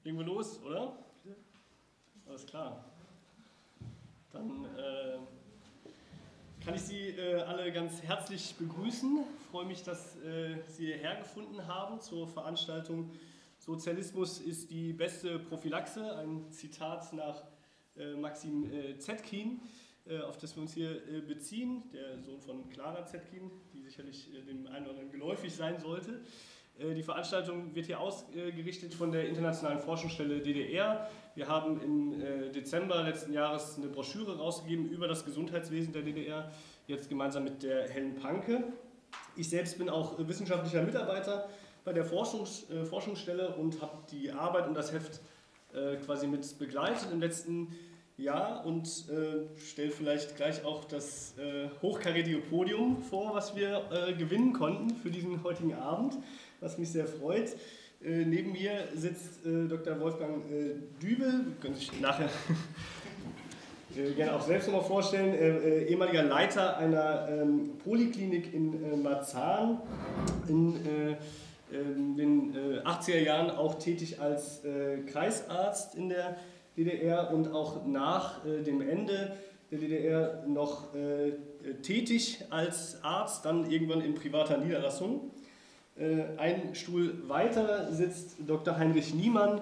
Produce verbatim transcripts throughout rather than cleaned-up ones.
Legen wir los, oder? Alles klar. Dann äh, kann ich Sie äh, alle ganz herzlich begrüßen. Ich freue mich, dass äh, Sie hierher gefunden haben zur Veranstaltung Sozialismus ist die beste Prophylaxe, ein Zitat nach äh, Maxim äh, Zetkin, äh, auf das wir uns hier äh, beziehen, der Sohn von Clara Zetkin, die sicherlich äh, dem einen oder anderen geläufig sein sollte. Die Veranstaltung wird hier ausgerichtet von der Internationalen Forschungsstelle D D R. Wir haben im Dezember letzten Jahres eine Broschüre rausgegeben über das Gesundheitswesen der D D R, jetzt gemeinsam mit der Helen Panke. Ich selbst bin auch wissenschaftlicher Mitarbeiter bei der Forschungs Forschungsstelle und habe die Arbeit und das Heft quasi mit begleitet im letzten Jahr und äh, stelle vielleicht gleich auch das äh, hochkarätige Podium vor, was wir äh, gewinnen konnten für diesen heutigen Abend, was mich sehr freut. Äh, neben mir sitzt äh, Doktor Wolfgang äh, Dübel, wir können sich nachher äh, gerne auch selbst nochmal vorstellen, äh, äh, ehemaliger Leiter einer ähm, Poliklinik in äh, Marzahn, in äh, in den äh, achtziger Jahren auch tätig als äh, Kreisarzt in der D D R und auch nach äh, dem Ende der D D R noch äh, tätig als Arzt, dann irgendwann in privater Niederlassung. Äh, ein Stuhl weiter sitzt Doktor Heinrich Niemann,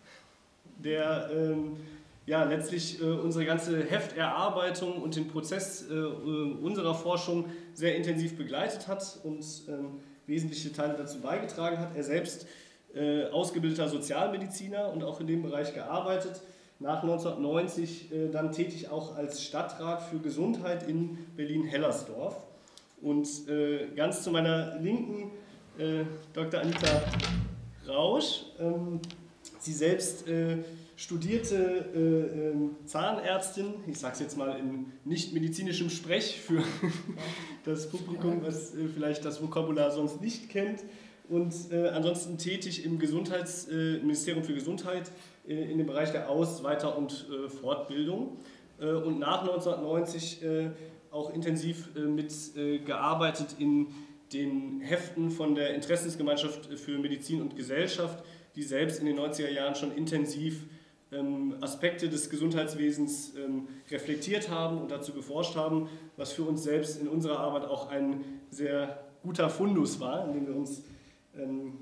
der ähm, ja, letztlich äh, unsere ganze Hefterarbeitung und den Prozess äh, unserer Forschung sehr intensiv begleitet hat und ähm, wesentliche Teile dazu beigetragen hat. Er selbst äh, ausgebildeter Sozialmediziner und auch in dem Bereich gearbeitet. Nach neunzehnhundertneunzig äh, dann tätig auch als Stadtrat für Gesundheit in Berlin-Hellersdorf. Und äh, ganz zu meiner Linken äh, Doktor Anita Rausch. Ähm, sie selbst äh, studierte äh, äh, Zahnärztin, ich sage es jetzt mal in nicht medizinischem Sprech für das Publikum, was äh, vielleicht das Vokabular sonst nicht kennt. Und äh, ansonsten tätig im Gesundheitsministerium äh, für Gesundheit äh, in dem Bereich der Aus-, Weiter- und äh, Fortbildung. Äh, und nach neunzehnhundertneunzig äh, auch intensiv äh, mitgearbeitet äh, in den Heften von der Interessensgemeinschaft für Medizin und Gesellschaft, die selbst in den neunziger Jahren schon intensiv ähm, Aspekte des Gesundheitswesens ähm, reflektiert haben und dazu geforscht haben, was für uns selbst in unserer Arbeit auch ein sehr guter Fundus war, in dem wir uns Ähm,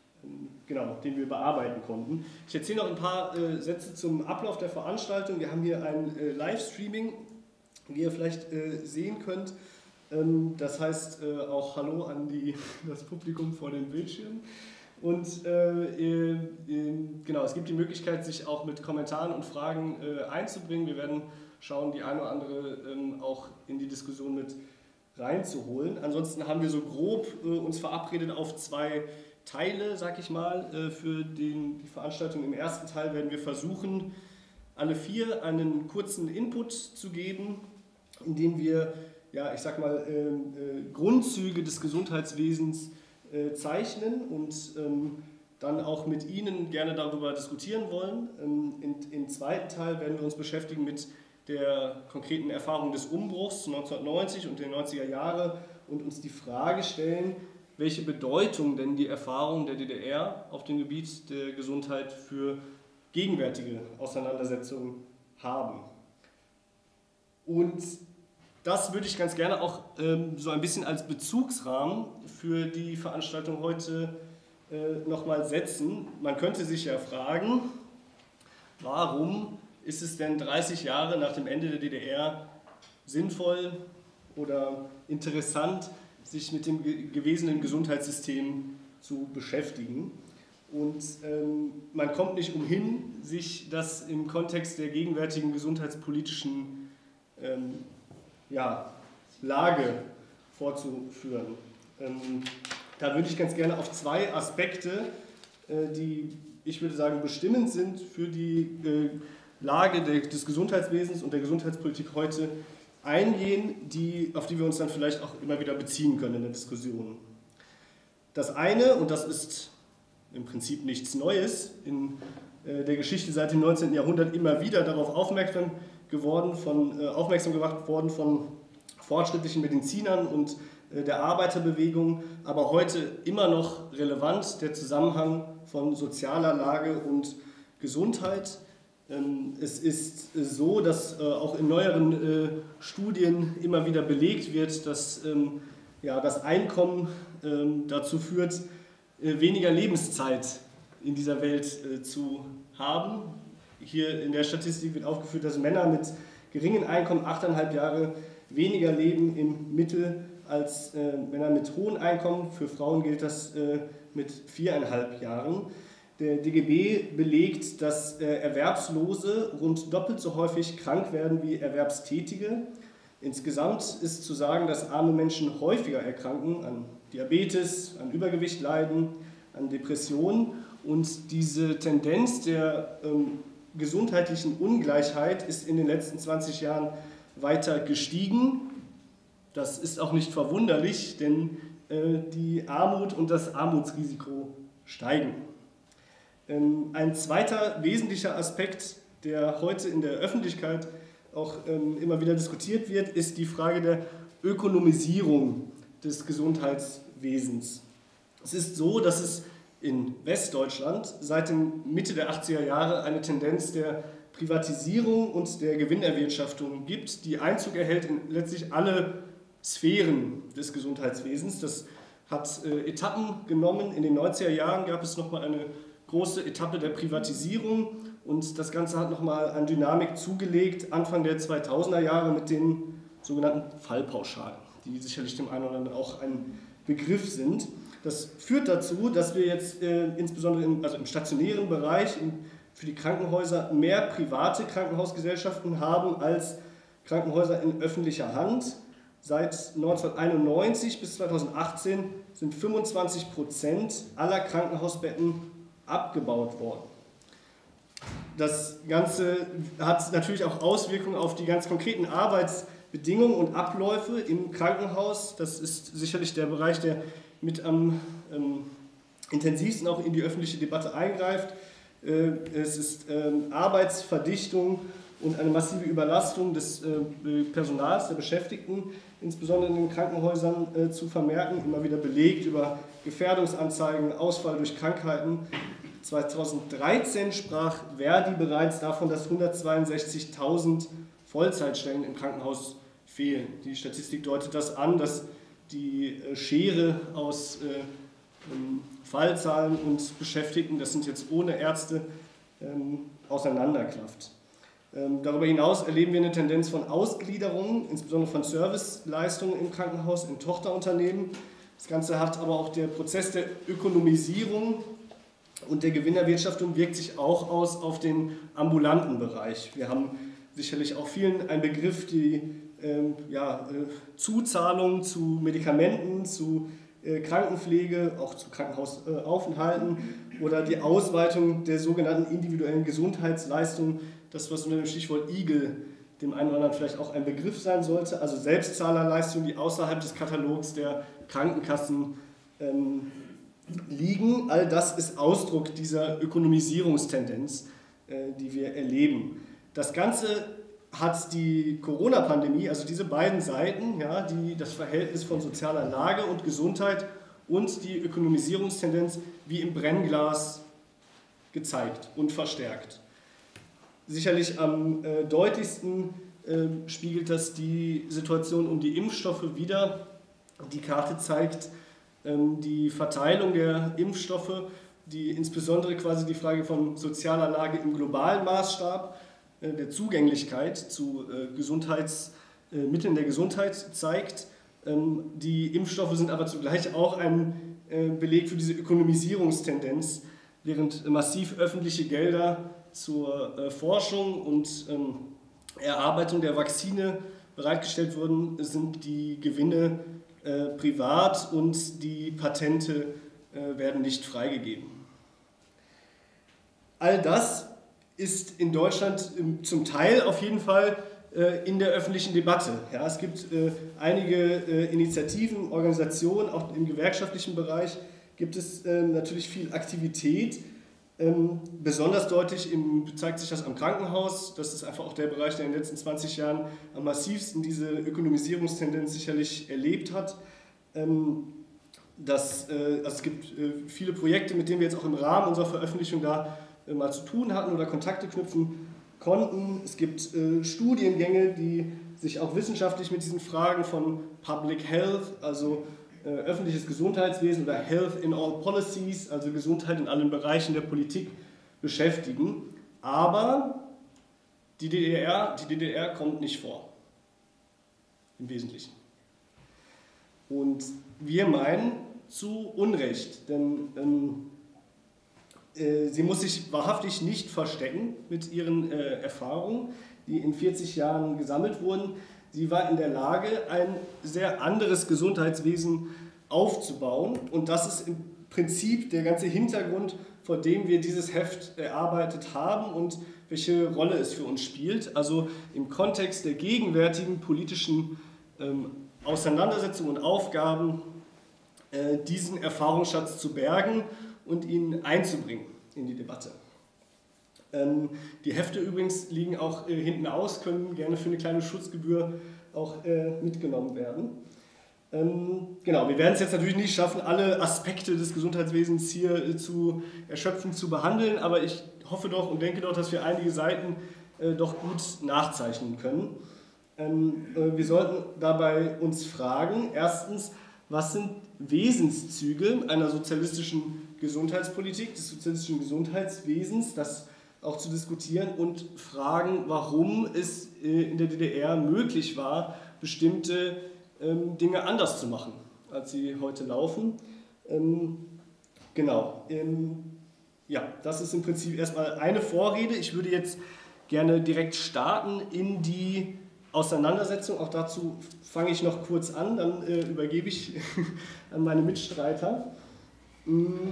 genau, den wir bearbeiten konnten. Ich erzähle noch ein paar äh, Sätze zum Ablauf der Veranstaltung. Wir haben hier ein äh, Livestreaming, wie ihr vielleicht äh, sehen könnt. Ähm, das heißt äh, auch Hallo an die, das Publikum vor den Bildschirmen. Und äh, äh, genau, es gibt die Möglichkeit, sich auch mit Kommentaren und Fragen äh, einzubringen. Wir werden schauen, die eine oder andere ähm, auch in die Diskussion mit reinzuholen. Ansonsten haben wir so grob äh, uns verabredet auf zwei Teile, sag ich mal, äh, für den, die Veranstaltung. Im ersten Teil werden wir versuchen, alle vier einen kurzen Input zu geben, indem wir, ja, ich sag mal, äh, äh, Grundzüge des Gesundheitswesens äh, zeichnen und ähm, dann auch mit Ihnen gerne darüber diskutieren wollen. Ähm, in, Im zweiten Teil werden wir uns beschäftigen mit der konkreten Erfahrung des Umbruchs neunzehnhundertneunzig und den neunziger Jahre und uns die Frage stellen, welche Bedeutung denn die Erfahrungen der D D R auf dem Gebiet der Gesundheit für gegenwärtige Auseinandersetzungen haben. Und das würde ich ganz gerne auch ähm, so ein bisschen als Bezugsrahmen für die Veranstaltung heute äh, nochmal setzen. Man könnte sich ja fragen, warum ist es denn dreißig Jahre nach dem Ende der D D R sinnvoll oder interessant, sich mit dem gewesenen Gesundheitssystem zu beschäftigen? Und ähm, man kommt nicht umhin, sich das im Kontext der gegenwärtigen gesundheitspolitischen ähm, ja, Lage vorzuführen. Ähm, da würde ich ganz gerne auf zwei Aspekte, äh, die ich würde sagen bestimmend sind für die äh, Lage des Gesundheitswesens und der Gesundheitspolitik heute eingehen, die, auf die wir uns dann vielleicht auch immer wieder beziehen können in der Diskussion. Das eine, und das ist im Prinzip nichts Neues, in der Geschichte seit dem neunzehnten Jahrhundert immer wieder darauf aufmerksam geworden, von, äh, aufmerksam gemacht worden von fortschrittlichen Medizinern und äh, der Arbeiterbewegung, aber heute immer noch relevant der Zusammenhang von sozialer Lage und Gesundheit. Es ist so, dass auch in neueren Studien immer wieder belegt wird, dass ja, das Einkommen dazu führt, weniger Lebenszeit in dieser Welt zu haben. Hier in der Statistik wird aufgeführt, dass Männer mit geringem Einkommen achteinhalb Jahre weniger leben im Mittel als Männer mit hohem Einkommen. Für Frauen gilt das mit viereinhalb Jahren. Der D G B belegt, dass äh, Erwerbslose rund doppelt so häufig krank werden wie Erwerbstätige. Insgesamt ist zu sagen, dass arme Menschen häufiger erkranken, an Diabetes, an Übergewicht leiden, an Depressionen. Und diese Tendenz der ähm, gesundheitlichen Ungleichheit ist in den letzten zwanzig Jahren weiter gestiegen. Das ist auch nicht verwunderlich, denn äh, die Armut und das Armutsrisiko steigen. Ein zweiter wesentlicher Aspekt, der heute in der Öffentlichkeit auch immer wieder diskutiert wird, ist die Frage der Ökonomisierung des Gesundheitswesens. Es ist so, dass es in Westdeutschland seit Mitte der achtziger Jahre eine Tendenz der Privatisierung und der Gewinnerwirtschaftung gibt, die Einzug erhält in letztlich alle Sphären des Gesundheitswesens. Das hat Etappen genommen. In den neunziger Jahren gab es nochmal eine große Etappe der Privatisierung und das Ganze hat nochmal an Dynamik zugelegt, Anfang der zweitausender Jahre mit den sogenannten Fallpauschalen, die sicherlich dem einen oder anderen auch ein Begriff sind. Das führt dazu, dass wir jetzt äh, insbesondere im, also im stationären Bereich in, für die Krankenhäuser mehr private Krankenhausgesellschaften haben als Krankenhäuser in öffentlicher Hand. Seit neunzehnhunderteinundneunzig bis zweitausendachtzehn sind fünfundzwanzig Prozent aller Krankenhausbetten abgebaut worden. Das Ganze hat natürlich auch Auswirkungen auf die ganz konkreten Arbeitsbedingungen und Abläufe im Krankenhaus. Das ist sicherlich der Bereich, der mit am ähm, intensivsten auch in die öffentliche Debatte eingreift. Äh, es ist ähm, Arbeitsverdichtung und eine massive Überlastung des äh, Personals, der Beschäftigten, insbesondere in den Krankenhäusern, äh, zu vermerken, immer wieder belegt über Gefährdungsanzeigen, Ausfall durch Krankheiten. zweitausenddreizehn sprach Verdi bereits davon, dass hundertzweiundsechzigtausend Vollzeitstellen im Krankenhaus fehlen. Die Statistik deutet das an, dass die Schere aus äh, Fallzahlen und Beschäftigten, das sind jetzt ohne Ärzte, ähm, auseinanderklafft. Ähm, darüber hinaus erleben wir eine Tendenz von Ausgliederungen, insbesondere von Serviceleistungen im Krankenhaus, in Tochterunternehmen. Das Ganze hat aber auch der Prozess der Ökonomisierung und der Gewinnerwirtschaftung wirkt sich auch aus auf den ambulanten Bereich. Wir haben sicherlich auch vielen ein Begriff, die ähm, ja, äh, Zuzahlung zu Medikamenten, zu äh, Krankenpflege, auch zu Krankenhausaufenthalten äh, oder die Ausweitung der sogenannten individuellen Gesundheitsleistungen, das was unter dem Stichwort I G E dem einen oder anderen vielleicht auch ein Begriff sein sollte, also Selbstzahlerleistungen, die außerhalb des Katalogs der Krankenkassen ähm, liegen. All das ist Ausdruck dieser Ökonomisierungstendenz, äh, die wir erleben. Das Ganze hat die Corona-Pandemie, also diese beiden Seiten, ja, die, das Verhältnis von sozialer Lage und Gesundheit und die Ökonomisierungstendenz wie im Brennglas gezeigt und verstärkt. Sicherlich am äh, deutlichsten äh, spiegelt das die Situation um die Impfstoffe wider. Die Karte zeigt ähm, die Verteilung der Impfstoffe, die insbesondere quasi die Frage von sozialer Lage im globalen Maßstab, äh, der Zugänglichkeit zu äh, Gesundheitsmitteln äh, der Gesundheit zeigt. Ähm, die Impfstoffe sind aber zugleich auch ein äh, Beleg für diese Ökonomisierungstendenz, während massiv öffentliche Gelder zur äh, Forschung und ähm, Erarbeitung der Vakzine bereitgestellt wurden, sind die Gewinne äh, privat und die Patente äh, werden nicht freigegeben. All das ist in Deutschland äh, zum Teil auf jeden Fall äh, in der öffentlichen Debatte. Ja, es gibt äh, einige äh, Initiativen, Organisationen, auch im gewerkschaftlichen Bereich gibt es äh, natürlich viel Aktivität. Ähm, besonders deutlich im, zeigt sich das am Krankenhaus. Das ist einfach auch der Bereich, der in den letzten zwanzig Jahren am massivsten diese Ökonomisierungstendenz sicherlich erlebt hat. Ähm, das, äh, also es gibt äh, viele Projekte, mit denen wir jetzt auch im Rahmen unserer Veröffentlichung da äh, mal zu tun hatten oder Kontakte knüpfen konnten. Es gibt äh, Studiengänge, die sich auch wissenschaftlich mit diesen Fragen von Public Health, also äh, öffentliches Gesundheitswesen oder Health in all Policies, also Gesundheit in allen Bereichen der Politik beschäftigen. Aber die D D R, die D D R kommt nicht vor, im Wesentlichen. Und wir meinen zu Unrecht, denn ähm, äh, sie muss sich wahrhaftig nicht verstecken mit ihren äh, Erfahrungen, die in vierzig Jahren gesammelt wurden. Sie war in der Lage, ein sehr anderes Gesundheitswesen aufzubauen, und das ist im Prinzip der ganze Hintergrund, vor dem wir dieses Heft erarbeitet haben und welche Rolle es für uns spielt. Also im Kontext der gegenwärtigen politischen ähm, Auseinandersetzungen und Aufgaben, äh, diesen Erfahrungsschatz zu bergen und ihn einzubringen in die Debatte. Ähm, die Hefte übrigens liegen auch äh, hinten aus, können gerne für eine kleine Schutzgebühr auch äh, mitgenommen werden. Ähm, genau, wir werden es jetzt natürlich nicht schaffen, alle Aspekte des Gesundheitswesens hier äh, zu erschöpfen, zu behandeln, aber ich hoffe doch und denke doch, dass wir einige Seiten äh, doch gut nachzeichnen können. Ähm, äh, wir sollten dabei uns fragen, erstens, was sind Wesenszüge einer sozialistischen Gesundheitspolitik, des sozialistischen Gesundheitswesens, das auch zu diskutieren, und fragen, warum es äh, in der D D R möglich war, bestimmte ähm, Dinge anders zu machen, als sie heute laufen. Ähm, genau. Ähm, ja, das ist im Prinzip erstmal eine Vorrede. Ich würde jetzt gerne direkt starten in die Auseinandersetzung. Auch dazu fange ich noch kurz an, dann äh, übergebe ich an meine Mitstreiter. Ähm,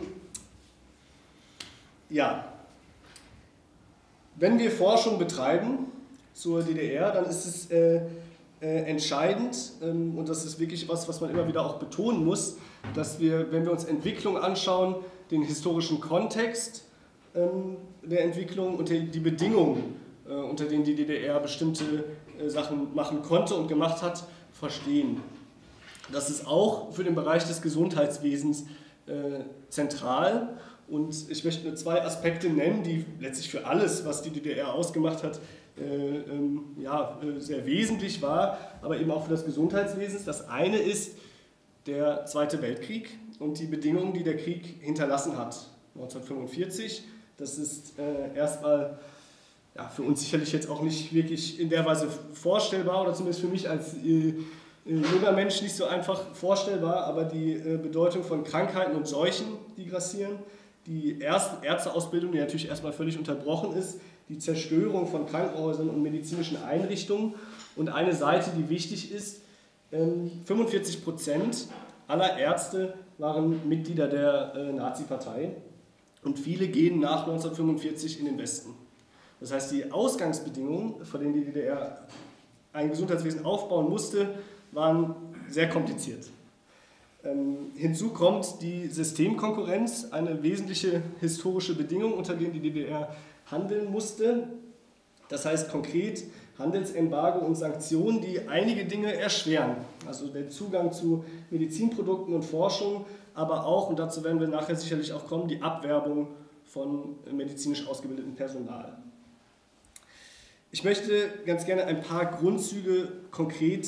ja. Wenn wir Forschung betreiben zur D D R, dann ist es äh, äh, entscheidend, ähm, und das ist wirklich was, was man immer wieder auch betonen muss, dass wir, wenn wir uns Entwicklung anschauen, den historischen Kontext ähm, der Entwicklung und die, die Bedingungen, äh, unter denen die D D R bestimmte äh, Sachen machen konnte und gemacht hat, verstehen. Das ist auch für den Bereich des Gesundheitswesens äh, zentral. Und ich möchte nur zwei Aspekte nennen, die letztlich für alles, was die D D R ausgemacht hat, äh, ähm, ja, äh, sehr wesentlich war, aber eben auch für das Gesundheitswesen. Das eine ist der Zweite Weltkrieg und die Bedingungen, die der Krieg hinterlassen hat, neunzehnhundertfünfundvierzig. Das ist äh, erstmal ja, für uns sicherlich jetzt auch nicht wirklich in der Weise vorstellbar, oder zumindest für mich als äh, junger Mensch nicht so einfach vorstellbar, aber die äh, Bedeutung von Krankheiten und Seuchen, die grassieren, die erste Ärzteausbildung, die natürlich erstmal völlig unterbrochen ist, die Zerstörung von Krankenhäusern und medizinischen Einrichtungen, und eine Seite, die wichtig ist, fünfundvierzig Prozent aller Ärzte waren Mitglieder der äh, Nazi-Partei, und viele gehen nach neunzehnhundertfünfundvierzig in den Westen. Das heißt, die Ausgangsbedingungen, vor denen die D D R ein Gesundheitswesen aufbauen musste, waren sehr kompliziert. Ähm, hinzu kommt die Systemkonkurrenz, eine wesentliche historische Bedingung, unter der die D D R handeln musste. Das heißt konkret Handelsembargo und Sanktionen, die einige Dinge erschweren. Also der Zugang zu Medizinprodukten und Forschung, aber auch, und dazu werden wir nachher sicherlich auch kommen, die Abwerbung von medizinisch ausgebildetem Personal. Ich möchte ganz gerne ein paar Grundzüge konkret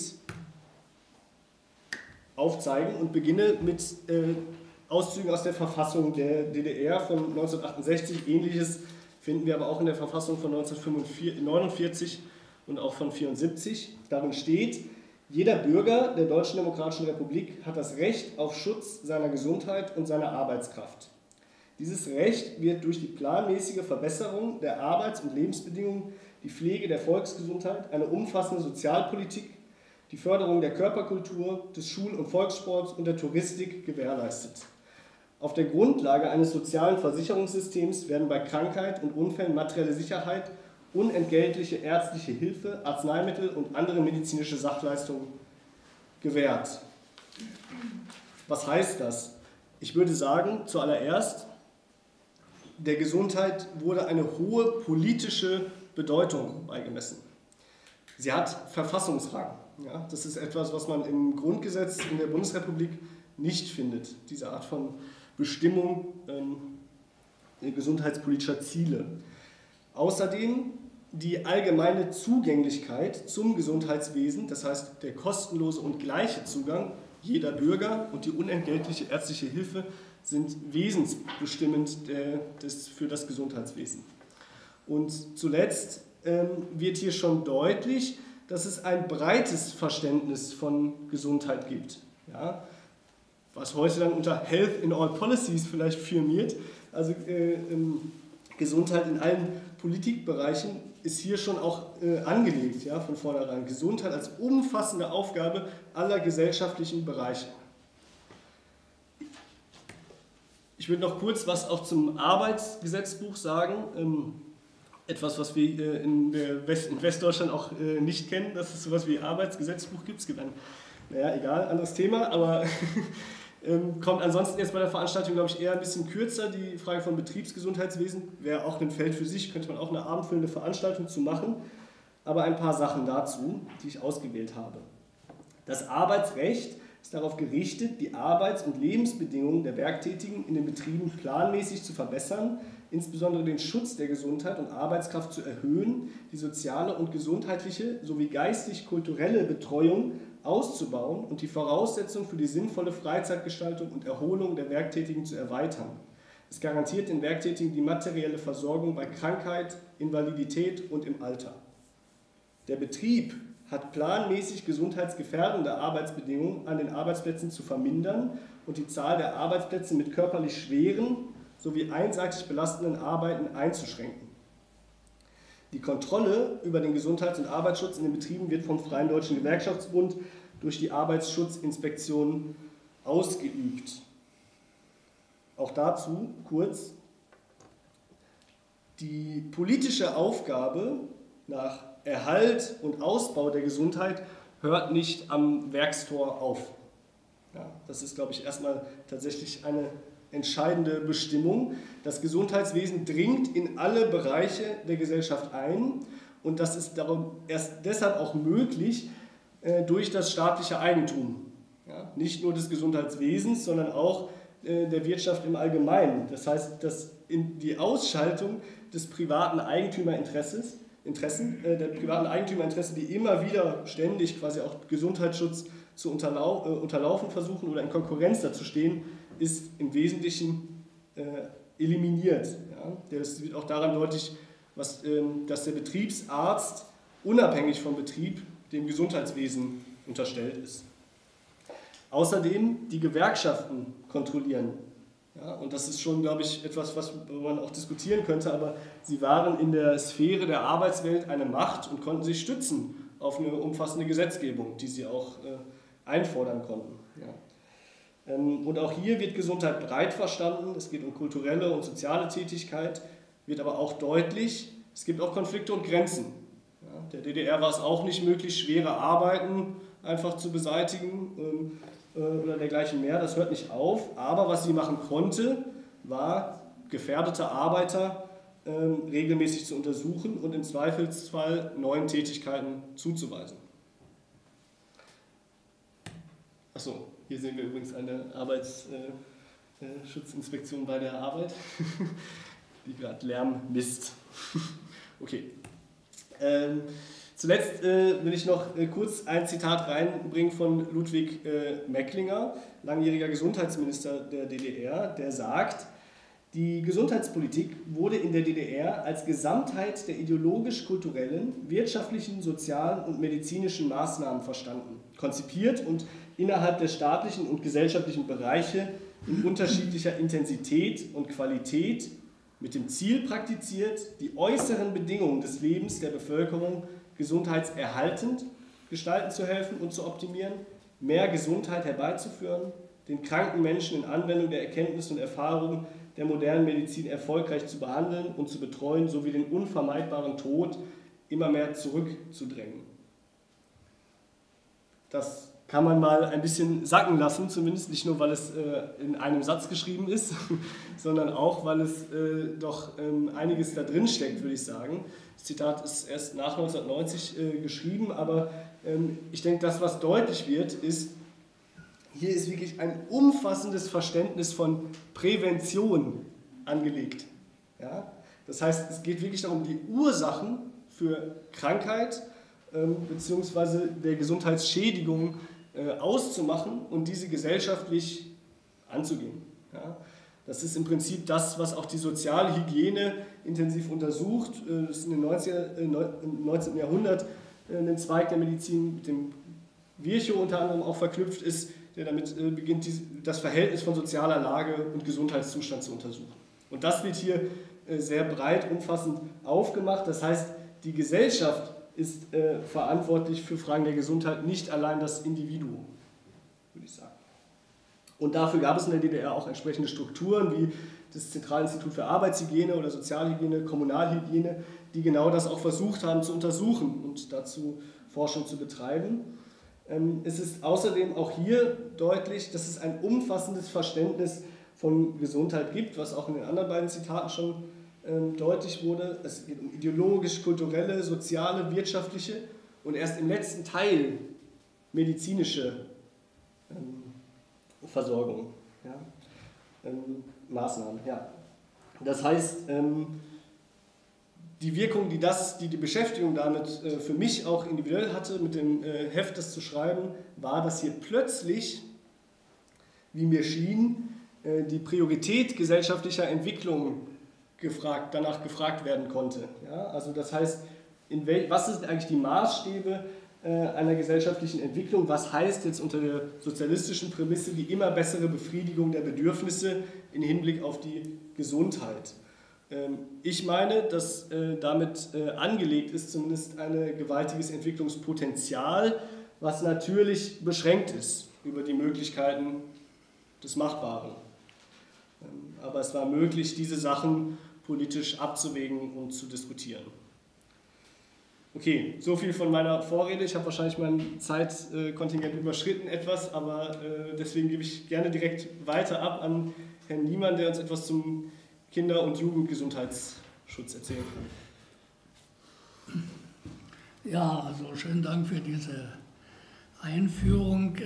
aufzeigen und beginne mit äh, Auszügen aus der Verfassung der D D R von neunzehnhundertachtundsechzig. Ähnliches finden wir aber auch in der Verfassung von neunzehnhundertneunundvierzig und auch von neunzehnhundertvierundsiebzig. Darin steht: Jeder Bürger der Deutschen Demokratischen Republik hat das Recht auf Schutz seiner Gesundheit und seiner Arbeitskraft. Dieses Recht wird durch die planmäßige Verbesserung der Arbeits- und Lebensbedingungen, die Pflege der Volksgesundheit, eine umfassende Sozialpolitik, die Förderung der Körperkultur, des Schul- und Volkssports und der Touristik gewährleistet. Auf der Grundlage eines sozialen Versicherungssystems werden bei Krankheit und Unfällen materielle Sicherheit, unentgeltliche ärztliche Hilfe, Arzneimittel und andere medizinische Sachleistungen gewährt. Was heißt das? Ich würde sagen, zuallererst, der Gesundheit wurde eine hohe politische Bedeutung beigemessen. Sie hat Verfassungsrang. Ja, das ist etwas, was man im Grundgesetz in der Bundesrepublik nicht findet. Diese Art von Bestimmung ähm, gesundheitspolitischer Ziele. Außerdem die allgemeine Zugänglichkeit zum Gesundheitswesen, das heißt der kostenlose und gleiche Zugang jeder Bürger und die unentgeltliche ärztliche Hilfe sind wesensbestimmend für das Gesundheitswesen. Und zuletzt wird hier schon deutlich, dass es ein breites Verständnis von Gesundheit gibt. Ja, was heute dann unter Health in all Policies vielleicht firmiert, also äh, Gesundheit in allen Politikbereichen ist hier schon auch äh, angelegt, ja, von vornherein. Gesundheit als umfassende Aufgabe aller gesellschaftlichen Bereiche. Ich würde noch kurz was auch zum Arbeitsgesetzbuch sagen. Ähm, etwas, was wir äh, in, der West, in Westdeutschland auch äh, nicht kennen, dass es sowas wie Arbeitsgesetzbuch gibt. Es gibt ein, naja, egal, anderes Thema, aber ähm, kommt ansonsten jetzt bei der Veranstaltung, glaube ich, eher ein bisschen kürzer. Die Frage von Betriebsgesundheitswesen wäre auch ein Feld für sich, könnte man auch eine abendfüllende Veranstaltung zu machen. Aber ein paar Sachen dazu, die ich ausgewählt habe. Das Arbeitsrecht ist darauf gerichtet, die Arbeits- und Lebensbedingungen der Werktätigen in den Betrieben planmäßig zu verbessern, insbesondere den Schutz der Gesundheit und Arbeitskraft zu erhöhen, die soziale und gesundheitliche sowie geistig-kulturelle Betreuung auszubauen und die Voraussetzungen für die sinnvolle Freizeitgestaltung und Erholung der Werktätigen zu erweitern. Es garantiert den Werktätigen die materielle Versorgung bei Krankheit, Invalidität und im Alter. Der Betrieb hat planmäßig gesundheitsgefährdende Arbeitsbedingungen an den Arbeitsplätzen zu vermindern und die Zahl der Arbeitsplätze mit körperlich schweren sowie einseitig belastenden Arbeiten einzuschränken. Die Kontrolle über den Gesundheits- und Arbeitsschutz in den Betrieben wird vom Freien Deutschen Gewerkschaftsbund durch die Arbeitsschutzinspektion ausgeübt. Auch dazu kurz: Die politische Aufgabe nach Erhalt und Ausbau der Gesundheit hört nicht am Werkstor auf. Ja, das ist, glaube ich, erstmal tatsächlich eine entscheidende Bestimmung. Das Gesundheitswesen dringt in alle Bereiche der Gesellschaft ein und das ist darum erst deshalb auch möglich äh, durch das staatliche Eigentum. Ja, nicht nur des Gesundheitswesens, sondern auch äh, der Wirtschaft im Allgemeinen. Das heißt, dass in die Ausschaltung des privaten Eigentümerinteresses Interessen, äh, der privaten Eigentümerinteressen, die immer wieder ständig quasi auch Gesundheitsschutz zu unterlau äh, unterlaufen versuchen oder in Konkurrenz dazu stehen, ist im Wesentlichen äh, eliminiert. Ja? Das wird auch daran deutlich, was, ähm, dass der Betriebsarzt unabhängig vom Betrieb dem Gesundheitswesen unterstellt ist. Außerdem die Gewerkschaften kontrollieren. Ja, und das ist schon, glaube ich, etwas, was man auch diskutieren könnte, aber sie waren in der Sphäre der Arbeitswelt eine Macht und konnten sich stützen auf eine umfassende Gesetzgebung, die sie auch äh, einfordern konnten. Ja. Ähm, und auch hier wird Gesundheit breit verstanden, es geht um kulturelle und soziale Tätigkeit, wird aber auch deutlich, es gibt auch Konflikte und Grenzen. Ja, der D D R war es auch nicht möglich, schwere Arbeiten einfach zu beseitigen, ähm, oder dergleichen mehr, das hört nicht auf, aber was sie machen konnte, war gefährdete Arbeiter äh, regelmäßig zu untersuchen und im Zweifelsfall neuen Tätigkeiten zuzuweisen. Achso, hier sehen wir übrigens eine Arbeitsschutzinspektion bei der Arbeit, die gerade Lärm misst. Okay. Ähm, Zuletzt äh, will ich noch äh, kurz ein Zitat reinbringen von Ludwig äh, Mecklinger, langjähriger Gesundheitsminister der D D R, der sagt, die Gesundheitspolitik wurde in der D D R als Gesamtheit der ideologisch-kulturellen, wirtschaftlichen, sozialen und medizinischen Maßnahmen verstanden, konzipiert und innerhalb der staatlichen und gesellschaftlichen Bereiche in unterschiedlicher Intensität und Qualität mit dem Ziel praktiziert, die äußeren Bedingungen des Lebens der Bevölkerung gesundheitserhaltend gestalten zu helfen und zu optimieren, mehr Gesundheit herbeizuführen, den kranken Menschen in Anwendung der Erkenntnisse und Erfahrungen der modernen Medizin erfolgreich zu behandeln und zu betreuen, sowie den unvermeidbaren Tod immer mehr zurückzudrängen. Das kann man mal ein bisschen sacken lassen, zumindest nicht nur, weil es äh, in einem Satz geschrieben ist, sondern auch, weil es äh, doch ähm, einiges da drin steckt, würde ich sagen. Das Zitat ist erst nach neunzehnhundertneunzig äh, geschrieben, aber ähm, ich denke, das, was deutlich wird, ist, hier ist wirklich ein umfassendes Verständnis von Prävention angelegt. Ja? Das heißt, es geht wirklich darum, die Ursachen für Krankheit ähm, bzw. der Gesundheitsschädigung äh, auszumachen und diese gesellschaftlich anzugehen. Ja? Das ist im Prinzip das, was auch die Sozialhygiene intensiv untersucht. Das ist in den neunziger, äh, im neunzehnten Jahrhundert äh, ein Zweig der Medizin mit dem Virchow unter anderem auch verknüpft ist, der damit äh, beginnt, die, das Verhältnis von sozialer Lage und Gesundheitszustand zu untersuchen. Und das wird hier äh, sehr breit, umfassend aufgemacht. Das heißt, die Gesellschaft ist äh, verantwortlich für Fragen der Gesundheit, nicht allein das Individuum, würde ich sagen. Und dafür gab es in der D D R auch entsprechende Strukturen wie das Zentralinstitut für Arbeitshygiene oder Sozialhygiene, Kommunalhygiene, die genau das auch versucht haben zu untersuchen und dazu Forschung zu betreiben. Es ist außerdem auch hier deutlich, dass es ein umfassendes Verständnis von Gesundheit gibt, was auch in den anderen beiden Zitaten schon ähm, deutlich wurde. Es geht um ideologisch, kulturelle, soziale, wirtschaftliche und erst im letzten Teil medizinische ähm, Versorgung, ja, ähm, Maßnahmen. Ja. Das heißt, ähm, die Wirkung, die, das, die die Beschäftigung damit äh, für mich auch individuell hatte, mit dem äh, Heft das zu schreiben, war, dass hier plötzlich, wie mir schien, äh, die Priorität gesellschaftlicher Entwicklung gefragt, danach gefragt werden konnte. Ja? Also das heißt, in wel, was sind eigentlich die Maßstäbe äh, einer gesellschaftlichen Entwicklung? Was heißt jetzt unter der sozialistischen Prämisse die immer bessere Befriedigung der Bedürfnisse im Hinblick auf die Gesundheit? Ich meine, dass äh, damit äh, angelegt ist zumindest ein gewaltiges Entwicklungspotenzial, was natürlich beschränkt ist über die Möglichkeiten des Machbaren. Ähm, aber es war möglich, diese Sachen politisch abzuwägen und zu diskutieren. Okay, so viel von meiner Vorrede. Ich habe wahrscheinlich mein Zeitkontingent überschritten etwas, aber äh, deswegen gebe ich gerne direkt weiter ab an Herrn Niemann, der uns etwas zum Kinder- und Jugendgesundheitsschutz erzählen kann. Ja, also schönen Dank für diese Einführung.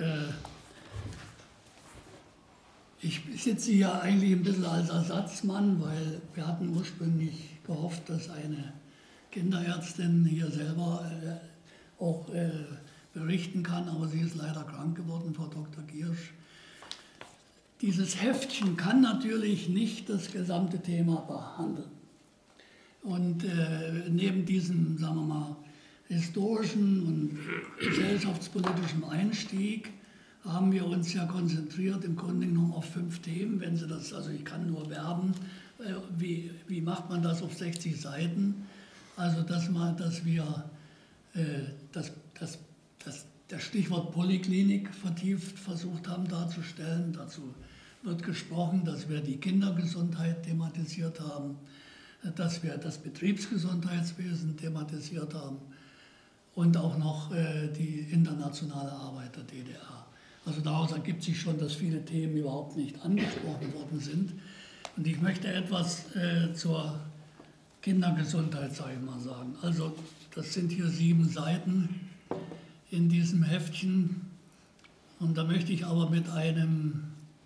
Ich sitze hier eigentlich ein bisschen als Ersatzmann, weil wir hatten ursprünglich gehofft, dass eine Kinderärztin hier selber auch berichten kann, aber sie ist leider krank geworden, Frau Doktor Giersch. Dieses Heftchen kann natürlich nicht das gesamte Thema behandeln. Und äh, neben diesem, sagen wir mal, historischen und gesellschaftspolitischen Einstieg haben wir uns ja konzentriert im Grunde genommen auf fünf Themen. Wenn Sie das, also ich kann nur werben, äh, wie, wie macht man das auf sechzig Seiten? Also dass, man, dass wir äh, das, das, das, das Stichwort Polyklinik vertieft versucht haben darzustellen. Dazu wird gesprochen, dass wir die Kindergesundheit thematisiert haben, dass wir das Betriebsgesundheitswesen thematisiert haben und auch noch äh, die internationale Arbeit der D D R. Also daraus ergibt sich schon, dass viele Themen überhaupt nicht angesprochen worden sind. Und ich möchte etwas äh, zur Kindergesundheit, sage ich mal, sagen. Also das sind hier sieben Seiten in diesem Heftchen. Und da möchte ich aber mit einem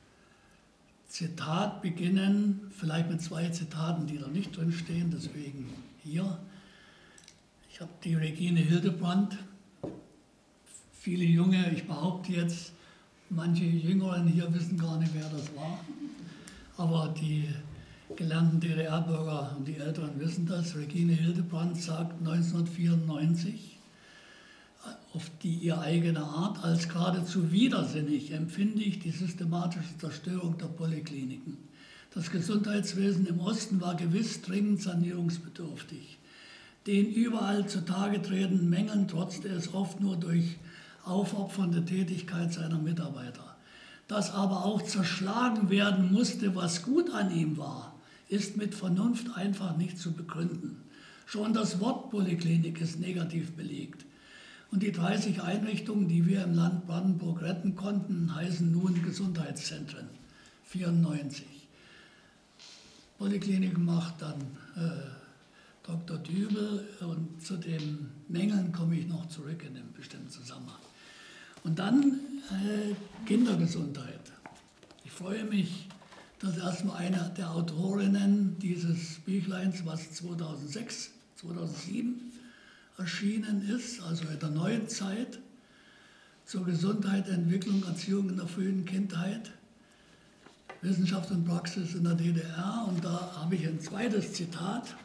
Zitat beginnen, vielleicht mit zwei Zitaten, die da nicht drin stehen, deswegen hier. Ich habe die Regine Hildebrandt. Viele Junge, ich behaupte jetzt, manche Jüngeren hier wissen gar nicht, wer das war. Aber die gelernten D D R-Bürger und die Älteren wissen das. Regine Hildebrandt sagt neunzehnhundertvierundneunzig, auf die ihre eigene Art, als geradezu widersinnig empfinde ich die systematische Zerstörung der Polykliniken. Das Gesundheitswesen im Osten war gewiss dringend sanierungsbedürftig. Den überall zutage tretenden Mängeln trotzte es oft nur durch aufopfernde Tätigkeit seiner Mitarbeiter. Dass aber auch zerschlagen werden musste, was gut an ihm war, ist mit Vernunft einfach nicht zu begründen. Schon das Wort Polyklinik ist negativ belegt. Und die dreißig Einrichtungen, die wir im Land Brandenburg retten konnten, heißen nun Gesundheitszentren. vierundneunzig. Polyklinik macht dann äh, Doktor Dübel und zu den Mängeln komme ich noch zurück in einem bestimmten Zusammenhang. Und dann äh, Kindergesundheit. Ich freue mich, Das ist erstmal eine der Autorinnen dieses Büchleins, was zweitausendsechs, zweitausendsieben erschienen ist, also in der neuen Zeit, zur Gesundheit, Entwicklung, Erziehung in der frühen Kindheit, Wissenschaft und Praxis in der D D R. Und da habe ich ein zweites Zitat,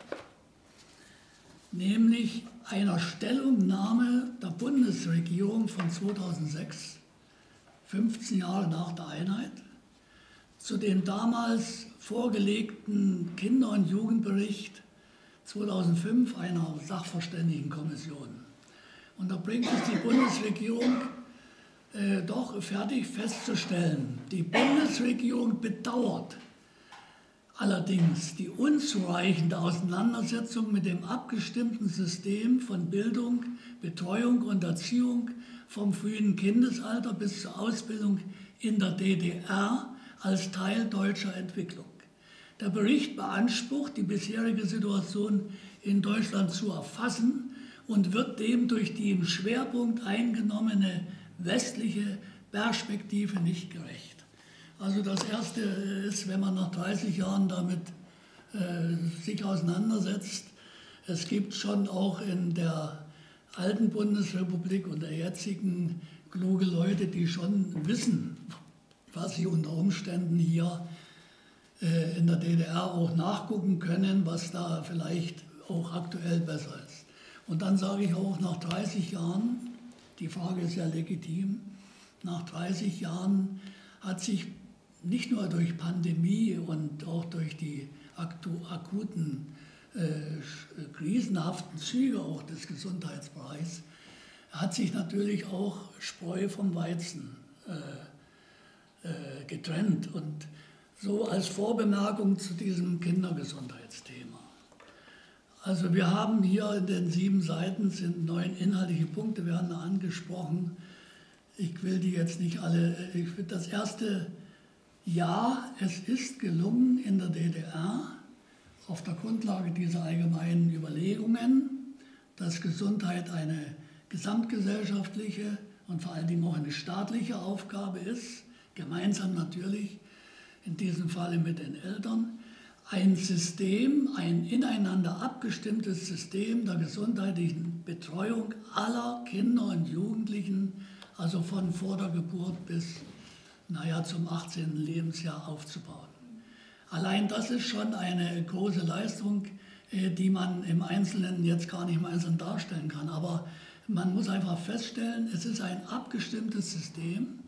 nämlich einer Stellungnahme der Bundesregierung von zweitausendsechs, fünfzehn Jahre nach der Einheit, zu dem damals vorgelegten Kinder- und Jugendbericht zweitausendfünf einer Sachverständigenkommission. Und da bringt es die Bundesregierung äh, doch fertig festzustellen. Die Bundesregierung bedauert allerdings die unzureichende Auseinandersetzung mit dem abgestimmten System von Bildung, Betreuung und Erziehung vom frühen Kindesalter bis zur Ausbildung in der D D R als Teil deutscher Entwicklung. Der Bericht beansprucht, die bisherige Situation in Deutschland zu erfassen und wird dem durch die im Schwerpunkt eingenommene westliche Perspektive nicht gerecht. Also das Erste ist, wenn man nach dreißig Jahren damit äh, sich auseinandersetzt, es gibt schon auch in der alten Bundesrepublik und der jetzigen kluge Leute, die schon wissen, was sie unter Umständen hier äh, in der D D R auch nachgucken können, was da vielleicht auch aktuell besser ist. Und dann sage ich auch, nach dreißig Jahren, die Frage ist ja legitim, nach dreißig Jahren hat sich nicht nur durch Pandemie und auch durch die akuten, äh, krisenhaften Züge auch des Gesundheitsbereichs, hat sich natürlich auch Spreu vom Weizen äh, äh, getrennt. Und so als Vorbemerkung zu diesem Kindergesundheitsthema. Also wir haben hier in den sieben Seiten sind neun inhaltliche Punkte, werden angesprochen. Ich will die jetzt nicht alle, ich finde das erste, ja, es ist gelungen in der D D R auf der Grundlage dieser allgemeinen Überlegungen, dass Gesundheit eine gesamtgesellschaftliche und vor allen Dingen auch eine staatliche Aufgabe ist, gemeinsam natürlich, in diesem Falle mit den Eltern, ein System, ein ineinander abgestimmtes System der gesundheitlichen Betreuung aller Kinder und Jugendlichen, also von vor der Geburt bis naja, zum achtzehnten Lebensjahr aufzubauen. Allein das ist schon eine große Leistung, die man im Einzelnen jetzt gar nicht im Einzelnen darstellen kann. Aber man muss einfach feststellen, es ist ein abgestimmtes System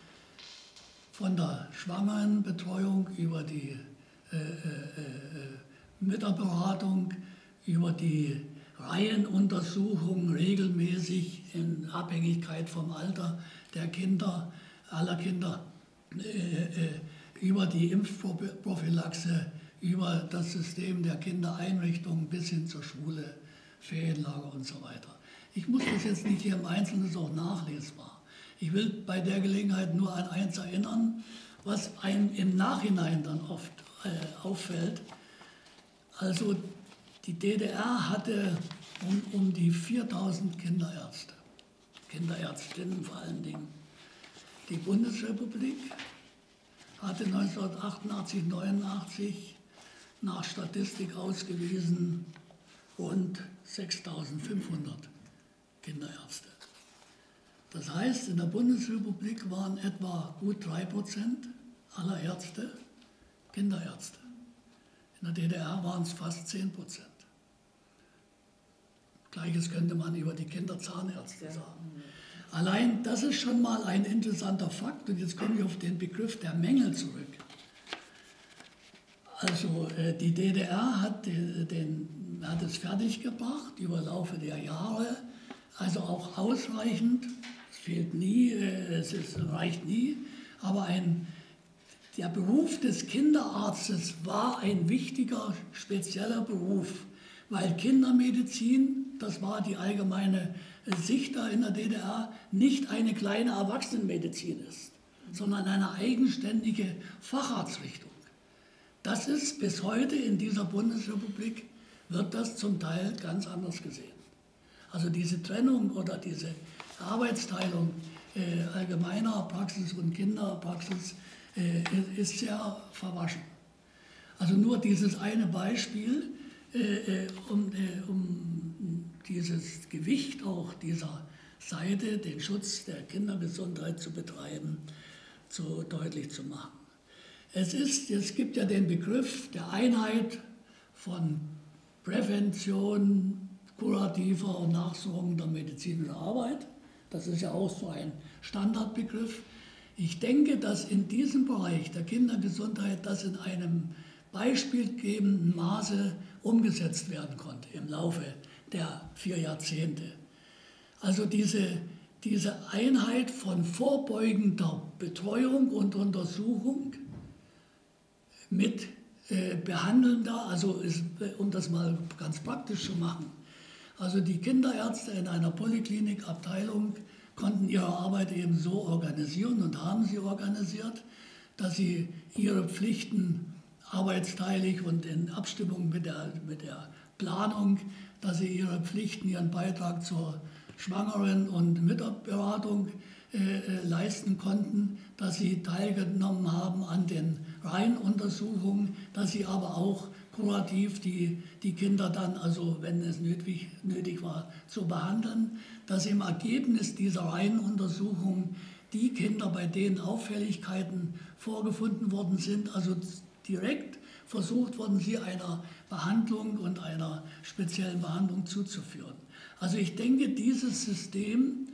von der Schwangerenbetreuung über die äh, äh, Mütterberatung, über die Reihenuntersuchung regelmäßig in Abhängigkeit vom Alter der Kinder, aller Kinder, äh, äh, über die Impfprophylaxe, über das System der Kindereinrichtungen bis hin zur Schule, Ferienlager und so weiter. Ich muss das jetzt nicht hier im Einzelnen, das ist auch nachlesbar. Ich will bei der Gelegenheit nur an eins erinnern, was einem im Nachhinein dann oft äh, auffällt. Also die D D R hatte um, um die viertausend Kinderärzte, Kinderärztinnen vor allen Dingen. Die Bundesrepublik hatte neunzehnhundertachtundachtzig, neunundachtzig nach Statistik ausgewiesen rund sechstausendfünfhundert Kinderärzte. Das heißt, in der Bundesrepublik waren etwa gut drei Prozent aller Ärzte Kinderärzte. In der D D R waren es fast zehn Prozent. Gleiches könnte man über die Kinderzahnärzte sagen. Allein das ist schon mal ein interessanter Fakt. Und jetzt komme ich auf den Begriff der Mängel zurück. Also äh, die D D R hat, äh, den, hat es fertiggebracht über Laufe der Jahre, also auch ausreichend, es fehlt nie, äh, es ist, reicht nie, aber ein, der Beruf des Kinderarztes war ein wichtiger, spezieller Beruf, weil Kindermedizin, das war die allgemeine Sicht da in der D D R, nicht eine kleine Erwachsenenmedizin ist, sondern eine eigenständige Facharztrichtung. Das ist bis heute in dieser Bundesrepublik, wird das zum Teil ganz anders gesehen. Also diese Trennung oder diese Arbeitsteilung äh, allgemeiner Praxis und Kinderpraxis, äh, ist sehr verwaschen. Also nur dieses eine Beispiel, äh, um, äh, um dieses Gewicht auch dieser Seite, den Schutz der Kindergesundheit zu betreiben, so deutlich zu machen. Es, ist, es gibt ja den Begriff der Einheit von Prävention, kurativer und nachsorgender medizinischer Arbeit. Das ist ja auch so ein Standardbegriff. Ich denke, dass in diesem Bereich der Kindergesundheit das in einem beispielgebenden Maße umgesetzt werden konnte im Laufe der vier Jahrzehnte. Also diese, diese Einheit von vorbeugender Betreuung und Untersuchung mit äh, behandelnder, also ist, um das mal ganz praktisch zu machen, also die Kinderärzte in einer Poliklinikabteilung konnten ihre Arbeit eben so organisieren und haben sie organisiert, dass sie ihre Pflichten arbeitsteilig und in Abstimmung mit der, mit der Planung, dass sie ihre Pflichten, ihren Beitrag zur Schwangeren- und Mütterberatung äh, leisten konnten, dass sie teilgenommen haben an den Reihenuntersuchungen, dass sie aber auch kurativ die, die Kinder dann, also wenn es nötig, nötig war, zu behandeln, dass im Ergebnis dieser Reihenuntersuchung die Kinder, bei denen Auffälligkeiten vorgefunden worden sind, also direkt versucht worden, sie einer Behandlung und einer speziellen Behandlung zuzuführen. Also ich denke, dieses System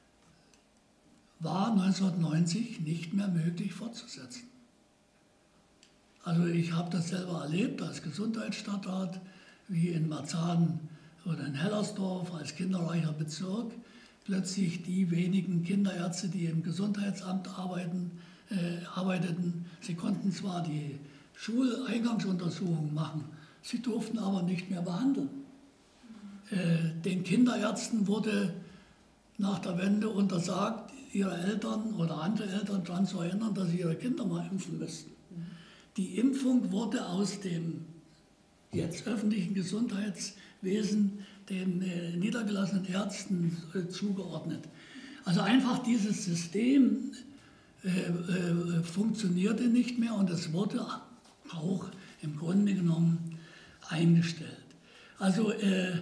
war neunzehnhundertneunzig nicht mehr möglich fortzusetzen. Also ich habe das selber erlebt als Gesundheitsstadtrat, wie in Marzahn oder in Hellersdorf als kinderreicher Bezirk plötzlich die wenigen Kinderärzte, die im Gesundheitsamt arbeiten, äh, arbeiteten, sie konnten zwar die Schuleingangsuntersuchungen machen, sie durften aber nicht mehr behandeln. Äh, den Kinderärzten wurde nach der Wende untersagt, ihre Eltern oder andere Eltern daran zu erinnern, dass sie ihre Kinder mal impfen müssten. Die Impfung wurde aus dem jetzt öffentlichen Gesundheitswesen den äh, niedergelassenen Ärzten äh, zugeordnet. Also einfach dieses System äh, äh, funktionierte nicht mehr und es wurde auch im Grunde genommen eingestellt. Also äh,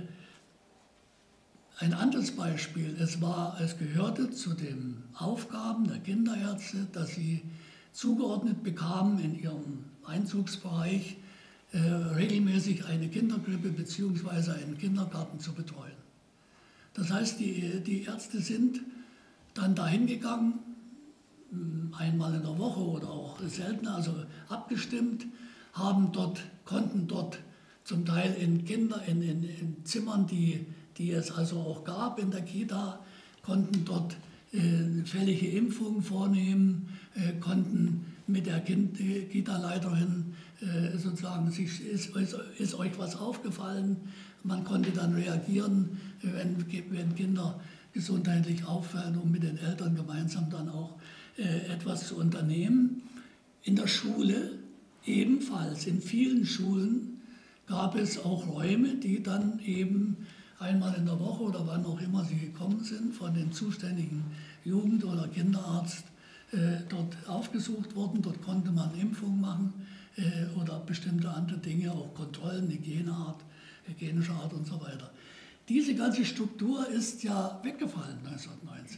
ein anderes Beispiel, es, war, es gehörte zu den Aufgaben der Kinderärzte, dass sie zugeordnet bekamen in ihrem Einzugsbereich äh, regelmäßig eine Kinderkrippe bzw. einen Kindergarten zu betreuen. Das heißt, die, die Ärzte sind dann dahin gegangen, einmal in der Woche oder auch seltener, also abgestimmt, haben dort, konnten dort zum Teil in Kinder, in, in, in Zimmern, die, die es also auch gab in der Kita, konnten dort äh, fällige Impfungen vornehmen, äh, konnten mit der kind, äh, Kita-Leiterin äh, sozusagen, sich, ist, ist, ist euch was aufgefallen? Man konnte dann reagieren, wenn, wenn Kinder gesundheitlich auffallen, um mit den Eltern gemeinsam dann auch äh, etwas zu unternehmen. In der Schule ebenfalls, in vielen Schulen gab es auch Räume, die dann eben einmal in der Woche oder wann auch immer sie gekommen sind, von dem zuständigen Jugend- oder Kinderarzt äh, dort aufgesucht wurden. Dort konnte man Impfungen machen äh, oder bestimmte andere Dinge, auch Kontrollen, Hygieneart, hygienische Art und so weiter. Diese ganze Struktur ist ja weggefallen neunzehnhundertneunzig.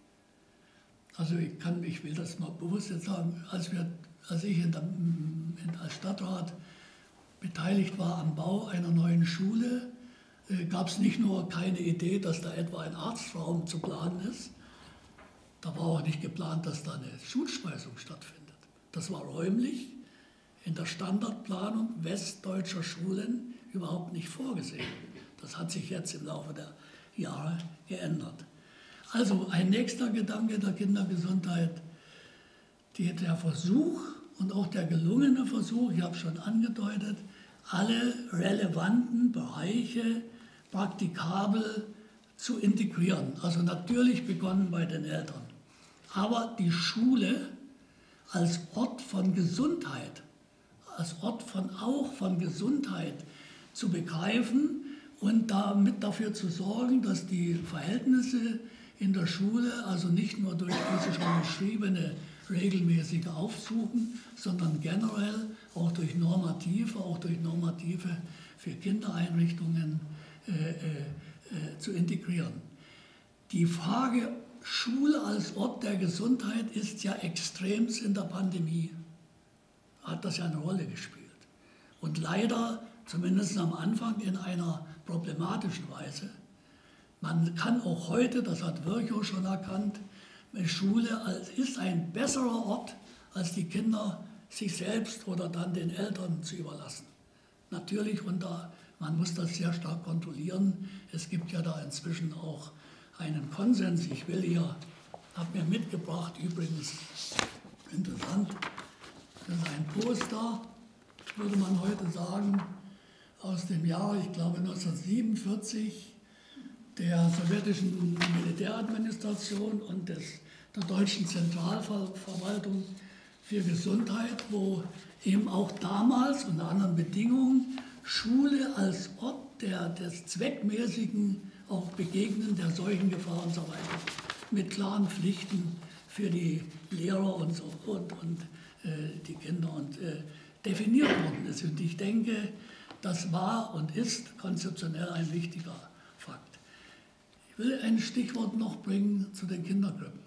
Also ich, kann, ich will das mal bewusst jetzt sagen, als, wir, als ich in der, in, als Stadtrat beteiligt war am Bau einer neuen Schule, äh, gab es nicht nur keine Idee, dass da etwa ein Arztraum zu planen ist, da war auch nicht geplant, dass da eine Schulspeisung stattfindet. Das war räumlich in der Standardplanung westdeutscher Schulen überhaupt nicht vorgesehen. Das hat sich jetzt im Laufe der Jahre geändert. Also ein nächster Gedanke der Kindergesundheit, die, der Versuch und auch der gelungene Versuch, ich habe es schon angedeutet, alle relevanten Bereiche praktikabel zu integrieren. Also natürlich begonnen bei den Eltern. Aber die Schule als Ort von Gesundheit, als Ort von auch von Gesundheit zu begreifen und damit dafür zu sorgen, dass die Verhältnisse in der Schule, also nicht nur durch diese schon beschriebene regelmäßige Aufsuchen, sondern generell auch durch Normative, auch durch Normative für Kindereinrichtungen äh, äh, äh, zu integrieren. Die Frage Schule als Ort der Gesundheit ist ja extremst in der Pandemie, hat das ja eine Rolle gespielt. Und leider, zumindest am Anfang, in einer problematischen Weise. Man kann auch heute, das hat Virchow schon erkannt, Schule als, ist ein besserer Ort, als die Kinder sich selbst oder dann den Eltern zu überlassen. Natürlich unter, man muss das sehr stark kontrollieren. Es gibt ja da inzwischen auch einen Konsens. Ich will hier, habe mir mitgebracht, übrigens interessant, das ist ein Poster, würde man heute sagen, aus dem Jahr, ich glaube neunzehnhundertsiebenundvierzig, der sowjetischen Militäradministration und des, der deutschen Zentralverwaltung für Gesundheit, wo eben auch damals unter anderen Bedingungen Schule als Ort der, des zweckmäßigen auch Begegnen der Seuchengefahr und so weiter mit klaren Pflichten für die Lehrer und, so, und, und äh, die Kinder und, äh, definiert worden ist. Und ich denke, das war und ist konzeptionell ein wichtiger Fakt. Ich will ein Stichwort noch bringen zu den Kinderkrippen.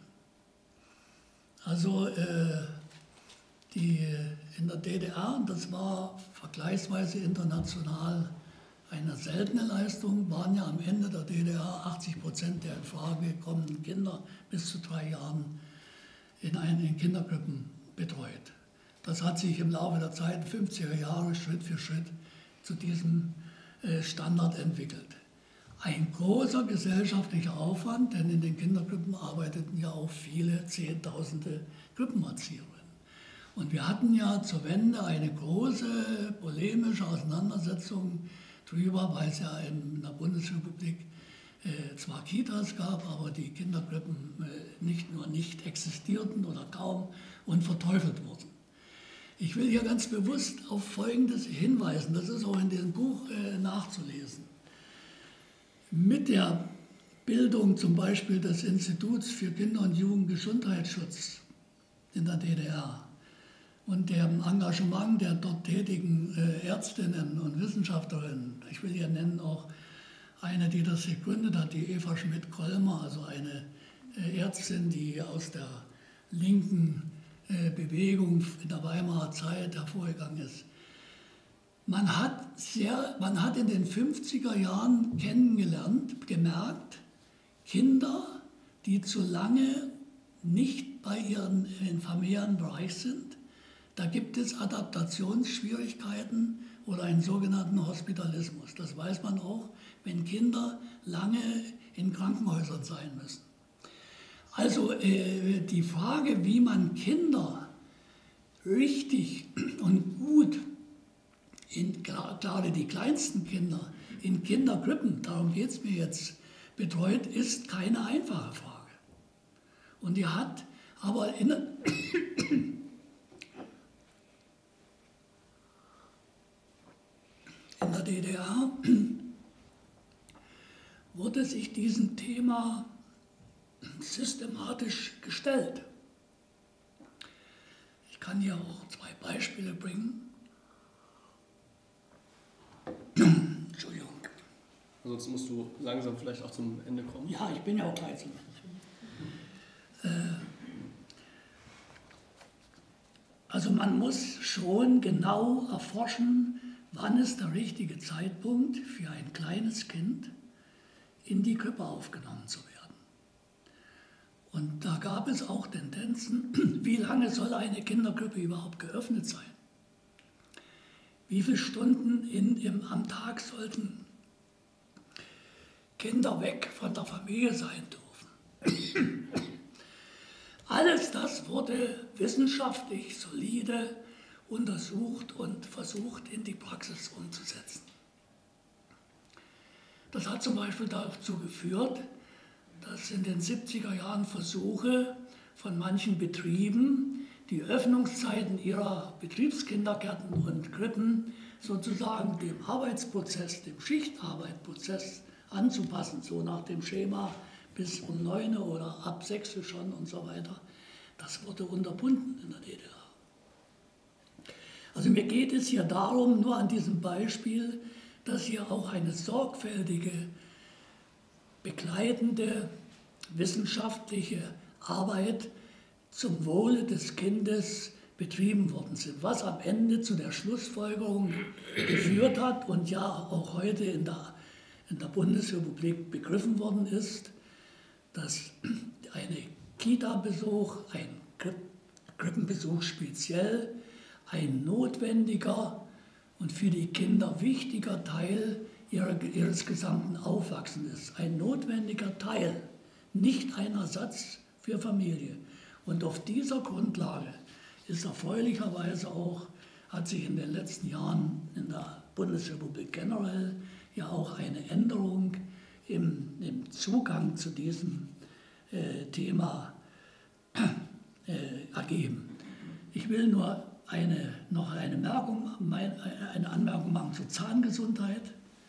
Also äh, die, in der D D R, und das war vergleichsweise international eine seltene Leistung, waren ja am Ende der D D R achtzig Prozent der in Frage gekommenen Kinder bis zu drei Jahren in einen Kinderkrippen betreut. Das hat sich im Laufe der Zeit, fünfziger Jahre, Schritt für Schritt zu diesem Standard entwickelt. Ein großer gesellschaftlicher Aufwand, denn in den Kinderkrippen arbeiteten ja auch viele Zehntausende Krippenerzieherinnen. Und wir hatten ja zur Wende eine große polemische Auseinandersetzung drüber, weil es ja in der Bundesrepublik äh, zwar Kitas gab, aber die Kinderkrippen äh, nicht nur nicht existierten oder kaum und verteufelt wurden. Ich will hier ganz bewusst auf Folgendes hinweisen, das ist auch in diesem Buch äh, nachzulesen. Mit der Bildung zum Beispiel des Instituts für Kinder- und Jugendgesundheitsschutz in der D D R und dem Engagement der dort tätigen äh, Ärztinnen und Wissenschaftlerinnen, ich will hier nennen auch eine, die das gegründet hat, die Eva Schmidt-Kolmer, also eine äh, Ärztin, die aus der linken äh, Bewegung in der Weimarer Zeit hervorgegangen ist. Man hat, sehr, man hat in den fünfziger Jahren kennengelernt, gemerkt, Kinder, die zu lange nicht bei ihren im familiären Bereich sind, da gibt es Adaptationsschwierigkeiten oder einen sogenannten Hospitalismus. Das weiß man auch, wenn Kinder lange in Krankenhäusern sein müssen. Also äh, die Frage, wie man Kinder richtig und gut, in, gerade die kleinsten Kinder, in Kinderkrippen, darum geht es mir jetzt, betreut, ist keine einfache Frage. Und die hat aber in In der D D R wurde sich diesem Thema systematisch gestellt. Ich kann hier auch zwei Beispiele bringen. Entschuldigung. Ansonsten musst du langsam vielleicht auch zum Ende kommen. Ja, ich bin ja auch gleich zum Ende. Also man muss schon genau erforschen, wann ist der richtige Zeitpunkt für ein kleines Kind, in die Krippe aufgenommen zu werden. Und da gab es auch Tendenzen, wie lange soll eine Kinderkrippe überhaupt geöffnet sein? Wie viele Stunden in, im, am Tag sollten Kinder weg von der Familie sein dürfen? Alles das wurde wissenschaftlich solide untersucht und versucht in die Praxis umzusetzen. Das hat zum Beispiel dazu geführt, dass in den siebziger Jahren Versuche von manchen Betrieben, die Öffnungszeiten ihrer Betriebskindergärten und Krippen sozusagen dem Arbeitsprozess, dem Schichtarbeitsprozess anzupassen, so nach dem Schema bis um neun oder ab sechs schon und so weiter, Das wurde unterbunden in der D D R. Also mir geht es hier darum, nur an diesem Beispiel, dass hier auch eine sorgfältige, begleitende, wissenschaftliche Arbeit zum Wohle des Kindes betrieben worden sind, was am Ende zu der Schlussfolgerung geführt hat und ja auch heute in der, in der Bundesrepublik begriffen worden ist, dass ein Kita-Besuch, ein Krippenbesuch speziell, ein notwendiger und für die Kinder wichtiger Teil ihrer, ihres gesamten Aufwachsens ist. Ein notwendiger Teil, nicht ein Ersatz für Familie. Und auf dieser Grundlage ist erfreulicherweise auch, hat sich in den letzten Jahren in der Bundesrepublik generell ja auch eine Änderung im, im Zugang zu diesem äh, Thema äh, ergeben. Ich will nur eine, noch eine, Merkung, eine Anmerkung machen zur Zahngesundheit.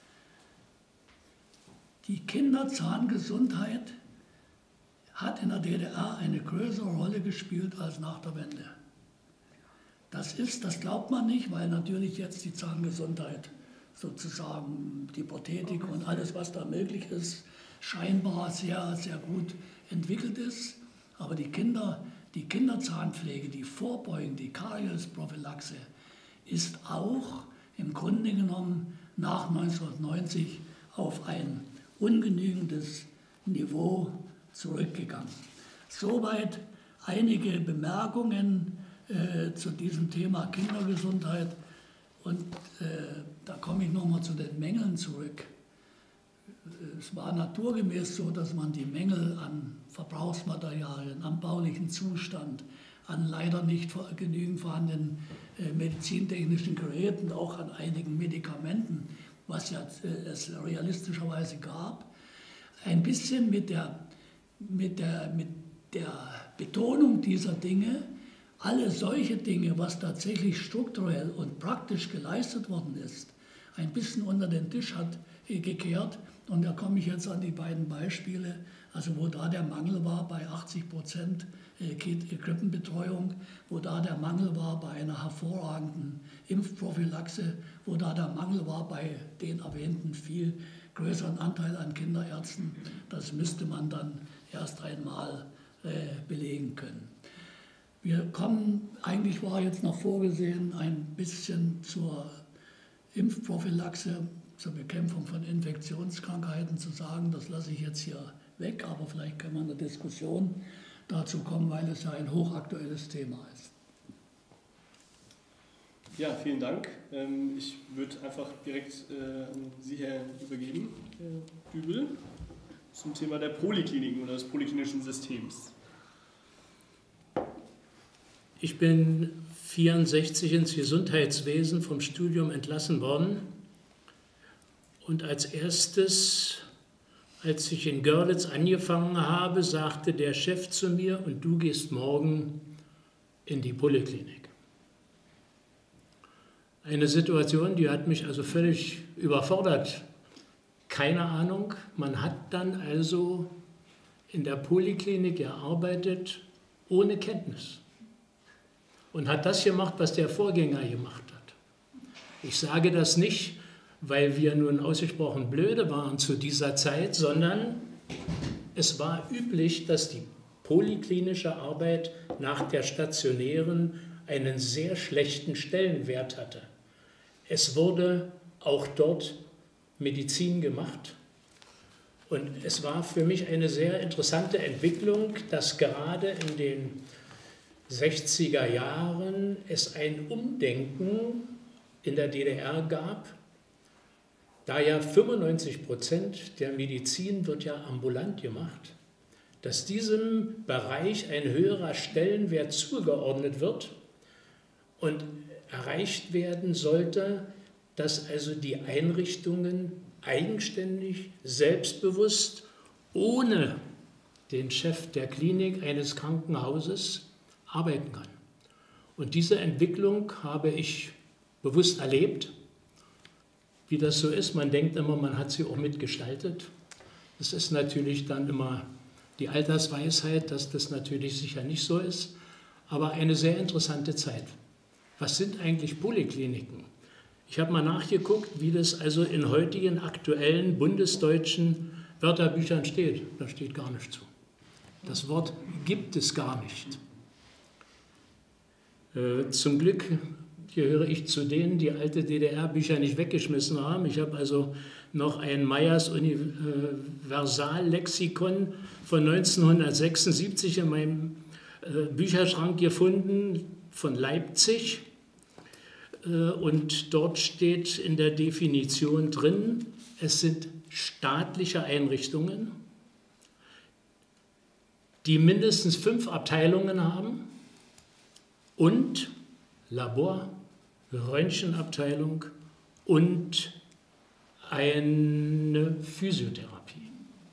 Die Kinderzahngesundheit hat in der D D R eine größere Rolle gespielt als nach der Wende. Das ist, das glaubt man nicht, weil natürlich jetzt die Zahngesundheit sozusagen, die Prothetik und alles, was da möglich ist, scheinbar sehr, sehr gut entwickelt ist. Aber die Kinder, die Kinderzahnpflege, die Vorbeugung, die Kariesprophylaxe ist auch im Grunde genommen nach neunzehnhundertneunzig auf ein ungenügendes Niveau zurückgegangen. Soweit einige Bemerkungen äh, zu diesem Thema Kindergesundheit. Und äh, da komme ich nochmal zu den Mängeln zurück. Es war naturgemäß so, dass man die Mängel an Verbrauchsmaterialien, am baulichen Zustand, an leider nicht genügend vorhandenen äh, medizintechnischen Geräten, auch an einigen Medikamenten, was ja äh, es realistischerweise gab, ein bisschen mit der, mit der, mit der Betonung dieser Dinge, alle solche Dinge, was tatsächlich strukturell und praktisch geleistet worden ist, ein bisschen unter den Tisch hat äh, gekehrt. Und da komme ich jetzt an die beiden Beispiele, also wo da der Mangel war bei achtzig Prozent Krippenbetreuung, wo da der Mangel war bei einer hervorragenden Impfprophylaxe, wo da der Mangel war bei den erwähnten viel größeren Anteil an Kinderärzten. Das müsste man dann erst einmal äh, belegen können. Wir kommen, eigentlich war jetzt noch vorgesehen, ein bisschen zur Impfprophylaxe, zur Bekämpfung von Infektionskrankheiten zu sagen. Das lasse ich jetzt hier weg, aber vielleicht können wir in der Diskussion dazu kommen, weil es ja ein hochaktuelles Thema ist. Ja, vielen Dank. Ich würde einfach direkt an Sie, Herr, übergeben, Herr Dübel, zum Thema der Polikliniken oder des poliklinischen Systems. Ich bin vierundsechzig ins Gesundheitswesen vom Studium entlassen worden. Und als erstes, als ich in Görlitz angefangen habe, sagte der Chef zu mir, und du gehst morgen in die Poliklinik. Eine Situation, die hat mich also völlig überfordert. Keine Ahnung, man hat dann also in der Poliklinik gearbeitet ohne Kenntnis. Und hat das gemacht, was der Vorgänger gemacht hat. Ich sage das nicht, weil wir nun ausgesprochen blöde waren zu dieser Zeit, sondern es war üblich, dass die poliklinische Arbeit nach der stationären einen sehr schlechten Stellenwert hatte. Es wurde auch dort Medizin gemacht. Und es war für mich eine sehr interessante Entwicklung, dass gerade in den sechziger Jahren es ein Umdenken in der D D R gab, da ja fünfundneunzig Prozent der Medizin wird ja ambulant gemacht, dass diesem Bereich ein höherer Stellenwert zugeordnet wird und erreicht werden sollte, dass also die Einrichtungen eigenständig, selbstbewusst, ohne den Chef der Klinik eines Krankenhauses arbeiten kann. Und diese Entwicklung habe ich bewusst erlebt. Wie das so ist, man denkt immer, man hat sie auch mitgestaltet. Das ist natürlich dann immer die Altersweisheit, dass das natürlich sicher nicht so ist. aber eine sehr interessante Zeit. Was sind eigentlich Polikliniken? Ich habe mal nachgeguckt, wie das also in heutigen aktuellen bundesdeutschen Wörterbüchern steht. Da steht gar nichts zu. Das Wort gibt es gar nicht. Äh, zum Glück gehöre ich zu denen, die alte D D R-Bücher nicht weggeschmissen haben. Ich habe also noch ein Meyers Universallexikon von neunzehnhundertsechsundsiebzig in meinem äh, Bücherschrank gefunden, von Leipzig. Äh, und dort steht in der Definition drin, es sind staatliche Einrichtungen, die mindestens fünf Abteilungen haben und Labor, Röntgenabteilung und eine Physiotherapie.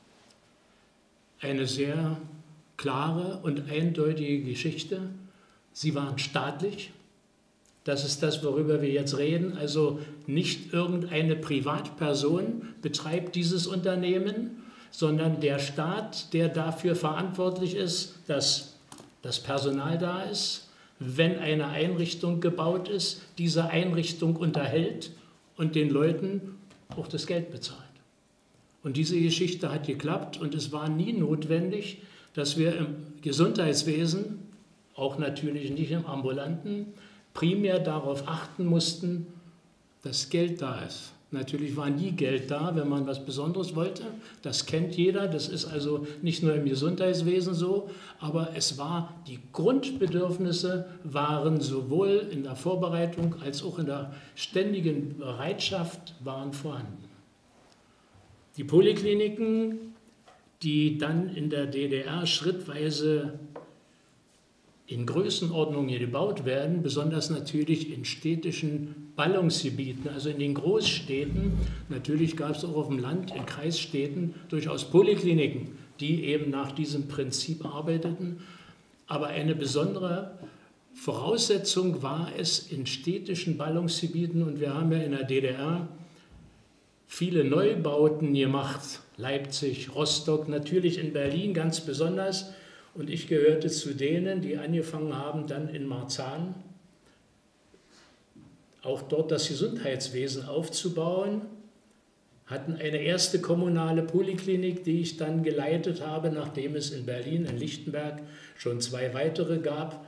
Eine sehr klare und eindeutige Geschichte. Sie waren staatlich. Das ist das, worüber wir jetzt reden. Also nicht irgendeine Privatperson betreibt dieses Unternehmen, sondern der Staat, der dafür verantwortlich ist, dass das Personal da ist, wenn eine Einrichtung gebaut ist, diese Einrichtung unterhält und den Leuten auch das Geld bezahlt. Und diese Geschichte hat geklappt und es war nie notwendig, dass wir im Gesundheitswesen, auch natürlich nicht im ambulanten, primär darauf achten mussten, dass Geld da ist. Natürlich war nie Geld da, wenn man was Besonderes wollte. Das kennt jeder, das ist also nicht nur im Gesundheitswesen so, aber es war, die Grundbedürfnisse waren sowohl in der Vorbereitung als auch in der ständigen Bereitschaft waren vorhanden. Die Polikliniken, die dann in der D D R schrittweise in Größenordnungen gebaut werden, besonders natürlich in städtischen Ballungsgebieten, also in den Großstädten. Natürlich gab es auch auf dem Land, in Kreisstädten, durchaus Polikliniken, die eben nach diesem Prinzip arbeiteten. Aber eine besondere Voraussetzung war es in städtischen Ballungsgebieten, und wir haben ja in der D D R viele Neubauten gemacht, Leipzig, Rostock, natürlich in Berlin ganz besonders. Und ich gehörte zu denen, die angefangen haben, dann in Marzahn auch dort das Gesundheitswesen aufzubauen, hatten eine erste kommunale Poliklinik, die ich dann geleitet habe, nachdem es in Berlin, in Lichtenberg schon zwei weitere gab.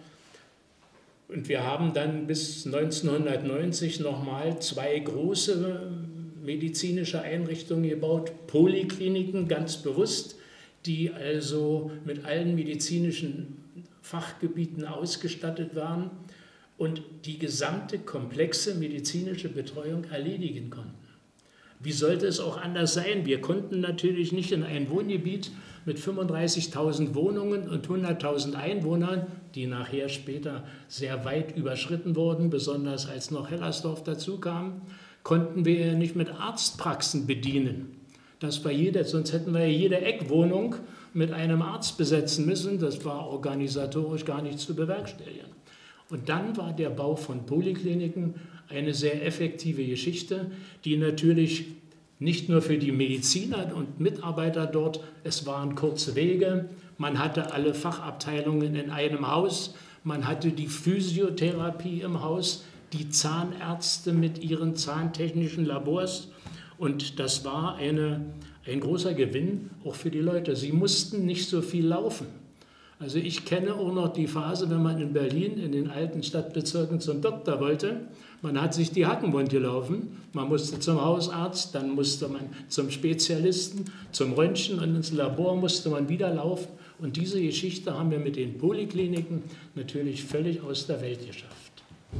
Und wir haben dann bis neunzehnhundertneunzig nochmal zwei große medizinische Einrichtungen gebaut, Polikliniken ganz bewusst, die also mit allen medizinischen Fachgebieten ausgestattet waren und die gesamte komplexe medizinische Betreuung erledigen konnten. Wie sollte es auch anders sein? Wir konnten natürlich nicht in ein Wohngebiet mit fünfunddreißigtausend Wohnungen und hunderttausend Einwohnern, die nachher später sehr weit überschritten wurden, besonders als noch Hellersdorf dazu kam, konnten wir nicht mit Arztpraxen bedienen. Das war jeder, sonst hätten wir jede Eckwohnung mit einem Arzt besetzen müssen. Das war organisatorisch gar nicht zu bewerkstelligen. Und dann war der Bau von Polikliniken eine sehr effektive Geschichte, die natürlich nicht nur für die Mediziner und Mitarbeiter dort, es waren kurze Wege, man hatte alle Fachabteilungen in einem Haus, man hatte die Physiotherapie im Haus, die Zahnärzte mit ihren zahntechnischen Labors. Und das war eine, ein großer Gewinn auch für die Leute. Sie mussten nicht so viel laufen. Also ich kenne auch noch die Phase, wenn man in Berlin in den alten Stadtbezirken zum Doktor wollte. Man hat sich die Hacken wund gelaufen. Man musste zum Hausarzt, dann musste man zum Spezialisten, zum Röntgen und ins Labor musste man wieder laufen. Und diese Geschichte haben wir mit den Polikliniken natürlich völlig aus der Welt geschafft.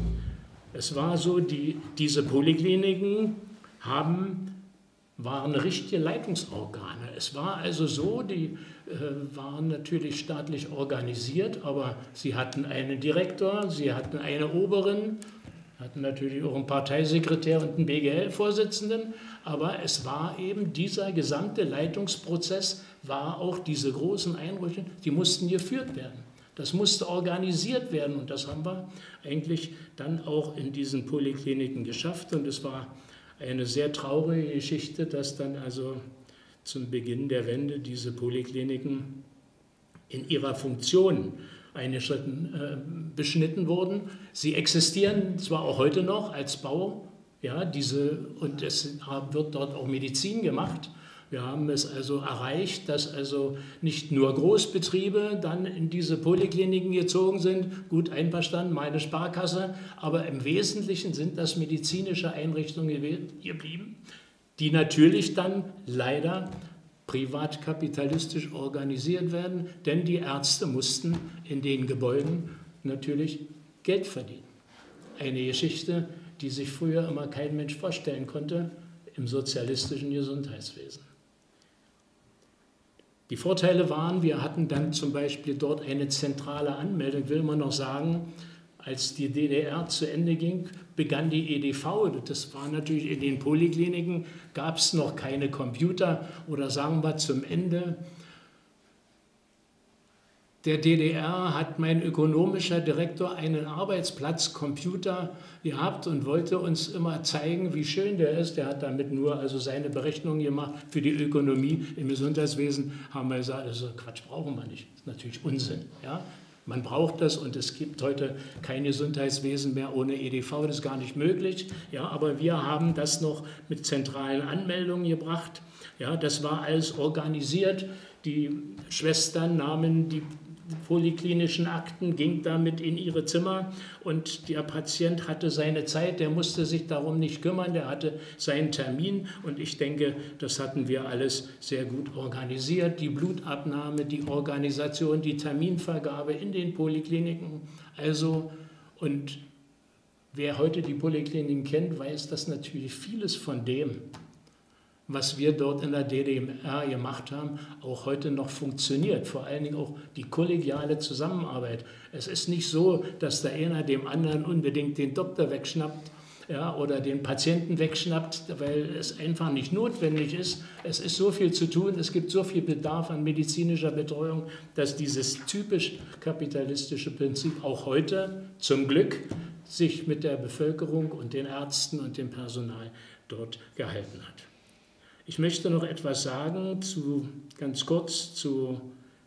Es war so, die, diese Polikliniken haben, waren richtige Leitungsorgane. Es war also so, die äh, waren natürlich staatlich organisiert, aber sie hatten einen Direktor, sie hatten eine Oberin, hatten natürlich auch einen Parteisekretär und einen B G L-Vorsitzenden, aber es war eben dieser gesamte Leitungsprozess, war auch diese großen Einrichtungen, die mussten geführt werden. Das musste organisiert werden und das haben wir eigentlich dann auch in diesen Polikliniken geschafft und es war eine sehr traurige Geschichte, dass dann also zum Beginn der Wende diese Polikliniken in ihrer Funktion eingeschnitten, äh, beschnitten wurden. Sie existieren zwar auch heute noch als Bau, ja, diese, und es wird dort auch Medizin gemacht. Wir haben es also erreicht, dass also nicht nur Großbetriebe dann in diese Polikliniken gezogen sind, gut einverstanden, meine Sparkasse, aber im Wesentlichen sind das medizinische Einrichtungen geblieben, die natürlich dann leider privatkapitalistisch organisiert werden, denn die Ärzte mussten in den Gebäuden natürlich Geld verdienen. Eine Geschichte, die sich früher immer kein Mensch vorstellen konnte im sozialistischen Gesundheitswesen. Die Vorteile waren, wir hatten dann zum Beispiel dort eine zentrale Anmeldung, will man noch sagen, als die D D R zu Ende ging, begann die E D V. Das war natürlich in den Polikliniken, gab es noch keine Computer oder sagen wir zum Ende der D D R hat mein ökonomischer Direktor einen Arbeitsplatzcomputer gehabt und wollte uns immer zeigen, wie schön der ist. Der hat damit nur also seine Berechnungen gemacht für die Ökonomie im Gesundheitswesen. Haben wir gesagt, also Quatsch brauchen wir nicht. Das ist natürlich Unsinn. Ja? Man braucht das und es gibt heute kein Gesundheitswesen mehr ohne E D V. Das ist gar nicht möglich. Ja, aber wir haben das noch mit zentralen Anmeldungen gebracht. Ja, das war alles organisiert. Die Schwestern nahmen die poliklinischen Akten, ging damit in ihre Zimmer und der Patient hatte seine Zeit, der musste sich darum nicht kümmern, der hatte seinen Termin und ich denke, das hatten wir alles sehr gut organisiert. Die Blutabnahme, die Organisation, die Terminvergabe in den Polikliniken. Also, und wer heute die Polikliniken kennt, weiß, dass natürlich vieles von dem, was wir dort in der D D R gemacht haben, auch heute noch funktioniert. Vor allen Dingen auch die kollegiale Zusammenarbeit. Es ist nicht so, dass der eine dem anderen unbedingt den Doktor wegschnappt, ja, oder den Patienten wegschnappt, weil es einfach nicht notwendig ist. Es ist so viel zu tun, es gibt so viel Bedarf an medizinischer Betreuung, dass dieses typisch kapitalistische Prinzip auch heute zum Glück sich mit der Bevölkerung und den Ärzten und dem Personal dort gehalten hat. Ich möchte noch etwas sagen, zu, ganz kurz zu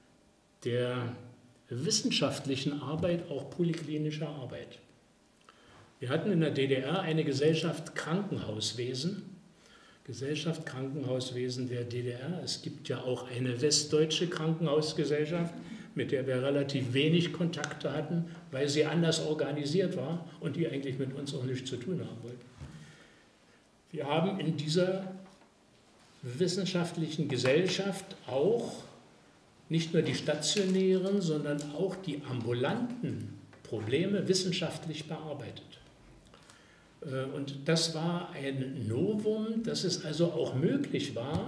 der wissenschaftlichen Arbeit, auch poliklinischer Arbeit. Wir hatten in der D D R eine Gesellschaft Krankenhauswesen, Gesellschaft Krankenhauswesen der D D R. Es gibt ja auch eine westdeutsche Krankenhausgesellschaft, mit der wir relativ wenig Kontakte hatten, weil sie anders organisiert war und die eigentlich mit uns auch nichts zu tun haben wollte. Wir haben in dieser wissenschaftlichen Gesellschaft auch nicht nur die stationären, sondern auch die ambulanten Probleme wissenschaftlich bearbeitet. Und das war ein Novum, dass es also auch möglich war,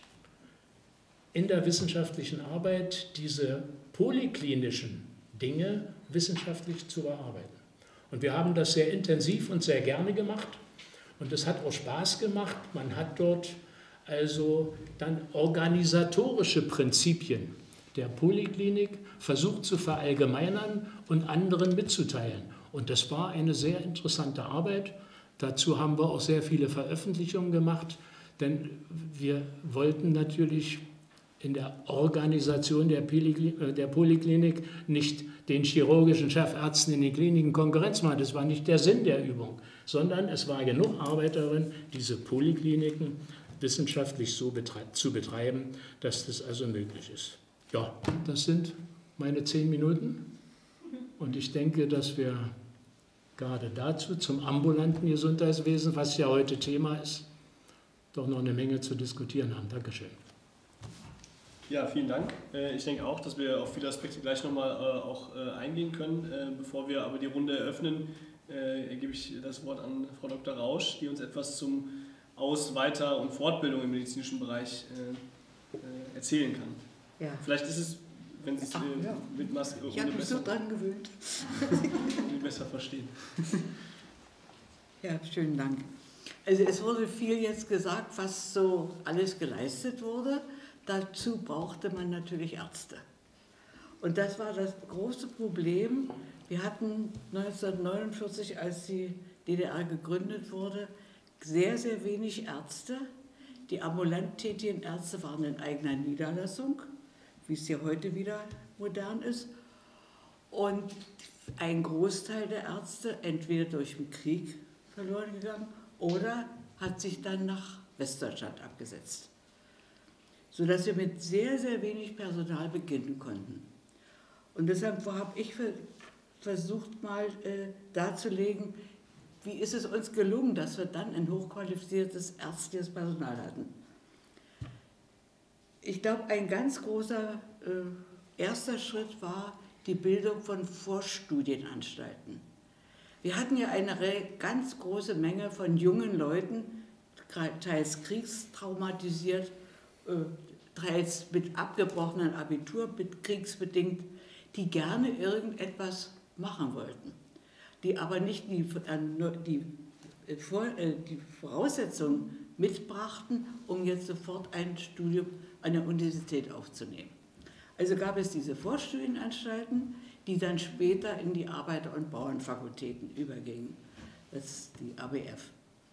in der wissenschaftlichen Arbeit diese polyklinischen Dinge wissenschaftlich zu bearbeiten. Und wir haben das sehr intensiv und sehr gerne gemacht und es hat auch Spaß gemacht. Man hat dort also dann organisatorische Prinzipien der Poliklinik versucht zu verallgemeinern und anderen mitzuteilen. Und das war eine sehr interessante Arbeit. Dazu haben wir auch sehr viele Veröffentlichungen gemacht, denn wir wollten natürlich in der Organisation der Poliklinik nicht den chirurgischen Chefärzten in den Kliniken Konkurrenz machen. Das war nicht der Sinn der Übung, sondern es war genug Arbeit darin, diese Polikliniken wissenschaftlich so betre- zu betreiben, dass das also möglich ist. Ja, das sind meine zehn Minuten und ich denke, dass wir gerade dazu zum ambulanten Gesundheitswesen, was ja heute Thema ist, doch noch eine Menge zu diskutieren haben. Dankeschön. Ja, vielen Dank. Ich denke auch, dass wir auf viele Aspekte gleich nochmal auch eingehen können. Bevor wir aber die Runde eröffnen, gebe ich das Wort an Frau Doktor Rausch, die uns etwas zum Aus-, Weiter- und Fortbildung im medizinischen Bereich äh, erzählen kann. Ja. Vielleicht ist es, wenn Sie es äh, ja. mit Maske Ich habe mich so dran gewöhnt. besser verstehen. Ja, schönen Dank. Also es wurde viel jetzt gesagt, was so alles geleistet wurde. Dazu brauchte man natürlich Ärzte. Und das war das große Problem. Wir hatten neunzehnhundertneunundvierzig, als die D D R gegründet wurde, sehr, sehr wenig Ärzte. Die ambulant tätigen Ärzte waren in eigener Niederlassung, wie es ja heute wieder modern ist. Und ein Großteil der Ärzte entweder durch den Krieg verloren gegangen oder hat sich dann nach Westdeutschland abgesetzt, sodass wir mit sehr, sehr wenig Personal beginnen konnten. Und deshalb habe ich versucht, mal äh, darzulegen, wie ist es uns gelungen, dass wir dann ein hochqualifiziertes ärztliches Personal hatten. Ich glaube, ein ganz großer äh, erster Schritt war die Bildung von Vorstudienanstalten. Wir hatten ja eine ganz große Menge von jungen Leuten, teils kriegstraumatisiert, teils mit abgebrochenem Abitur, kriegsbedingt, die gerne irgendetwas machen wollten, die aber nicht die, die, die Voraussetzungen mitbrachten, um jetzt sofort ein Studium an der Universität aufzunehmen. Also gab es diese Vorstudienanstalten, die dann später in die Arbeiter- und Bauernfakultäten übergingen. Das ist die A B F.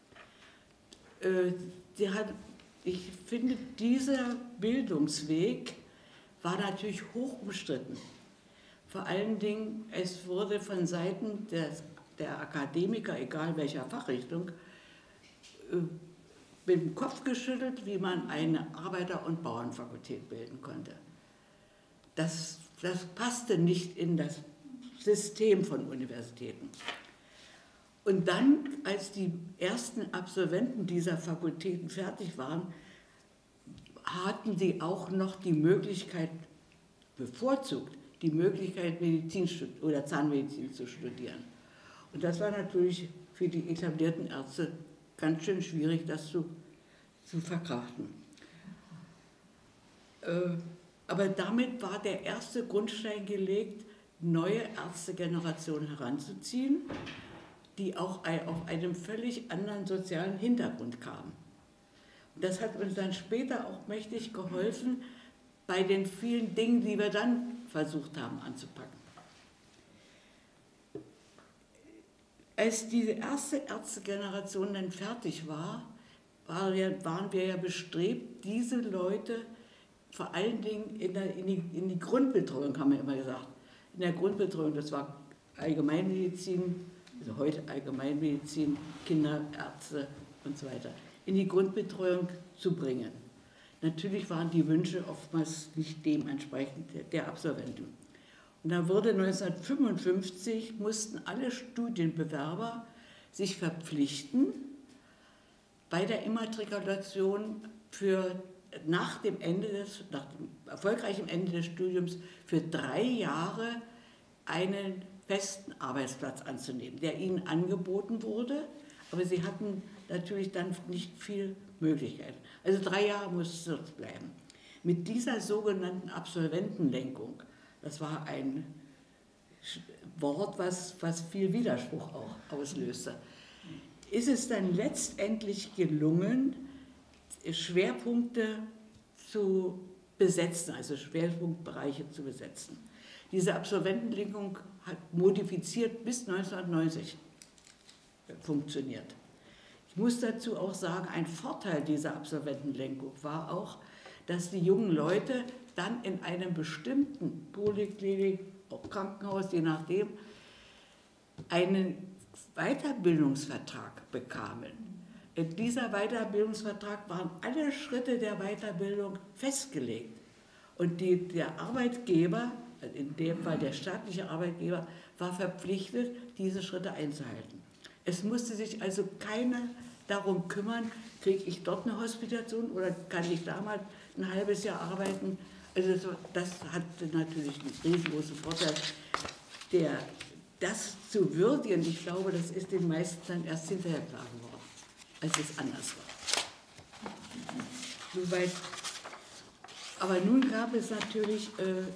Sie hat, ich finde, dieser Bildungsweg war natürlich hoch umstritten. Vor allen Dingen, es wurde von Seiten der, der Akademiker, egal welcher Fachrichtung, mit dem Kopf geschüttelt, wie man eine Arbeiter- und Bauernfakultät bilden konnte. Das, das passte nicht in das System von Universitäten. Und dann, als die ersten Absolventen dieser Fakultäten fertig waren, hatten sie auch noch die Möglichkeit, bevorzugt, die Möglichkeit, Medizin oder Zahnmedizin zu studieren. Und das war natürlich für die etablierten Ärzte ganz schön schwierig, das zu, zu verkraften. Äh, aber damit war der erste Grundstein gelegt, neue Ärztegenerationen heranzuziehen, die auch auf einem völlig anderen sozialen Hintergrund kamen. Und das hat uns dann später auch mächtig geholfen bei den vielen Dingen, die wir dann versucht haben anzupacken. Als diese erste Ärztegeneration dann fertig war, waren wir ja bestrebt, diese Leute vor allen Dingen in, der, in, die, in die Grundbetreuung, haben wir immer gesagt, in der Grundbetreuung, das war Allgemeinmedizin, also heute Allgemeinmedizin, Kinderärzte und so weiter, in die Grundbetreuung zu bringen. Natürlich waren die Wünsche oftmals nicht dementsprechend der Absolventen. Und dann wurde neunzehnhundertfünfundfünfzig, mussten alle Studienbewerber sich verpflichten, bei der Immatrikulation für nach dem Ende des, nach dem erfolgreichen Ende des Studiums für drei Jahre einen festen Arbeitsplatz anzunehmen, der ihnen angeboten wurde, aber sie hatten natürlich dann nicht viel Möglichkeit. Also drei Jahre musste es bleiben. Mit dieser sogenannten Absolventenlenkung, das war ein Wort, was, was viel Widerspruch auch auslöste, ist es dann letztendlich gelungen, Schwerpunkte zu besetzen, also Schwerpunktbereiche zu besetzen. Diese Absolventenlenkung hat modifiziert bis neunzehnhundertneunzig funktioniert. Ich muss dazu auch sagen, ein Vorteil dieser Absolventenlenkung war auch, dass die jungen Leute dann in einem bestimmten Poliklinik, auch Krankenhaus, je nachdem, einen Weiterbildungsvertrag bekamen. In dieser Weiterbildungsvertrag waren alle Schritte der Weiterbildung festgelegt. Und die, der Arbeitgeber, in dem Fall der staatliche Arbeitgeber, war verpflichtet, diese Schritte einzuhalten. Es musste sich also keiner darum kümmern, kriege ich dort eine Hospitation oder kann ich da mal ein halbes Jahr arbeiten. Also das hat natürlich einen riesengroßen Vorteil. Der, das zu würdigen, ich glaube, das ist den meisten dann erst hinterher klar geworden, als es anders war. Soweit. Aber nun gab es natürlich äh,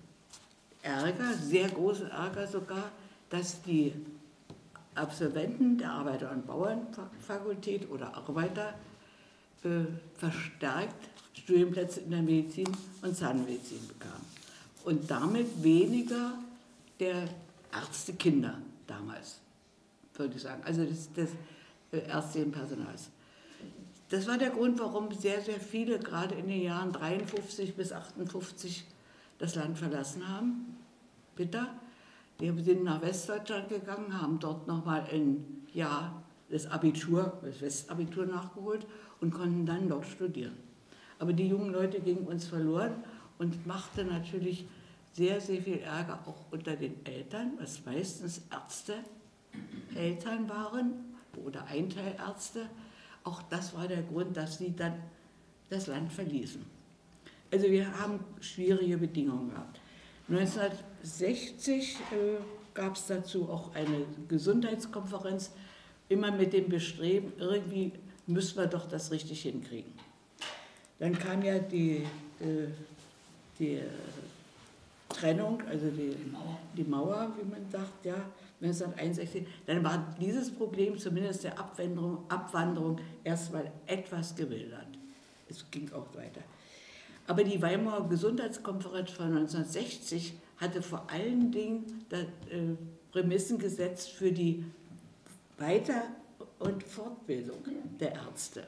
Ärger, sehr großen Ärger sogar, dass die Absolventen der Arbeiter- und Bauernfakultät oder Arbeiter äh, verstärkt Studienplätze in der Medizin und Zahnmedizin bekamen. Und damit weniger der Ärztekinder damals, würde ich sagen, also des, des äh, ärztlichen Personals. Das war der Grund, warum sehr, sehr viele gerade in den Jahren dreiundfünfzig bis achtundfünfzig das Land verlassen haben. Bitter. Wir sind nach Westdeutschland gegangen, haben dort nochmal ein Jahr das Abitur, das Westabitur nachgeholt und konnten dann dort studieren. Aber die jungen Leute gingen uns verloren und machte natürlich sehr, sehr viel Ärger auch unter den Eltern, was meistens Ärzte, Eltern waren oder Einteilärzte. Auch das war der Grund, dass sie dann das Land verließen. Also wir haben schwierige Bedingungen gehabt. neunzehnhundertsechzig äh, gab es dazu auch eine Gesundheitskonferenz, immer mit dem Bestreben, irgendwie müssen wir doch das richtig hinkriegen. Dann kam ja die, äh, die äh, Trennung, also die, die Mauer, wie man sagt, ja, neunzehnhunderteinundsechzig. Dann war dieses Problem, zumindest der Abwanderung, Abwanderung, erstmal etwas gemildert. Es ging auch weiter. Aber die Weimarer Gesundheitskonferenz von neunzehnhundertsechzig hatte vor allen Dingen das, äh, Prämissen gesetzt für die Weiter- und Fortbildung der Ärzte.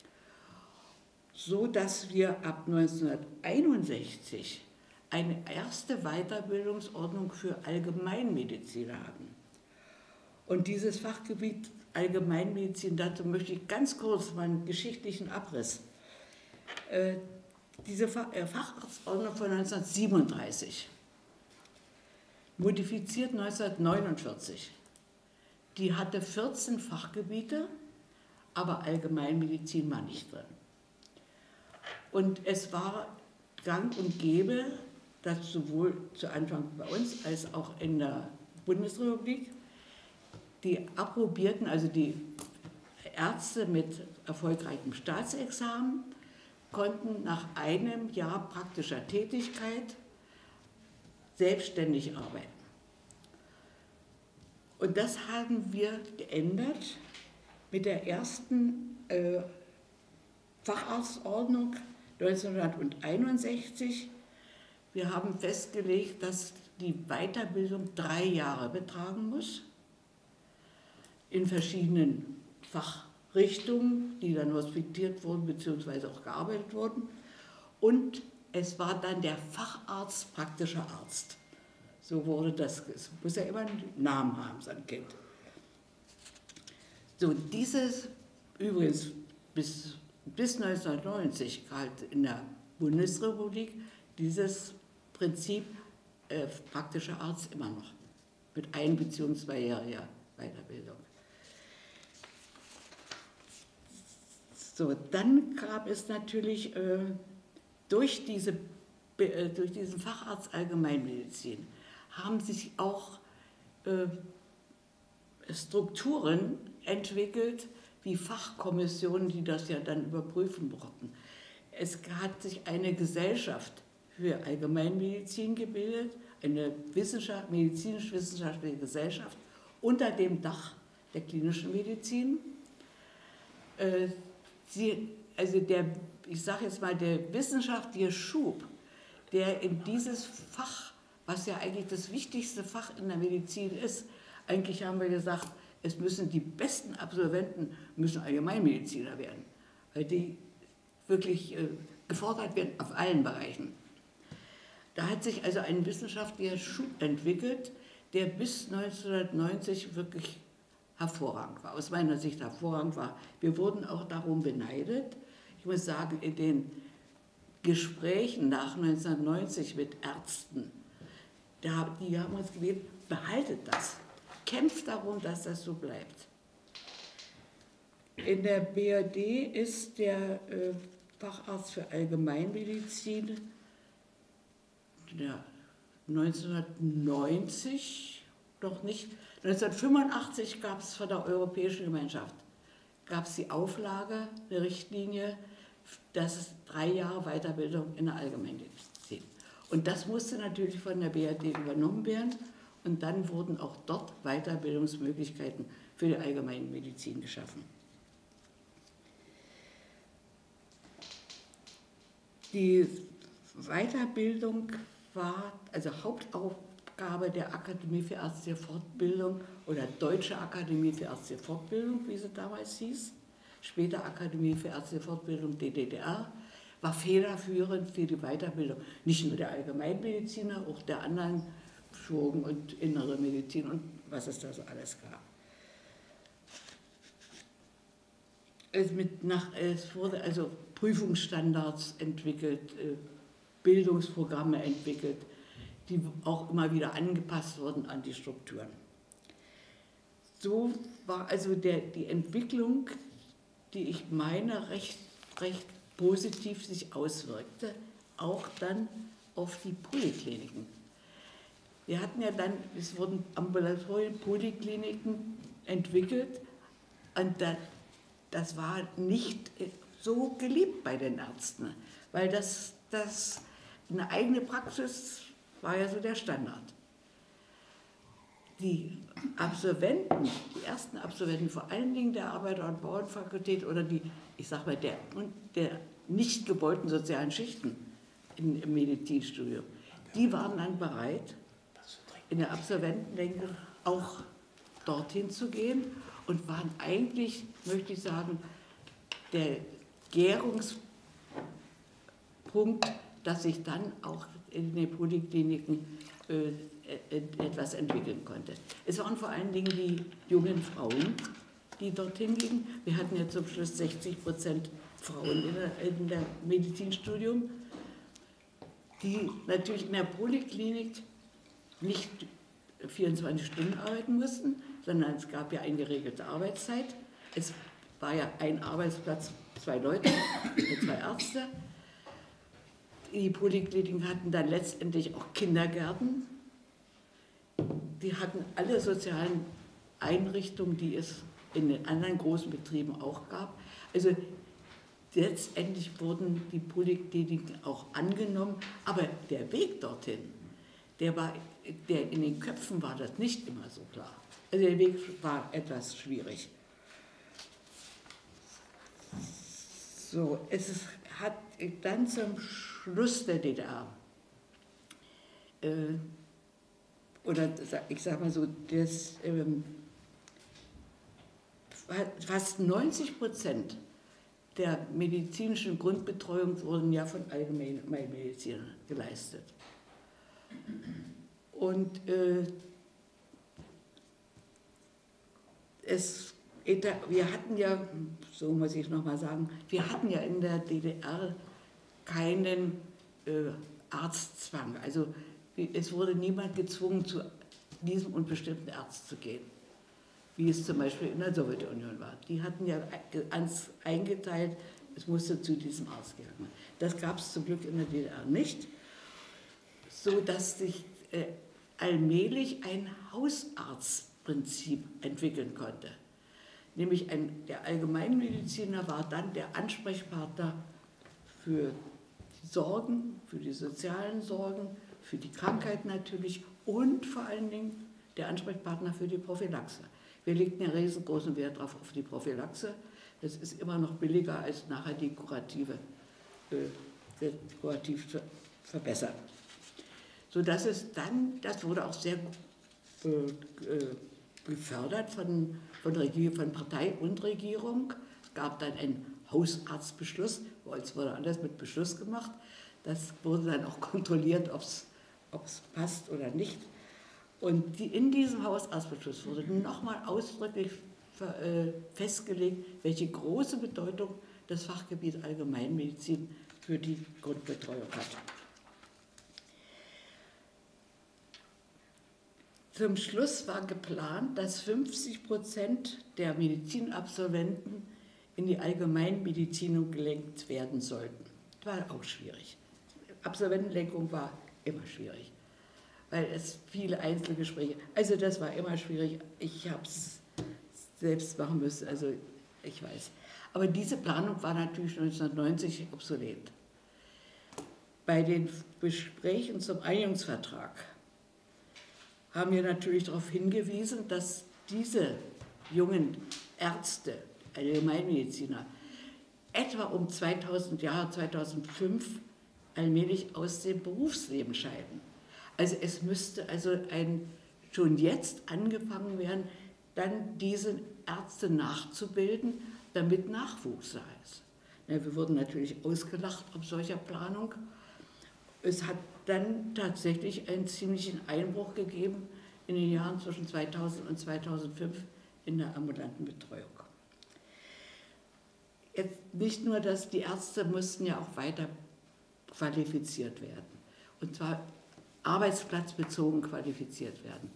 So dass wir ab neunzehnhunderteinundsechzig eine erste Weiterbildungsordnung für Allgemeinmediziner hatten. Und dieses Fachgebiet Allgemeinmedizin, dazu möchte ich ganz kurz mal einen geschichtlichen Abriss. Äh, diese Facharztordnung von neunzehnhundertsiebenunddreißig, modifiziert neunzehnhundertneunundvierzig, die hatte vierzehn Fachgebiete, aber Allgemeinmedizin war nicht drin. Und es war gang und gäbe, dass sowohl zu Anfang bei uns als auch in der Bundesrepublik die Approbierten, also die Ärzte mit erfolgreichem Staatsexamen, konnten nach einem Jahr praktischer Tätigkeit selbstständig arbeiten. Und das haben wir geändert mit der ersten äh, Facharztordnung neunzehnhunderteinundsechzig. Wir haben festgelegt, dass die Weiterbildung drei Jahre betragen muss, in verschiedenen Fachrichtungen, die dann hospitiert wurden bzw. auch gearbeitet wurden. Und es war dann der Facharzt praktischer Arzt. So wurde das, es muss ja immer einen Namen haben, sein Kind. So, dieses, übrigens bis, bis neunzehnhundertneunzig galt in der Bundesrepublik dieses Prinzip äh, praktischer Arzt immer noch, mit ein- bzw. zweijähriger Weiterbildung. So, dann gab es natürlich äh, durch, diese, äh, durch diesen Facharzt Allgemeinmedizin haben sich auch äh, Strukturen entwickelt, wie Fachkommissionen, die das ja dann überprüfen brauchten. Es hat sich eine Gesellschaft für Allgemeinmedizin gebildet, eine Wissenschaft, medizinisch-wissenschaftliche Gesellschaft unter dem Dach der klinischen Medizin. Äh, sie, also der, ich sage jetzt mal, der wissenschaftliche Schub, der in dieses Fach, was ja eigentlich das wichtigste Fach in der Medizin ist, eigentlich haben wir gesagt, es müssen die besten Absolventen müssen Allgemeinmediziner werden, weil die wirklich äh, gefordert werden auf allen Bereichen. Da hat sich also ein wissenschaftlicher Schub entwickelt, der bis neunzehnhundertneunzig wirklich hervorragend war, aus meiner Sicht hervorragend war. Wir wurden auch darum beneidet. Ich muss sagen, in den Gesprächen nach neunzehnhundertneunzig mit Ärzten, die haben uns gebeten, behaltet das, kämpft darum, dass das so bleibt. In der B R D ist der äh, Facharzt für Allgemeinmedizin ja, neunzehnhundertneunzig, doch nicht, neunzehnhundertfünfundachtzig gab es von der Europäischen Gemeinschaft, gab es die Auflage, eine Richtlinie, dass es drei Jahre Weiterbildung in der Allgemeinmedizin. Und das musste natürlich von der B R D übernommen werden und dann wurden auch dort Weiterbildungsmöglichkeiten für die Allgemeinmedizin geschaffen. Die Weiterbildung war also Hauptaufgabe der Akademie für ärztliche Fortbildung oder Deutsche Akademie für ärztliche Fortbildung, wie sie damals hieß, später Akademie für ärztliche Fortbildung D D R, war federführend für die Weiterbildung, nicht nur der Allgemeinmediziner, auch der anderen Chirurgen und innere Medizin und was es da so alles gab. Es, mit nach, es wurde also Prüfungsstandards entwickelt, Bildungsprogramme entwickelt, die auch immer wieder angepasst wurden an die Strukturen. So war also der, die Entwicklung, die ich meine, recht, recht positiv sich auswirkte, auch dann auf die Polikliniken. Wir hatten ja dann, es wurden Ambulatorien, Polikliniken entwickelt und da, das war nicht so geliebt bei den Ärzten, weil das, das eine eigene Praxis war ja so der Standard. Die Absolventen, die ersten Absolventen, vor allen Dingen der Arbeiter- und Bauernfakultät oder die, ich sag mal, der, der nicht gewollten sozialen Schichten im Medizinstudium, die waren dann bereit, in der Absolventendenke auch dorthin zu gehen und waren eigentlich, möchte ich sagen, der Gärungspunkt, dass sich dann auch in den Polikliniken äh, etwas entwickeln konnte. Es waren vor allen Dingen die jungen Frauen, die dorthin gingen. Wir hatten ja zum Schluss sechzig Prozent Frauen in der, in der Medizinstudium, die natürlich in der Poliklinik nicht vierundzwanzig Stunden arbeiten mussten, sondern es gab ja eine geregelte Arbeitszeit. Es war ja ein Arbeitsplatz, zwei Leute, zwei Ärzte. Die Polikliniken hatten dann letztendlich auch Kindergärten. Die hatten alle sozialen Einrichtungen, die es in den anderen großen Betrieben auch gab. Also letztendlich wurden die Polikliniken auch angenommen, aber der Weg dorthin, der war, der in den Köpfen war das nicht immer so klar. Also der Weg war etwas schwierig. So, es ist, hat dann zum Schluss der D D R, äh, oder ich sage mal so, das, ähm, fast neunzig Prozent der medizinischen Grundbetreuung wurden ja von Allgemeinmedizinern geleistet. Und äh, es, wir hatten ja, so muss ich noch mal sagen, wir hatten ja in der D D R keinen äh, Arztzwang. Also es wurde niemand gezwungen, zu diesem und bestimmten Arzt zu gehen, wie es zum Beispiel in der Sowjetunion war. Die hatten ja ans eingeteilt, es musste zu diesem Arzt gegangen werden. Das gab es zum Glück in der D D R nicht, so dass sich äh, allmählich ein Hausarztprinzip entwickeln konnte. Nämlich ein, der Allgemeinmediziner war dann der Ansprechpartner für die Sorgen, für die sozialen Sorgen, für die Krankheit natürlich und vor allen Dingen der Ansprechpartner für die Prophylaxe. Wir legten ja riesengroßen Wert darauf, auf die Prophylaxe. Das ist immer noch billiger als nachher die kurative, äh, kurativ zu verbessern. Sodass es dann, das wurde auch sehr äh, äh, gefördert von, von, Regierung, von Partei und Regierung. Es gab dann einen Hausarztbeschluss, bei uns wurde alles mit Beschluss gemacht. Das wurde dann auch kontrolliert, ob es passt oder nicht. Und die, in diesem Hausarztbeschluss wurde nochmal ausdrücklich äh, festgelegt, welche große Bedeutung das Fachgebiet Allgemeinmedizin für die Grundbetreuung hat. Zum Schluss war geplant, dass fünfzig Prozent der Medizinabsolventen in die Allgemeinmedizin gelenkt werden sollten. Das war auch schwierig. Absolventenlenkung war immer schwierig, weil es viele Einzelgespräche, also das war immer schwierig. Ich habe es selbst machen müssen, also ich weiß. Aber diese Planung war natürlich neunzehnhundertneunzig obsolet. Bei den Gesprächen zum Einigungsvertrag haben wir natürlich darauf hingewiesen, dass diese jungen Ärzte, Allgemeinmediziner, etwa um zweitausend Jahre, zweitausendfünf, allmählich aus dem Berufsleben scheiden. Also es müsste also ein, schon jetzt angefangen werden, dann diese Ärzte nachzubilden, damit Nachwuchs da ist. Ja, wir wurden natürlich ausgelacht ob solcher Planung. es hat dann tatsächlich einen ziemlichen Einbruch gegeben in den Jahren zwischen zweitausend und zweitausendfünf in der ambulanten Betreuung. Jetzt nicht nur, dass die Ärzte mussten ja auch weiter qualifiziert werden, und zwar arbeitsplatzbezogen qualifiziert werden.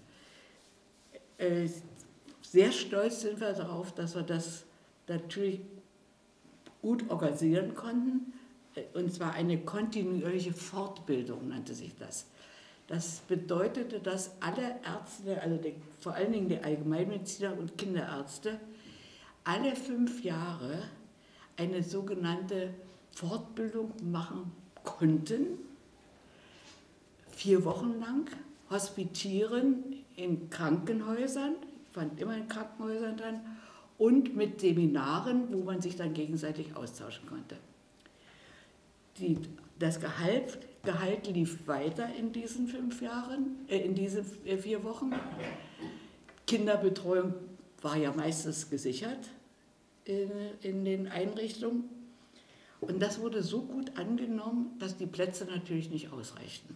Sehr stolz sind wir darauf, dass wir das natürlich gut organisieren konnten, und zwar eine kontinuierliche Fortbildung nannte sich das. Das bedeutete, dass alle Ärzte, also die, vor allen Dingen die Allgemeinmediziner und Kinderärzte, alle fünf Jahre eine sogenannte Fortbildung machen konnten, vier Wochen lang hospitieren in Krankenhäusern, ich fand immer in Krankenhäusern dann, und mit Seminaren, wo man sich dann gegenseitig austauschen konnte. Die, das Gehalt, Gehalt lief weiter in diesen fünf Jahren, äh, in diesen vier Wochen. Kinderbetreuung war ja meistens gesichert in, in den Einrichtungen. Und das wurde so gut angenommen, dass die Plätze natürlich nicht ausreichten.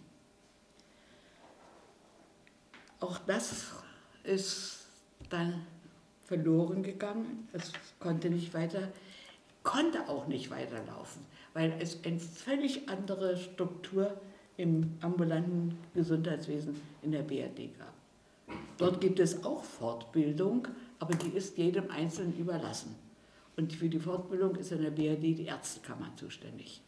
Auch das ist dann verloren gegangen. Es konnte nicht weiter, konnte auch nicht weiterlaufen, weil es eine völlig andere Struktur im ambulanten Gesundheitswesen in der B R D gab. Dort gibt es auch Fortbildung, aber die ist jedem Einzelnen überlassen. Und für die Fortbildung ist in der B R D die Ärztekammer zuständig.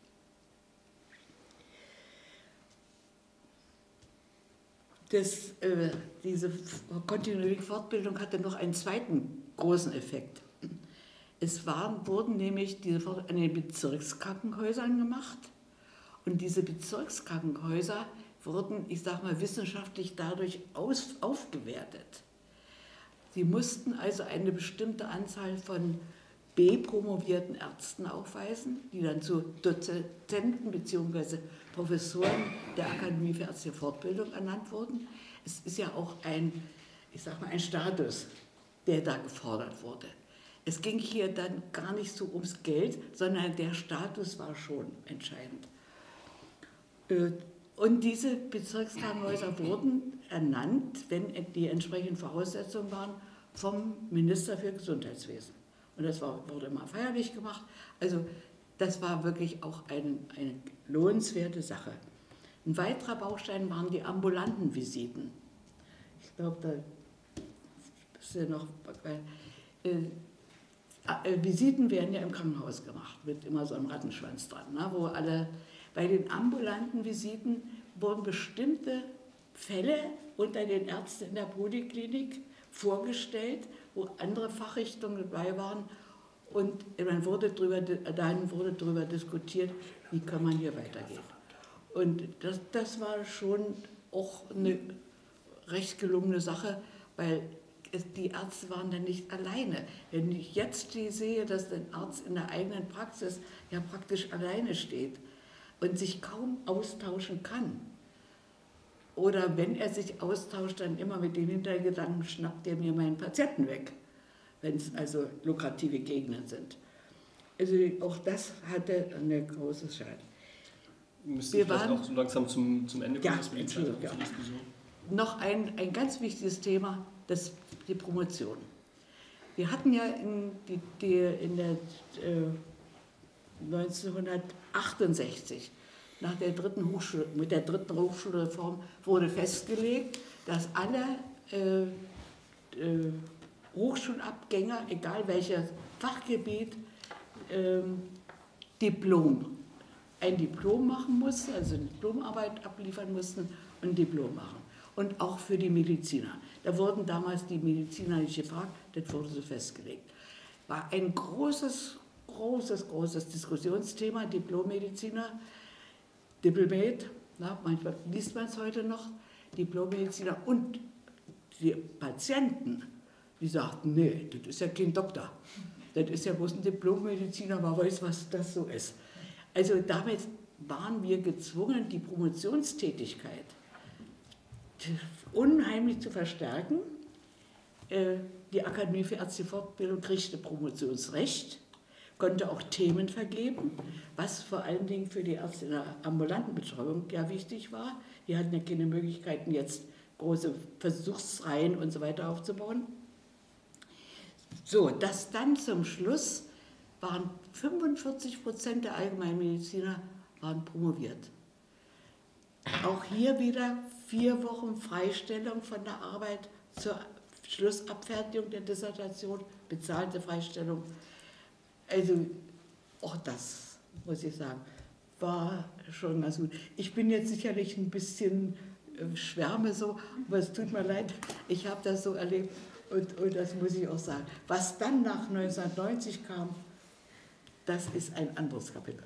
Das, äh, diese kontinuierliche Fortbildung hatte noch einen zweiten großen Effekt. Es waren, wurden nämlich diese Fortbildung an den Bezirkskrankenhäusern gemacht, und diese Bezirkskrankenhäuser wurden, ich sage mal, wissenschaftlich dadurch aus, aufgewertet. Sie mussten also eine bestimmte Anzahl von B-promovierten Ärzten aufweisen, die dann zu Dozenten bzw. Professoren der Akademie für Ärztliche Fortbildung ernannt wurden. Es ist ja auch ein, ich sag mal, ein Status, der da gefordert wurde. Es ging hier dann gar nicht so ums Geld, sondern der Status war schon entscheidend. Und diese Bezirkskrankenhäuser wurden ernannt, wenn die entsprechenden Voraussetzungen waren, vom Minister für Gesundheitswesen. Und das war, wurde immer feierlich gemacht. Also das war wirklich auch ein, eine lohnenswerte Sache. Ein weiterer Baustein waren die ambulanten Visiten. Ich glaube, da ist ja noch... Äh, äh, Visiten werden ja im Krankenhaus gemacht, mit immer so einem Rattenschwanz dran, ne, wo alle... Bei den ambulanten Visiten wurden bestimmte Fälle unter den Ärzten in der Poliklinik vorgestellt, wo andere Fachrichtungen dabei waren, und dann wurde darüber, dann wurde darüber diskutiert, wie kann man hier weitergehen. Und das, das war schon auch eine recht gelungene Sache, weil es, die Ärzte waren dann nicht alleine. Wenn ich jetzt sehe, dass ein Arzt in der eigenen Praxis ja praktisch alleine steht und sich kaum austauschen kann, oder wenn er sich austauscht, dann immer mit dem Hintergedanken, schnappt er mir meinen Patienten weg, wenn es also lukrative Gegner sind. Also auch das hatte eine große Schaden. Müssen wir vielleicht waren, auch so langsam zum, zum Ende kommen, ja, dass wir die Zeit haben ja. für die Diskussion. Noch ein, ein ganz wichtiges Thema, das, die Promotion. Wir hatten ja in, die, die, in der äh, neunzehnhundertachtundsechzig, nach der dritten Hochschule, mit der dritten Hochschulreform wurde festgelegt, dass alle äh, äh, Hochschulabgänger, egal welches Fachgebiet, äh, Diplom, ein Diplom machen mussten, also eine Diplomarbeit abliefern mussten und ein Diplom machen. Und auch für die Mediziner. Da wurden damals die Mediziner nicht gefragt, das wurde so festgelegt. War ein großes, großes, großes Diskussionsthema, Diplommediziner, Diplomate, na, manchmal liest man es heute noch, Diplommediziner, und die Patienten, die sagten, nee, das ist ja kein Doktor, das ist ja bloß ein Diplommediziner, man weiß, was das so ist. Also damit waren wir gezwungen, die Promotionstätigkeit unheimlich zu verstärken. Die Akademie für Ärztliche Fortbildung kriegte Promotionsrecht, konnte auch Themen vergeben, was vor allen Dingen für die Ärzte in der ambulanten Betreuung ja wichtig war. Die hatten ja keine Möglichkeiten, jetzt große Versuchsreihen und so weiter aufzubauen. So, dass dann zum Schluss waren fünfundvierzig Prozent der Allgemeinmediziner waren promoviert. Auch hier wieder vier Wochen Freistellung von der Arbeit zur Schlussabfertigung der Dissertation, bezahlte Freistellung. Also auch das, muss ich sagen, war schon ganz gut. Ich bin jetzt sicherlich ein bisschen äh, schwärme so, aber es tut mir leid, ich habe das so erlebt und, und das muss ich auch sagen. Was dann nach neunzehnhundertneunzig kam, das ist ein anderes Kapitel.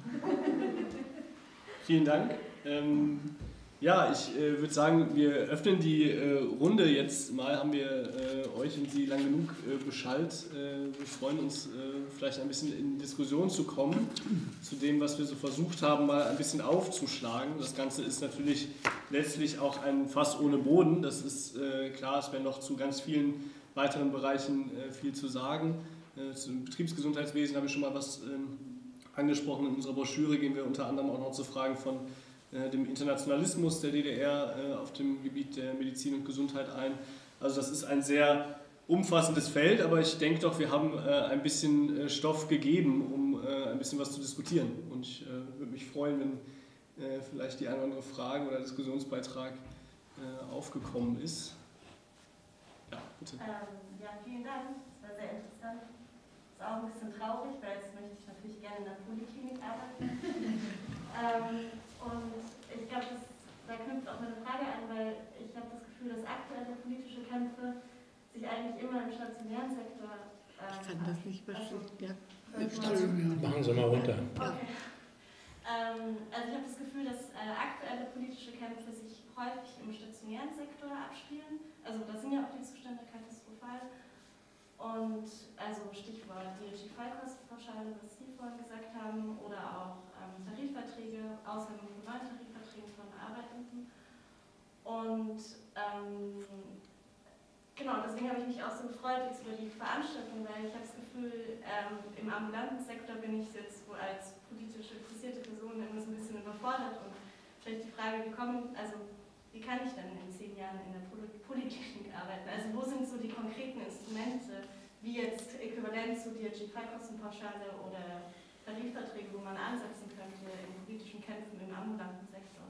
Vielen Dank. Ähm, ja, ich äh, würde sagen, wir öffnen die äh, Runde jetzt mal. Haben wir äh, euch und Sie lang genug äh, beschallt. Äh, wir freuen uns, äh, vielleicht ein bisschen in Diskussion zu kommen zu dem, was wir so versucht haben, mal ein bisschen aufzuschlagen. Das Ganze ist natürlich letztlich auch ein Fass ohne Boden. Das ist äh, klar, es wäre noch zu ganz vielen weiteren Bereichen äh, viel zu sagen. Äh, zum Betriebsgesundheitswesen habe ich schon mal was ähm, angesprochen. In unserer Broschüre gehen wir unter anderem auch noch zu Fragen von äh, dem Internationalismus der D D R äh, auf dem Gebiet der Medizin und Gesundheit ein. Also das ist ein sehr umfassendes Feld, aber ich denke doch, wir haben äh, ein bisschen äh, Stoff gegeben, um äh, ein bisschen was zu diskutieren. Und ich äh, würde mich freuen, wenn äh, vielleicht die eine oder andere Frage oder Diskussionsbeitrag äh, aufgekommen ist. Ja, bitte. Ähm, ja, vielen Dank. Das war sehr interessant. Ist auch ein bisschen traurig, weil jetzt möchte ich natürlich gerne in der Poliklinik arbeiten. ähm, und ich glaube, da knüpft auch meine Frage an, weil ich habe das Gefühl, dass aktuelle politische Kämpfe sich eigentlich immer im stationären Sektor. Ähm, Ich kann das nicht verstehen. Ja. Stationär. Machen Sie mal runter. Okay. Ähm, also ich habe das Gefühl, dass äh, aktuelle politische Kämpfe sich häufig im stationären Sektor abspielen. Also da sind ja auch die Zustände katastrophal. Und also Stichwort D R G-Fallkostenpauschale, was Sie vorhin gesagt haben, oder auch ähm, Tarifverträge, Aushandlung von neuen Tarifverträgen von Arbeitenden. Und ähm, genau, deswegen habe ich mich auch so gefreut jetzt über die Veranstaltung, weil ich habe das Gefühl, ähm, im ambulanten Sektor bin ich jetzt so als politisch interessierte Person immer so ein bisschen überfordert. Und vielleicht die Frage, wie kommen, also wie kann ich denn in zehn Jahren in der Poliklinik arbeiten? Also wo sind so die konkreten Instrumente, wie jetzt äquivalent zu D R G-Fallkostenpauschale oder Tarifverträge, wo man ansetzen könnte in politischen Kämpfen im ambulanten Sektor?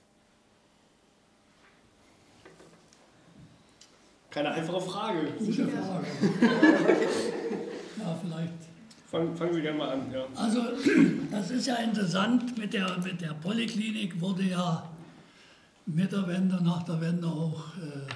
Keine einfache Frage. Gute Frage. Ja, vielleicht. Fangen, fangen Sie gerne mal an. Ja. Also, das ist ja interessant, mit der, mit der Poliklinik wurde ja mit der Wende, nach der Wende auch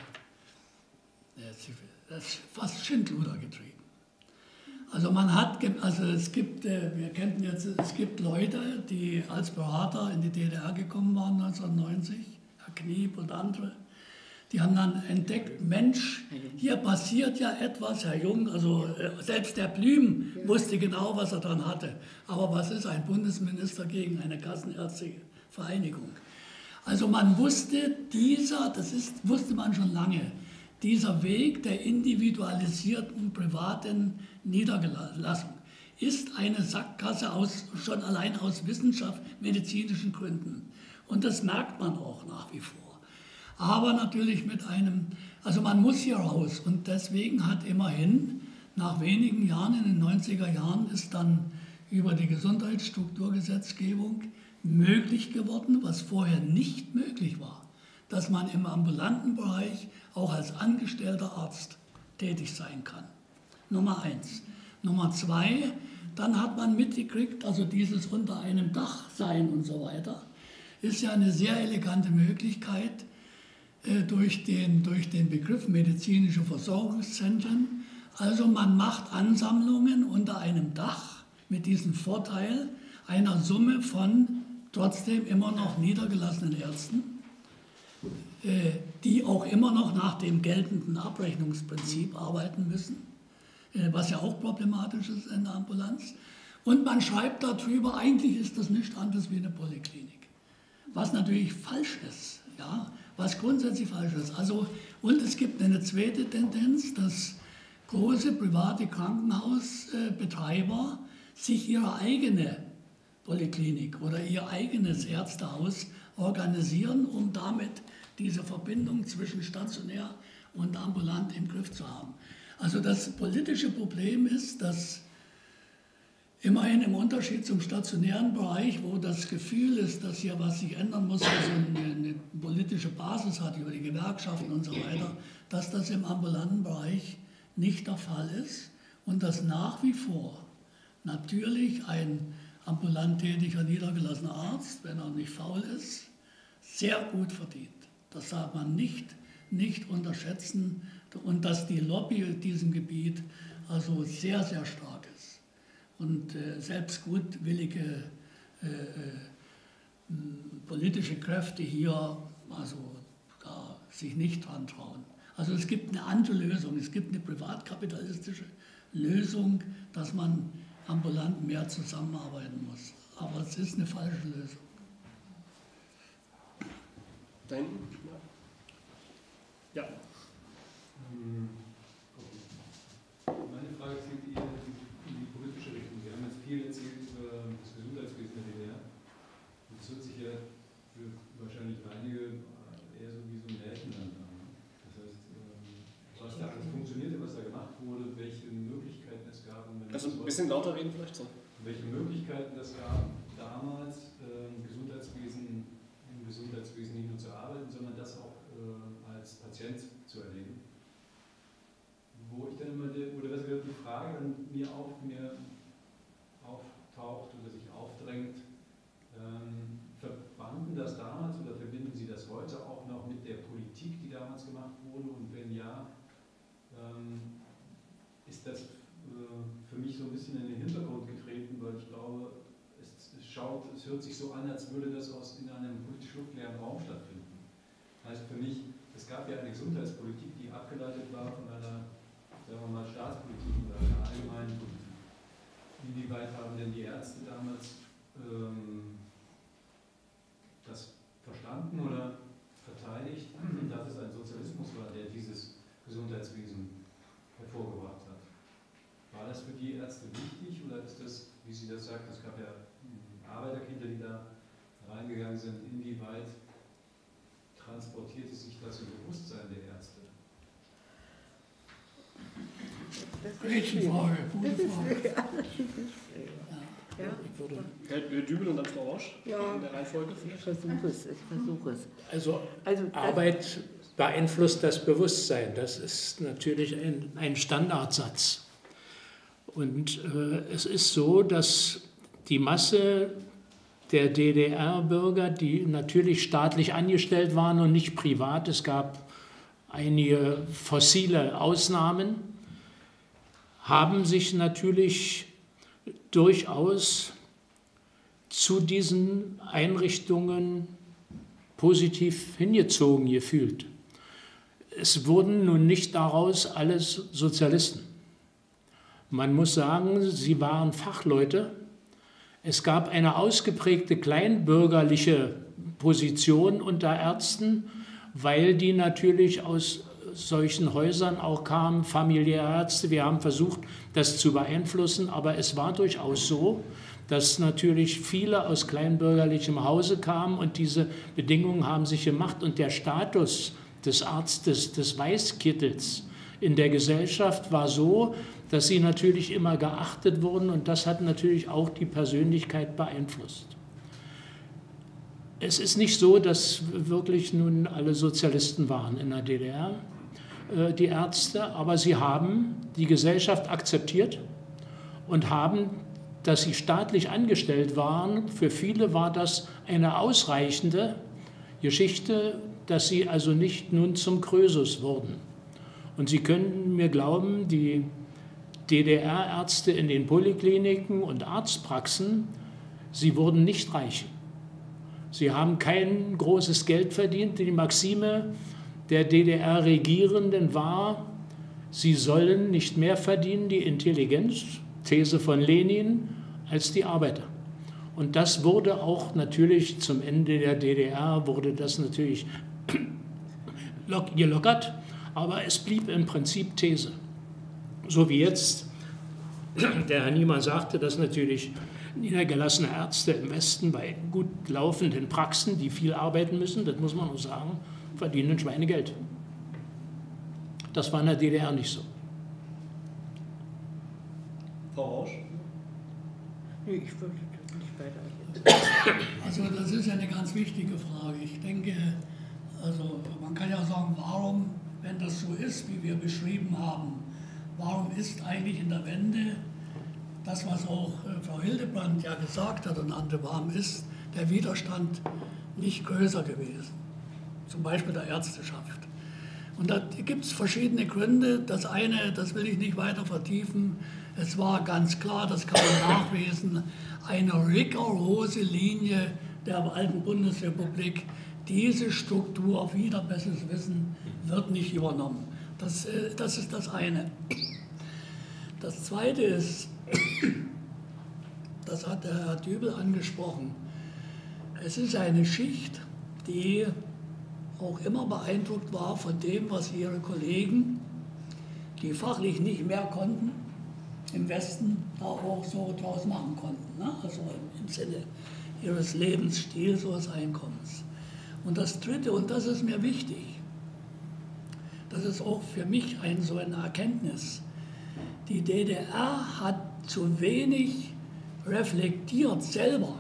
äh, das ist fast Schindluder getrieben. Also man hat, also es gibt, äh, wir kennen jetzt, es gibt Leute, die als Berater in die D D R gekommen waren neunzehnhundertneunzig, Herr Kniep und andere, die haben dann entdeckt, Mensch, hier passiert ja etwas, Herr Jung, also äh, selbst der Blüm wusste genau, was er dran hatte. Aber was ist ein Bundesminister gegen eine kassenärztliche Vereinigung? Also man wusste, dieser, das ist, wusste man schon lange, dieser Weg der individualisierten privaten Niederlassung ist eine Sackgasse aus, schon allein aus Wissenschaft, medizinischen Gründen. Und das merkt man auch nach wie vor. Aber natürlich mit einem, also man muss hier raus. Und deswegen hat immerhin nach wenigen Jahren, in den neunziger Jahren, ist dann über die Gesundheitsstrukturgesetzgebung möglich geworden, was vorher nicht möglich war, dass man im ambulanten Bereich auch als angestellter Arzt tätig sein kann. Nummer eins. Nummer zwei, dann hat man mitgekriegt, also dieses unter einem Dach sein und so weiter, ist ja eine sehr elegante Möglichkeit äh, durch, den, durch den Begriff medizinische Versorgungszentren. Also man macht Ansammlungen unter einem Dach mit diesem Vorteil einer Summe von trotzdem immer noch niedergelassenen Ärzten, äh, die auch immer noch nach dem geltenden Abrechnungsprinzip arbeiten müssen, äh, was ja auch problematisch ist in der Ambulanz. Und man schreibt darüber, eigentlich ist das nichts anderes wie eine Poliklinik. Was natürlich falsch ist, ja, was grundsätzlich falsch ist. Also, und es gibt eine zweite Tendenz, dass große private Krankenhausbetreiber sich ihre eigene Poliklinik oder ihr eigenes Ärztehaus organisieren, um damit diese Verbindung zwischen stationär und ambulant im Griff zu haben. Also das politische Problem ist, dass immerhin im Unterschied zum stationären Bereich, wo das Gefühl ist, dass hier was sich ändern muss, also eine, eine politische Basis hat über die Gewerkschaften und so weiter, dass das im ambulanten Bereich nicht der Fall ist und dass nach wie vor natürlich ein ambulant tätiger niedergelassener Arzt, wenn er nicht faul ist, sehr gut verdient. Das darf man nicht, nicht unterschätzen und dass die Lobby in diesem Gebiet also sehr, sehr stark ist. Und äh, selbst gutwillige äh, äh, politische Kräfte hier also da sich nicht dran trauen. Also es gibt eine andere Lösung, es gibt eine privatkapitalistische Lösung, dass man ambulant mehr zusammenarbeiten muss. Aber es ist eine falsche Lösung. Da hinten? Ja. Meine Frage zielt eher in die politische Richtung. Wir haben jetzt viel erzählt über das Gesundheitswesen der D D R. Das hört sich ja für wahrscheinlich einige eher so wie so ein Märchenland an. Das heißt, was da alles funktionierte, was da gemacht wurde, welche Möglichkeiten es gab. Und wenn Also ein bisschen lauter reden vielleicht so. Welche Möglichkeiten es gab, damals im Gesundheitswesen, im Gesundheitswesen nicht nur zu arbeiten, sondern das auch äh, als Patient zu erleben. Wo ich dann immer, die, oder was die Frage dann mir, auf, mir auftaucht oder sich aufdrängt, ähm, verbanden das damals oder verbinden Sie das heute auch noch mit der Politik, die damals gemacht wurde? Und wenn ja, ähm, ist das äh, für mich so ein bisschen in den Hintergrund getreten, weil ich glaube, es, es, schaut, es hört sich so an, als würde das aus, in einem politisch luftleeren Raum stattfinden. Heißt für mich, es gab ja eine Gesundheitspolitik, die abgeleitet war von einer, sagen wir mal, Staatspolitik oder einer allgemeinen Politik. Inwieweit haben denn die Ärzte damals ähm, das verstanden oder verteidigt, dass es ein Sozialismus war, der dieses Gesundheitswesen hervorgebracht hat? War das für die Ärzte wichtig oder ist das, wie Sie das sagten, es gab ja Arbeiterkinder, die da reingegangen sind, inwieweit transportierte sich das im Bewusstsein der Ärzte? Gretchenfrage, gute Frage. Ja. Ich würde, Herr Dübel und dann Frau Rausch Ja. in der Reihenfolge Ich vielleicht. versuche es, ich versuche es. also Also, das- Arbeit beeinflusst das Bewusstsein. Das ist natürlich ein, ein Standardsatz. Und äh, es ist so, dass die Masse der D D R-Bürger, die natürlich staatlich angestellt waren und nicht privat, es gab einige fossile Ausnahmen, haben sich natürlich durchaus zu diesen Einrichtungen positiv hingezogen gefühlt. Es wurden nun nicht daraus alles Sozialisten. Man muss sagen, sie waren Fachleute. Es gab eine ausgeprägte kleinbürgerliche Position unter Ärzten, weil die natürlich aus solchen Häusern auch kamen, Familiärärzte. Wir haben versucht, das zu beeinflussen, aber es war durchaus so, dass natürlich viele aus kleinbürgerlichem Hause kamen und diese Bedingungen haben sich gemacht. Und der Status des Arztes, des Weißkittels in der Gesellschaft war so, dass sie natürlich immer geachtet wurden und das hat natürlich auch die Persönlichkeit beeinflusst. Es ist nicht so, dass wirklich nun alle Sozialisten waren in der D D R, äh, die Ärzte, aber sie haben die Gesellschaft akzeptiert und haben, dass sie staatlich angestellt waren, für viele war das eine ausreichende Geschichte, dass sie also nicht nun zum Krösus wurden. Und Sie können mir glauben, die D D R-Ärzte in den Polikliniken und Arztpraxen, sie wurden nicht reich. Sie haben kein großes Geld verdient. Die Maxime der D D R-Regierenden war, sie sollen nicht mehr verdienen, die Intelligenz, These von Lenin, als die Arbeiter. Und das wurde auch natürlich zum Ende der D D R, wurde das natürlich gelockert, aber es blieb im Prinzip These. So wie jetzt der Herr Niemann sagte, dass natürlich niedergelassene Ärzte im Westen bei gut laufenden Praxen, die viel arbeiten müssen, das muss man auch sagen, verdienen ein Schweinegeld. Das war in der D D R nicht so. Frau Rausch? Nee, ich würde nicht weiter. Also das ist ja eine ganz wichtige Frage. Ich denke, also man kann ja sagen, warum, wenn das so ist, wie wir beschrieben haben, warum ist eigentlich in der Wende das, was auch Frau Hildebrand ja gesagt hat und andere, warum ist der Widerstand nicht größer gewesen? Zum Beispiel der Ärzteschaft. Und da gibt es verschiedene Gründe. Das eine, das will ich nicht weiter vertiefen, es war ganz klar, das kann man nachlesen, eine rigorose Linie der alten Bundesrepublik. Diese Struktur, wieder besseres Wissen, wird nicht übernommen. Das, das ist das eine. Das zweite ist, das hat der Herr Dübel angesprochen, es ist eine Schicht, die auch immer beeindruckt war von dem, was ihre Kollegen, die fachlich nicht mehr konnten, im Westen da auch so draus machen konnten. Ne? Also im Sinne ihres Lebensstils, ihres Einkommens. Und das Dritte, und das ist mir wichtig, das ist auch für mich ein, so eine Erkenntnis, die D D R hat zu wenig reflektiert selber,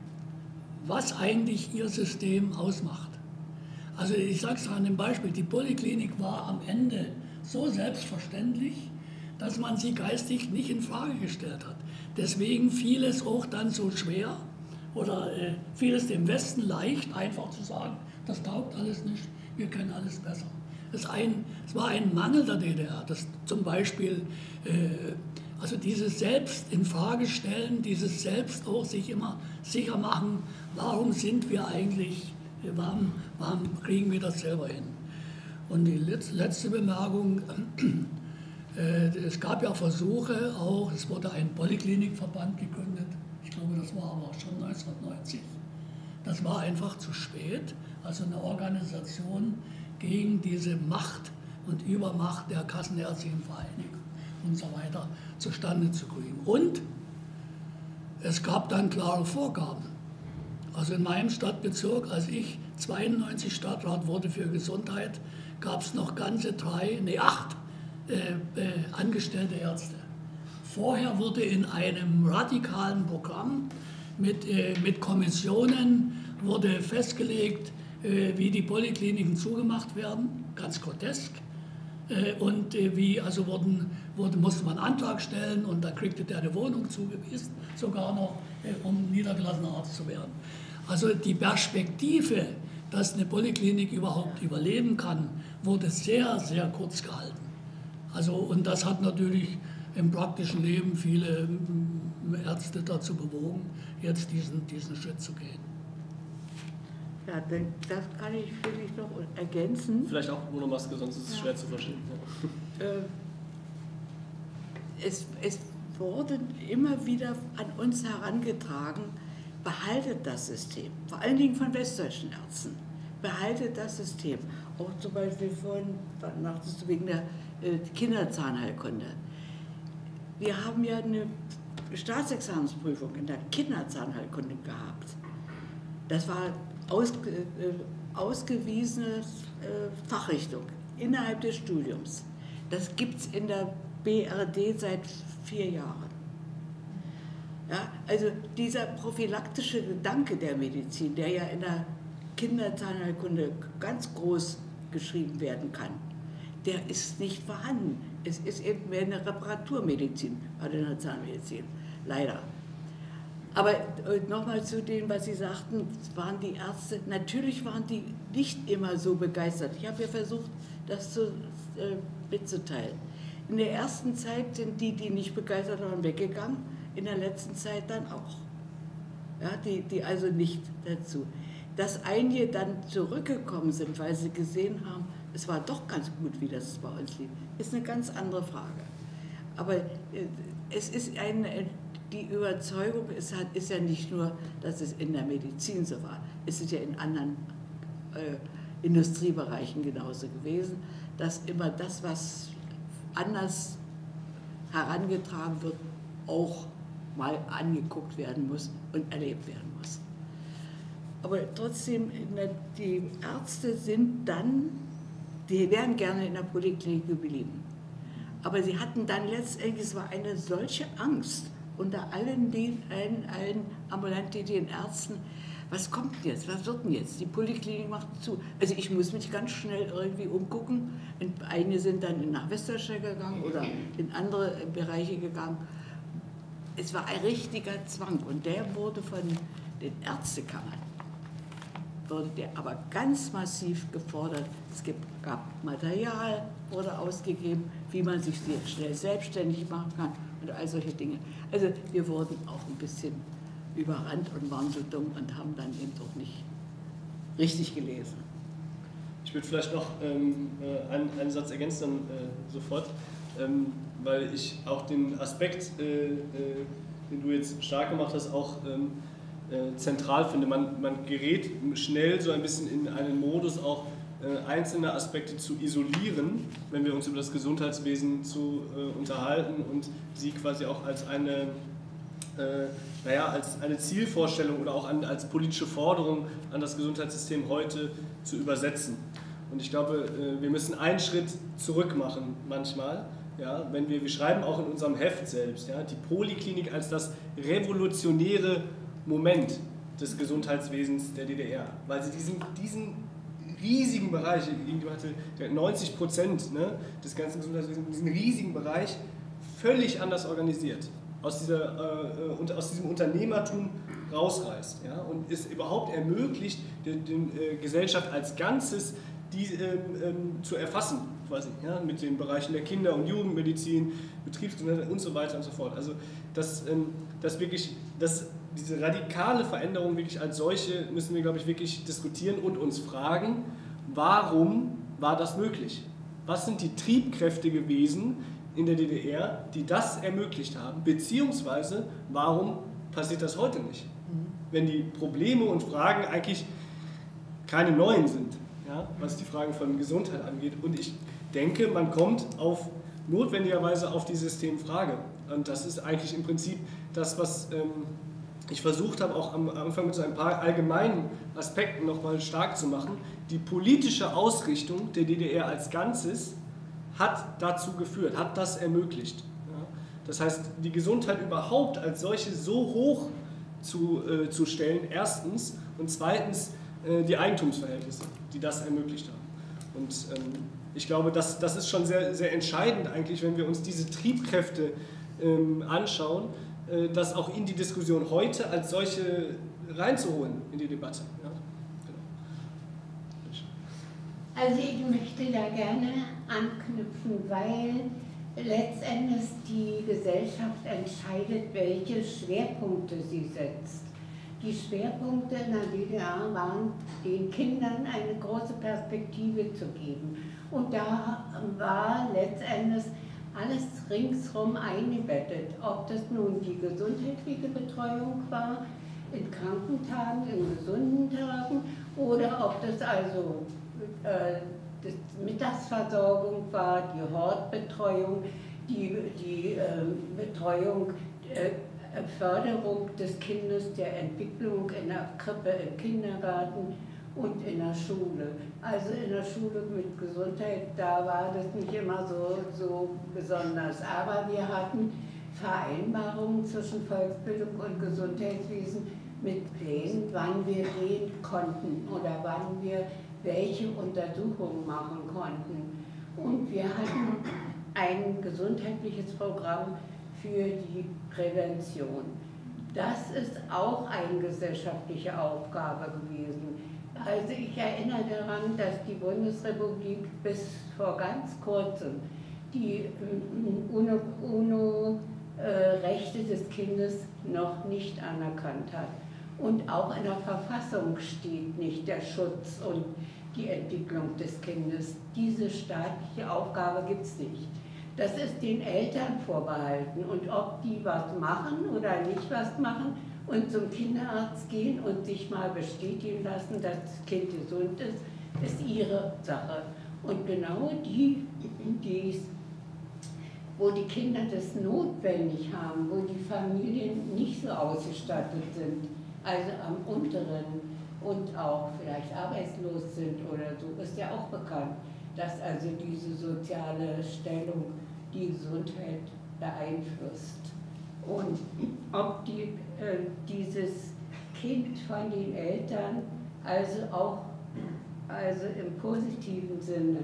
was eigentlich ihr System ausmacht. Also ich sage es an dem Beispiel, die Poliklinik war am Ende so selbstverständlich, dass man sie geistig nicht in Frage gestellt hat. Deswegen fiel es auch dann so schwer oder äh, fiel es dem Westen leicht, einfach zu sagen, das taugt alles nicht, wir können alles besser. Es, ein, es war ein Mangel der D D R, das zum Beispiel, äh, also dieses Selbst in Frage stellen, dieses Selbst auch sich immer sicher machen, warum sind wir eigentlich, warum, warum kriegen wir das selber hin? Und die letzte Bemerkung, äh, es gab ja Versuche auch, es wurde ein Poliklinikverband gegründet, ich glaube, das war aber schon neunzehnhundertneunzig. Das war einfach zu spät, also eine Organisation gegen diese Macht und Übermacht der Kassenärztlichen Vereinigung und so weiter zustande zu kriegen. Und es gab dann klare Vorgaben. Also in meinem Stadtbezirk, als ich zweiundneunzig Stadtrat wurde für Gesundheit, gab es noch ganze drei, nee acht äh, äh, angestellte Ärzte. Vorher wurde in einem radikalen Programm mit, äh, mit Kommissionen wurde festgelegt, äh, wie die Polikliniken zugemacht werden, ganz grotesk. Äh, und äh, wie, also wurden, wurde, musste man einen Antrag stellen und da kriegte der eine Wohnung zugewiesen, sogar noch, äh, um niedergelassener Arzt zu werden. Also die Perspektive, dass eine Poliklinik überhaupt überleben kann, wurde sehr, sehr kurz gehalten. Also, und das hat natürlich im praktischen Leben viele Ärzte dazu bewogen, jetzt diesen, diesen Schritt zu gehen. Ja, das kann ich vielleicht noch ergänzen. Vielleicht auch ohne Maske, sonst ist es ja. schwer zu verstehen. Ja. Äh, es, es wurde immer wieder an uns herangetragen, behaltet das System, vor allen Dingen von westdeutschen Ärzten, behaltet das System. Auch zum Beispiel vorhin, nachdem du wegen der äh, Kinderzahnheilkunde. Wir haben ja eine Staatsexamensprüfung in der Kinderzahnheilkunde gehabt. Das war ausge, äh, ausgewiesene äh, Fachrichtung innerhalb des Studiums. Das gibt es in der B R D seit vier Jahren. Ja, also dieser prophylaktische Gedanke der Medizin, der ja in der Kinderzahnheilkunde ganz groß geschrieben werden kann, der ist nicht vorhanden. Es ist eben mehr eine Reparaturmedizin, also in der Zahnmedizin, leider. Aber nochmal zu dem, was Sie sagten, waren die Ärzte, natürlich waren die nicht immer so begeistert. Ich habe ja versucht, das zu, äh, mitzuteilen. In der ersten Zeit sind die, die nicht begeistert waren, weggegangen, in der letzten Zeit dann auch. Ja, die, die also nicht dazu. Dass einige dann zurückgekommen sind, weil sie gesehen haben, es war doch ganz gut, wie das bei uns lief, ist eine ganz andere Frage. Aber äh, es ist eine, die Überzeugung ist, halt, ist ja nicht nur, dass es in der Medizin so war, es ist ja in anderen äh, Industriebereichen genauso gewesen, dass immer das, was anders herangetragen wird, auch mal angeguckt werden muss und erlebt werden muss. Aber trotzdem, die Ärzte sind dann, die wären gerne in der Poliklinik geblieben. Aber sie hatten dann letztendlich, es war eine solche Angst unter allen, den, allen, allen ambulant tätigen Ärzten, was kommt jetzt, was wird denn jetzt? Die Poliklinik macht zu. Also ich muss mich ganz schnell irgendwie umgucken. Einige sind dann nach Westerstede gegangen oder in andere Bereiche gegangen. Es war ein richtiger Zwang und der wurde von den Ärztekammern, wurde der aber ganz massiv gefordert. Es gab Material, wurde ausgegeben, wie man sich schnell selbstständig machen kann und all solche Dinge. Also wir wurden auch ein bisschen überrannt und waren so dumm und haben dann eben doch nicht richtig gelesen. Ich würde vielleicht noch ähm, einen, einen Satz ergänzen, dann äh, sofort, ähm, weil ich auch den Aspekt, äh, äh, den du jetzt stark gemacht hast, auch ähm, äh, zentral finde. Man, man gerät schnell so ein bisschen in einen Modus, auch äh, einzelne Aspekte zu isolieren, wenn wir uns über das Gesundheitswesen zu äh, unterhalten und sie quasi auch als eine Äh, naja, als eine Zielvorstellung oder auch an, als politische Forderung an das Gesundheitssystem heute zu übersetzen. Und ich glaube, äh, wir müssen einen Schritt zurück machen manchmal. Ja, wenn wir, wir schreiben auch in unserem Heft selbst, ja, die Poliklinik als das revolutionäre Moment des Gesundheitswesens der D D R, weil sie diesen, diesen riesigen Bereich, neunzig Prozent ne, des ganzen Gesundheitswesens, diesen riesigen Bereich völlig anders organisiert. Aus, dieser, äh, aus diesem Unternehmertum rausreißt, ja, und es überhaupt ermöglicht, die, die äh, Gesellschaft als Ganzes die, ähm, ähm, zu erfassen, quasi, ja, mit den Bereichen der Kinder- und Jugendmedizin, Betriebsgesundheit und so weiter und so fort. Also dass, ähm, dass wirklich, dass diese radikale Veränderung wirklich als solche müssen wir, glaube ich, wirklich diskutieren und uns fragen, warum war das möglich? Was sind die Triebkräfte gewesen in der D D R, die das ermöglicht haben, beziehungsweise warum passiert das heute nicht? Wenn die Probleme und Fragen eigentlich keine neuen sind, ja, was die Fragen von Gesundheit angeht. Und ich denke, man kommt auf, notwendigerweise auf die Systemfrage. Und das ist eigentlich im Prinzip das, was ähm, ich versucht habe, auch am Anfang mit so ein paar allgemeinen Aspekten nochmal stark zu machen. Die politische Ausrichtung der D D R als Ganzes hat dazu geführt, hat das ermöglicht. Ja. Das heißt, die Gesundheit überhaupt als solche so hoch zu, äh, zu stellen, erstens, und zweitens äh, die Eigentumsverhältnisse, die das ermöglicht haben. Und ähm, ich glaube, das, das ist schon sehr, sehr entscheidend eigentlich, wenn wir uns diese Triebkräfte ähm, anschauen, äh, das auch in die Diskussion heute als solche reinzuholen in die Debatte. Ja. Also ich möchte da gerne anknüpfen, weil letztendlich die Gesellschaft entscheidet, welche Schwerpunkte sie setzt. Die Schwerpunkte in der D D R waren, den Kindern eine große Perspektive zu geben. Und da war letztendlich alles ringsherum eingebettet, ob das nun die gesundheitliche Betreuung war, in Krankentagen, in gesunden Tagen, oder ob das also die Mittagsversorgung war, die Hortbetreuung, die, die äh, Betreuung, äh, Förderung des Kindes, der Entwicklung in der Krippe, im Kindergarten und in der Schule. Also in der Schule mit Gesundheit, da war das nicht immer so, so besonders. Aber wir hatten Vereinbarungen zwischen Volksbildung und Gesundheitswesen mit Plänen, wann wir gehen konnten oder wann wir welche Untersuchungen machen konnten. Und wir hatten ein gesundheitliches Programm für die Prävention. Das ist auch eine gesellschaftliche Aufgabe gewesen. Also ich erinnere daran, dass die Bundesrepublik bis vor ganz kurzem die UNO-Rechte des Kindes noch nicht anerkannt hat. Und auch in der Verfassung steht nicht der Schutz und die Entwicklung des Kindes. Diese staatliche Aufgabe gibt es nicht. Das ist den Eltern vorbehalten. Und ob die was machen oder nicht was machen und zum Kinderarzt gehen und sich mal bestätigen lassen, dass das Kind gesund ist, ist ihre Sache. Und genau die, die wo die Kinder das notwendig haben, wo die Familien nicht so ausgestattet sind, also am unteren und auch vielleicht arbeitslos sind oder so, ist ja auch bekannt, dass also diese soziale Stellung die Gesundheit beeinflusst. Und ob die, äh, dieses Kind von den Eltern also auch also im positiven Sinne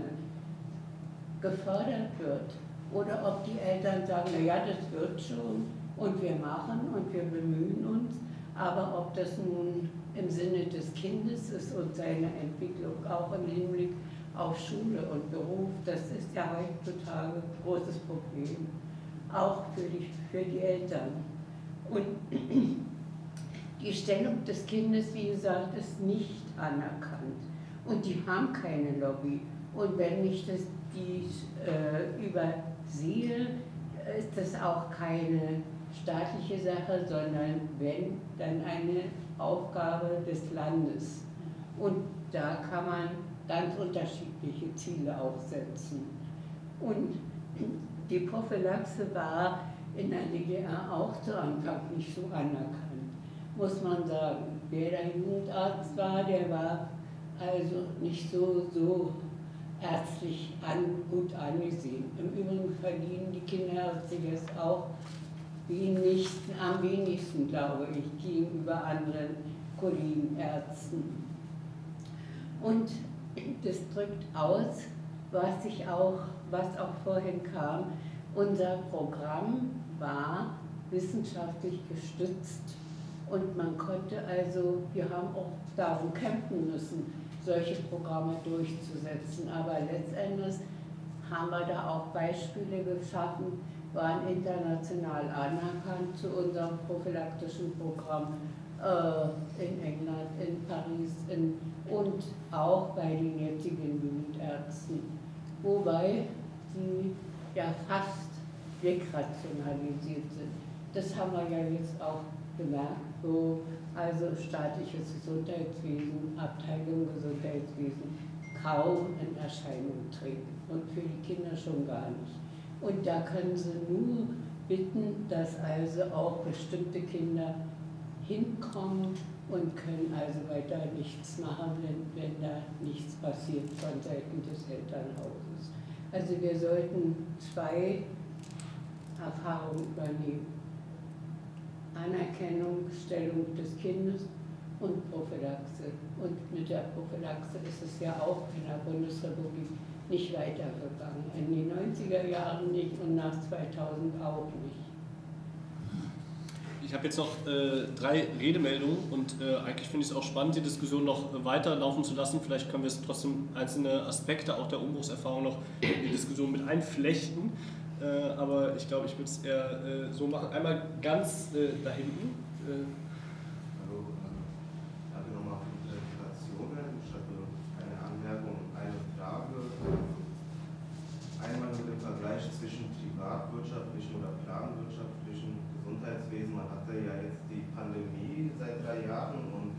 gefördert wird oder ob die Eltern sagen, naja, das wird schon und wir machen und wir bemühen uns, aber ob das nun im Sinne des Kindes ist und seiner Entwicklung auch im Hinblick auf Schule und Beruf, das ist ja heutzutage ein großes Problem, auch für die, für die Eltern. Und die Stellung des Kindes, wie gesagt, ist nicht anerkannt und die haben keine Lobby. Und wenn ich das die, äh, übersehe, ist das auch keine staatliche Sache, sondern wenn, dann eine Aufgabe des Landes. Und da kann man ganz unterschiedliche Ziele aufsetzen. Und die Prophylaxe war in der D D R auch zu Anfang nicht so anerkannt, muss man sagen. Wer der Jugendarzt war, der war also nicht so, so ärztlich an, gut angesehen. Im Übrigen verdienen die Kinderärzte jetzt auch wenigsten, am wenigsten, glaube ich, gegenüber anderen Kollegenärzten. Und das drückt aus, was ich auch, was auch vorhin kam. Unser Programm war wissenschaftlich gestützt und man konnte also, wir haben auch darum kämpfen müssen, solche Programme durchzusetzen. Aber letztendlich haben wir da auch Beispiele geschaffen, waren international anerkannt zu unserem prophylaktischen Programm äh, in England, in Paris in, und auch bei den jetzigen Jugendärzten. Wobei sie ja fast wegrationalisiert sind. Das haben wir ja jetzt auch gemerkt, wo also staatliches Gesundheitswesen, Abteilung Gesundheitswesen kaum in Erscheinung treten und für die Kinder schon gar nicht. Und da können Sie nur bitten, dass also auch bestimmte Kinder hinkommen und können also weiter nichts machen, wenn, wenn da nichts passiert von Seiten des Elternhauses. Also wir sollten zwei Erfahrungen übernehmen. Anerkennung, Stellung des Kindes und Prophylaxe. Und mit der Prophylaxe ist es ja auch in der Bundesrepublik nicht weitergegangen. In den neunziger Jahren nicht und nach zweitausend auch nicht. Ich habe jetzt noch äh, drei Redemeldungen und äh, eigentlich finde ich es auch spannend, die Diskussion noch äh, weiterlaufen zu lassen. Vielleicht können wir es trotzdem einzelne Aspekte auch der Umbruchserfahrung noch in die Diskussion mit einflechten. Äh, aber ich glaube, ich würde es eher äh, so machen. Einmal ganz äh, da hinten. Äh, Hallo, danke nochmal für die Präsentationen. Ich hatte eine Anmerkung und eine Frage. Einmal mit dem Vergleich zwischen privatwirtschaftlichen oder planwirtschaftlichen Gesundheitswesen. Man hatte ja jetzt die Pandemie seit drei Jahren und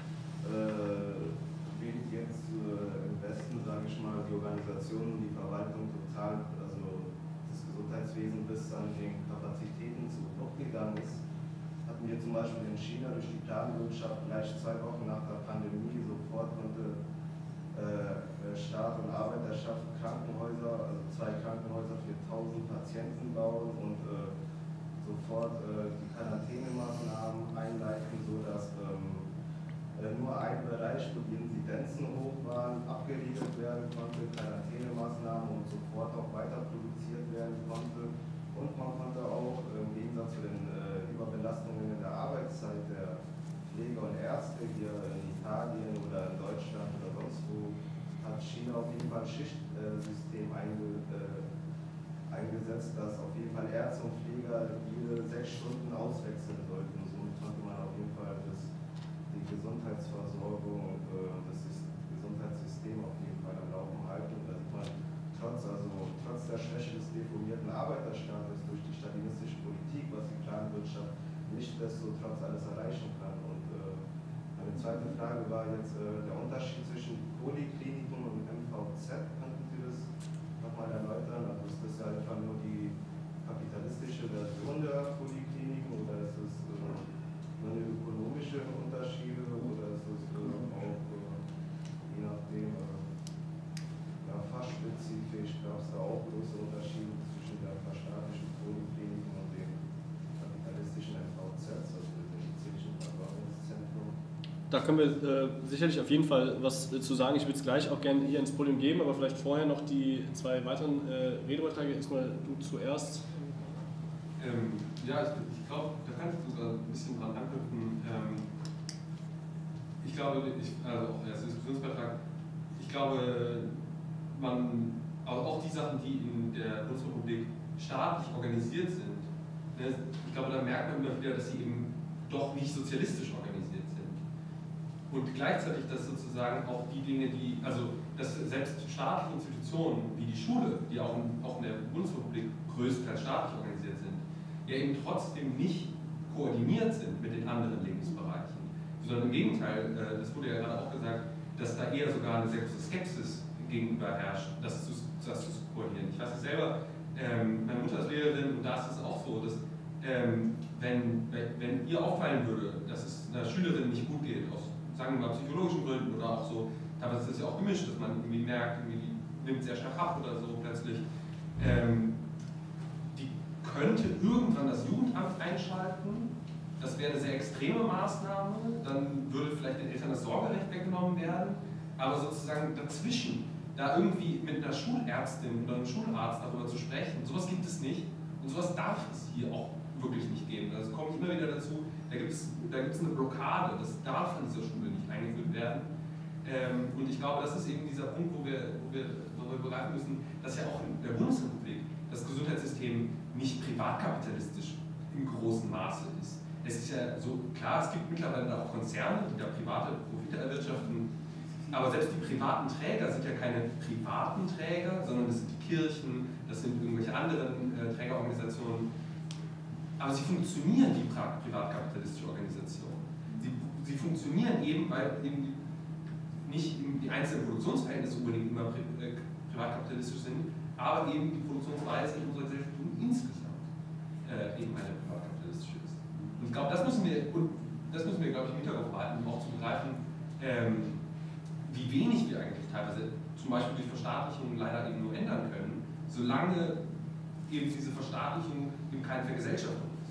äh, bildet jetzt äh, im Westen, sage ich mal, die Organisation, die Verwaltung total, also das Gesundheitswesen bis an den Kapazitäten zu Bruch gegangen ist. Hatten wir zum Beispiel in China durch die Planwirtschaft gleich zwei Wochen nach der Pandemie sofort konnte äh, Staat und Arbeiterschaft Krankenhäuser, also zwei Krankenhäuser für tausend Patienten bauen und äh, sofort äh, die Quarantänemaßnahmen einleiten, sodass ähm, äh, nur ein Bereich, wo die Inzidenzen hoch waren, abgeriegelt werden konnte, Quarantänemaßnahmen und sofort auch weiter produziert werden konnte. Und man konnte auch im Gegensatz zu den äh, Überbelastungen in der Arbeitszeit der Pfleger und Ärzte hier in Italien oder in Deutschland oder sonst wo, hat China auf jeden Fall ein Schichtsystem einge, äh, eingesetzt, dass auf jeden Fall Ärzte und Pfleger jede sechs Stunden auswechseln sollten. Somit konnte man auf jeden Fall das, die Gesundheitsversorgung und äh, das Gesundheitssystem auf jeden Fall am Laufen halten. Und da sieht man, trotz, also, trotz der Schwäche des deformierten Arbeiterstaates durch die stalinistische Politik, was die Planwirtschaft nicht desto trotz alles erreichen kann. Und äh, meine zweite Frage war jetzt äh, der Unterschied zwischen Polikliniken und M V Z. Könnten Sie das nochmal erläutern? Also ist das ja einfach nur die da können wir äh, sicherlich auf jeden Fall was äh, zu sagen. Ich würde es gleich auch gerne hier ins Podium geben, aber vielleicht vorher noch die zwei weiteren äh, Redebeiträge. Erstmal du zuerst. Ähm, ja, ich, ich glaube, da kann ich sogar ein bisschen dran anknüpfen. Ähm, ich glaube, ich, also auch als Diskussionsbeitrag, ich glaube, man, also auch die Sachen, die in der Bundesrepublik staatlich organisiert sind, ne, ich glaube, da merkt man immer wieder, dass sie eben doch nicht sozialistisch organisiert sind. Und gleichzeitig, dass sozusagen auch die Dinge, die, also dass selbst staatliche Institutionen wie die Schule, die auch in, auch in der Bundesrepublik größtenteils staatlich organisiert sind, ja eben trotzdem nicht koordiniert sind mit den anderen Lebensbereichen. Sondern im Gegenteil, äh, das wurde ja gerade auch gesagt, dass da eher sogar eine sehr große Skepsis gegenüber herrscht, das zu, das zu koordinieren. Ich weiß es selber, ähm, meine Mutter ist Lehrerin und da ist es auch so, dass ähm, wenn, wenn ihr auffallen würde, dass es einer Schülerin nicht gut geht, aus sagen wir mal psychologischen Gründen oder auch so, aber es ist ja auch gemischt, dass man irgendwie merkt, irgendwie die nimmt sehr stark ab oder so plötzlich, ähm, die könnte irgendwann das Jugendamt einschalten. Das wäre eine sehr extreme Maßnahme, dann würde vielleicht den Eltern das Sorgerecht weggenommen werden, aber sozusagen dazwischen, da irgendwie mit einer Schulärztin oder einem Schularzt darüber zu sprechen, sowas gibt es nicht und sowas darf es hier auch wirklich nicht geben. Also komme ich immer wieder dazu, da gibt es da gibt's eine Blockade, das darf an dieser Schule nicht eingeführt werden. Ähm, und ich glaube, das ist eben dieser Punkt, wo wir, wo wir darüber begreifen müssen, dass ja auch in der Bundesrepublik das Gesundheitssystem nicht privatkapitalistisch im großen Maße ist. Es ist ja so, klar, es gibt mittlerweile auch Konzerne, die da private Profite erwirtschaften, aber selbst die privaten Träger sind ja keine privaten Träger, sondern das sind die Kirchen, das sind irgendwelche anderen äh, Trägerorganisationen. Aber sie funktionieren wie privatkapitalistische Organisationen. Sie, sie funktionieren eben, weil eben die, nicht die einzelnen Produktionsverhältnisse unbedingt immer pri, äh, privatkapitalistisch sind, aber eben die Produktionsweise in unserer Gesellschaft insgesamt äh, eben eine privatkapitalistische ist. Und ich glaube, das müssen wir, und das müssen wir, glaube ich, im Hinterkopf behalten, um auch zu begreifen, ähm, wie wenig wir eigentlich teilweise zum Beispiel durch Verstaatlichung leider eben nur ändern können, solange eben diese Verstaatlichung eben keine Vergesellschaftung ist.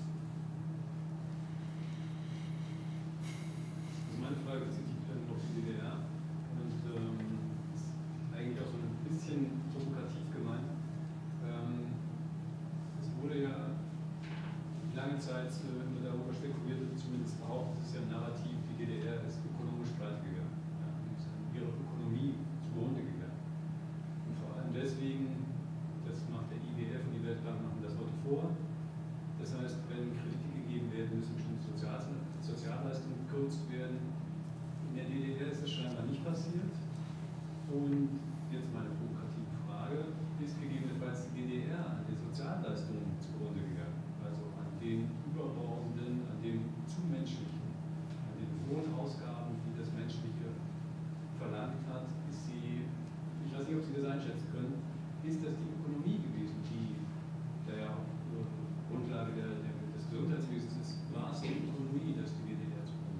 Also meine Frage bezieht sich dann auf die D D R und ähm, ist eigentlich auch so ein bisschen provokativ gemeint. Ähm, es wurde ja lange Zeit äh, immer darüber spekuliert, zumindest auch, das ist ja ein Narrativ, die D D R ist ökonomisch pleite gegangen. Ja, ist an ihrer Ökonomie zugrunde gegangen. Und vor allem deswegen, das macht der I W F und die Weltbank machen das heute vor. Das heißt, wenn Kredite gegeben werden, müssen bestimmte Sozial Sozialleistungen gekürzt werden. In der D D R ist das scheinbar nicht passiert. Und jetzt meine provokative Frage, ist gegebenenfalls die D D R an den Sozialleistungen zugrunde gegangen? Also an den überbordenden, an dem zu menschlichen, an den hohen Ausgaben, die das Menschliche verlangt hat, ist sie, ich weiß nicht, ob Sie das einschätzen können, ist das die Ökonomie gewesen, die der Grundlage der, der, des Gesundheitswesens ist? War es die Ökonomie, dass die D D R zugrunde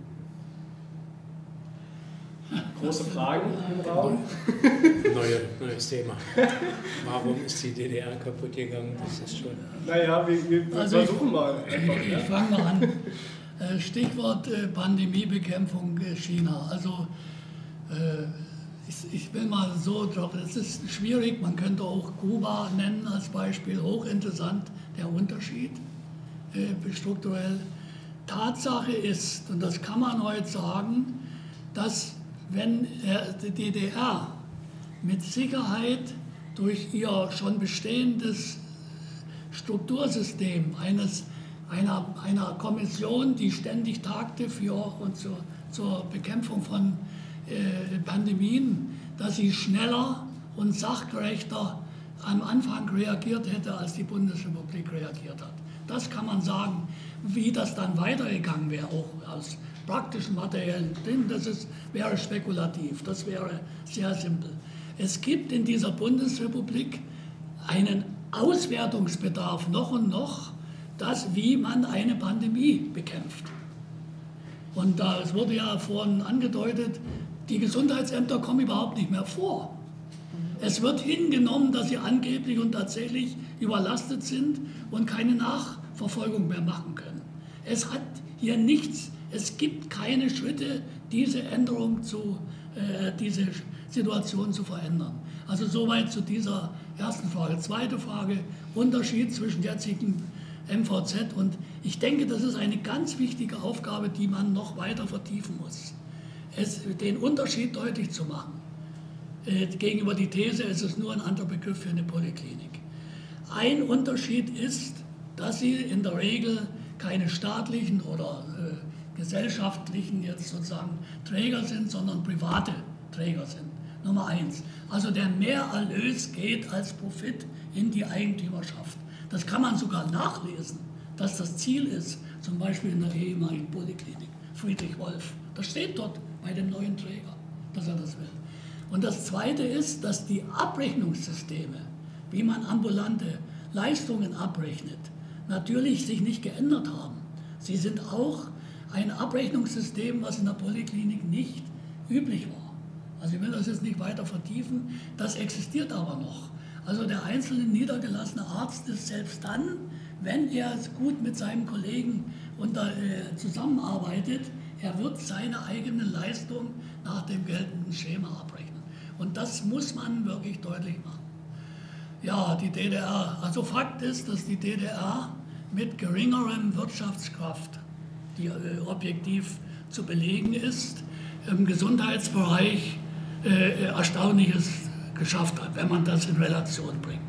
gegangen? Große Fragen im Raum. Neue, neues Thema. Warum ist die D D R kaputt gegangen? Das ist schon. Naja, wir, wir Also versuchen ich, mal. Einfach, ich ja? fange mal an. Äh, Stichwort äh, Pandemiebekämpfung äh, China. Also äh, ich, ich will mal so, das ist schwierig, man könnte auch Kuba nennen als Beispiel, hochinteressant der Unterschied äh, strukturell. Tatsache ist, und das kann man heute sagen, dass wenn äh, die D D R mit Sicherheit durch ihr schon bestehendes Struktursystem eines, einer, einer Kommission, die ständig tagte für und zur, zur Bekämpfung von äh, Pandemien, dass sie schneller und sachgerechter am Anfang reagiert hätte, als die Bundesrepublik reagiert hat. Das kann man sagen. Wie das dann weitergegangen wäre, auch aus praktischen materiellen Dingen, das ist, wäre spekulativ, das wäre sehr simpel. Es gibt in dieser Bundesrepublik einen Auswertungsbedarf noch und noch, das, wie man eine Pandemie bekämpft. Und da, es wurde ja vorhin angedeutet, die Gesundheitsämter kommen überhaupt nicht mehr vor. Es wird hingenommen, dass sie angeblich und tatsächlich überlastet sind und keine Nachverfolgung mehr machen können. Es hat hier nichts, es gibt keine Schritte, diese Änderung zu, äh, diese Situation zu verändern. Also soweit zu dieser ersten Frage. Zweite Frage, Unterschied zwischen jetzigen M V Z und ich denke, das ist eine ganz wichtige Aufgabe, die man noch weiter vertiefen muss. Es, den Unterschied deutlich zu machen. Äh, gegenüber die These, es ist nur ein anderer Begriff für eine Poliklinik. Ein Unterschied ist, dass sie in der Regel keine staatlichen oder äh, gesellschaftlichen jetzt sozusagen Träger sind, sondern private Träger sind. Nummer eins. Also der Mehrerlös geht als Profit in die Eigentümerschaft. Das kann man sogar nachlesen, dass das Ziel ist, zum Beispiel in der ehemaligen Poliklinik Friedrich Wolf. Das steht dort bei dem neuen Träger, dass er das will. Und das Zweite ist, dass die Abrechnungssysteme, wie man ambulante Leistungen abrechnet, natürlich sich nicht geändert haben. Sie sind auch ein Abrechnungssystem, was in der Poliklinik nicht üblich war. Also ich will das jetzt nicht weiter vertiefen, das existiert aber noch. Also der einzelne niedergelassene Arzt ist selbst dann, wenn er gut mit seinem Kollegen unter, äh, zusammenarbeitet, er wird seine eigene Leistung nach dem geltenden Schema abrechnen. Und das muss man wirklich deutlich machen. Ja, die D D R, also Fakt ist, dass die D D R mit geringerem Wirtschaftskraft, die äh, objektiv zu belegen ist, im Gesundheitsbereich äh, Erstaunliches geschafft hat, wenn man das in Relation bringt.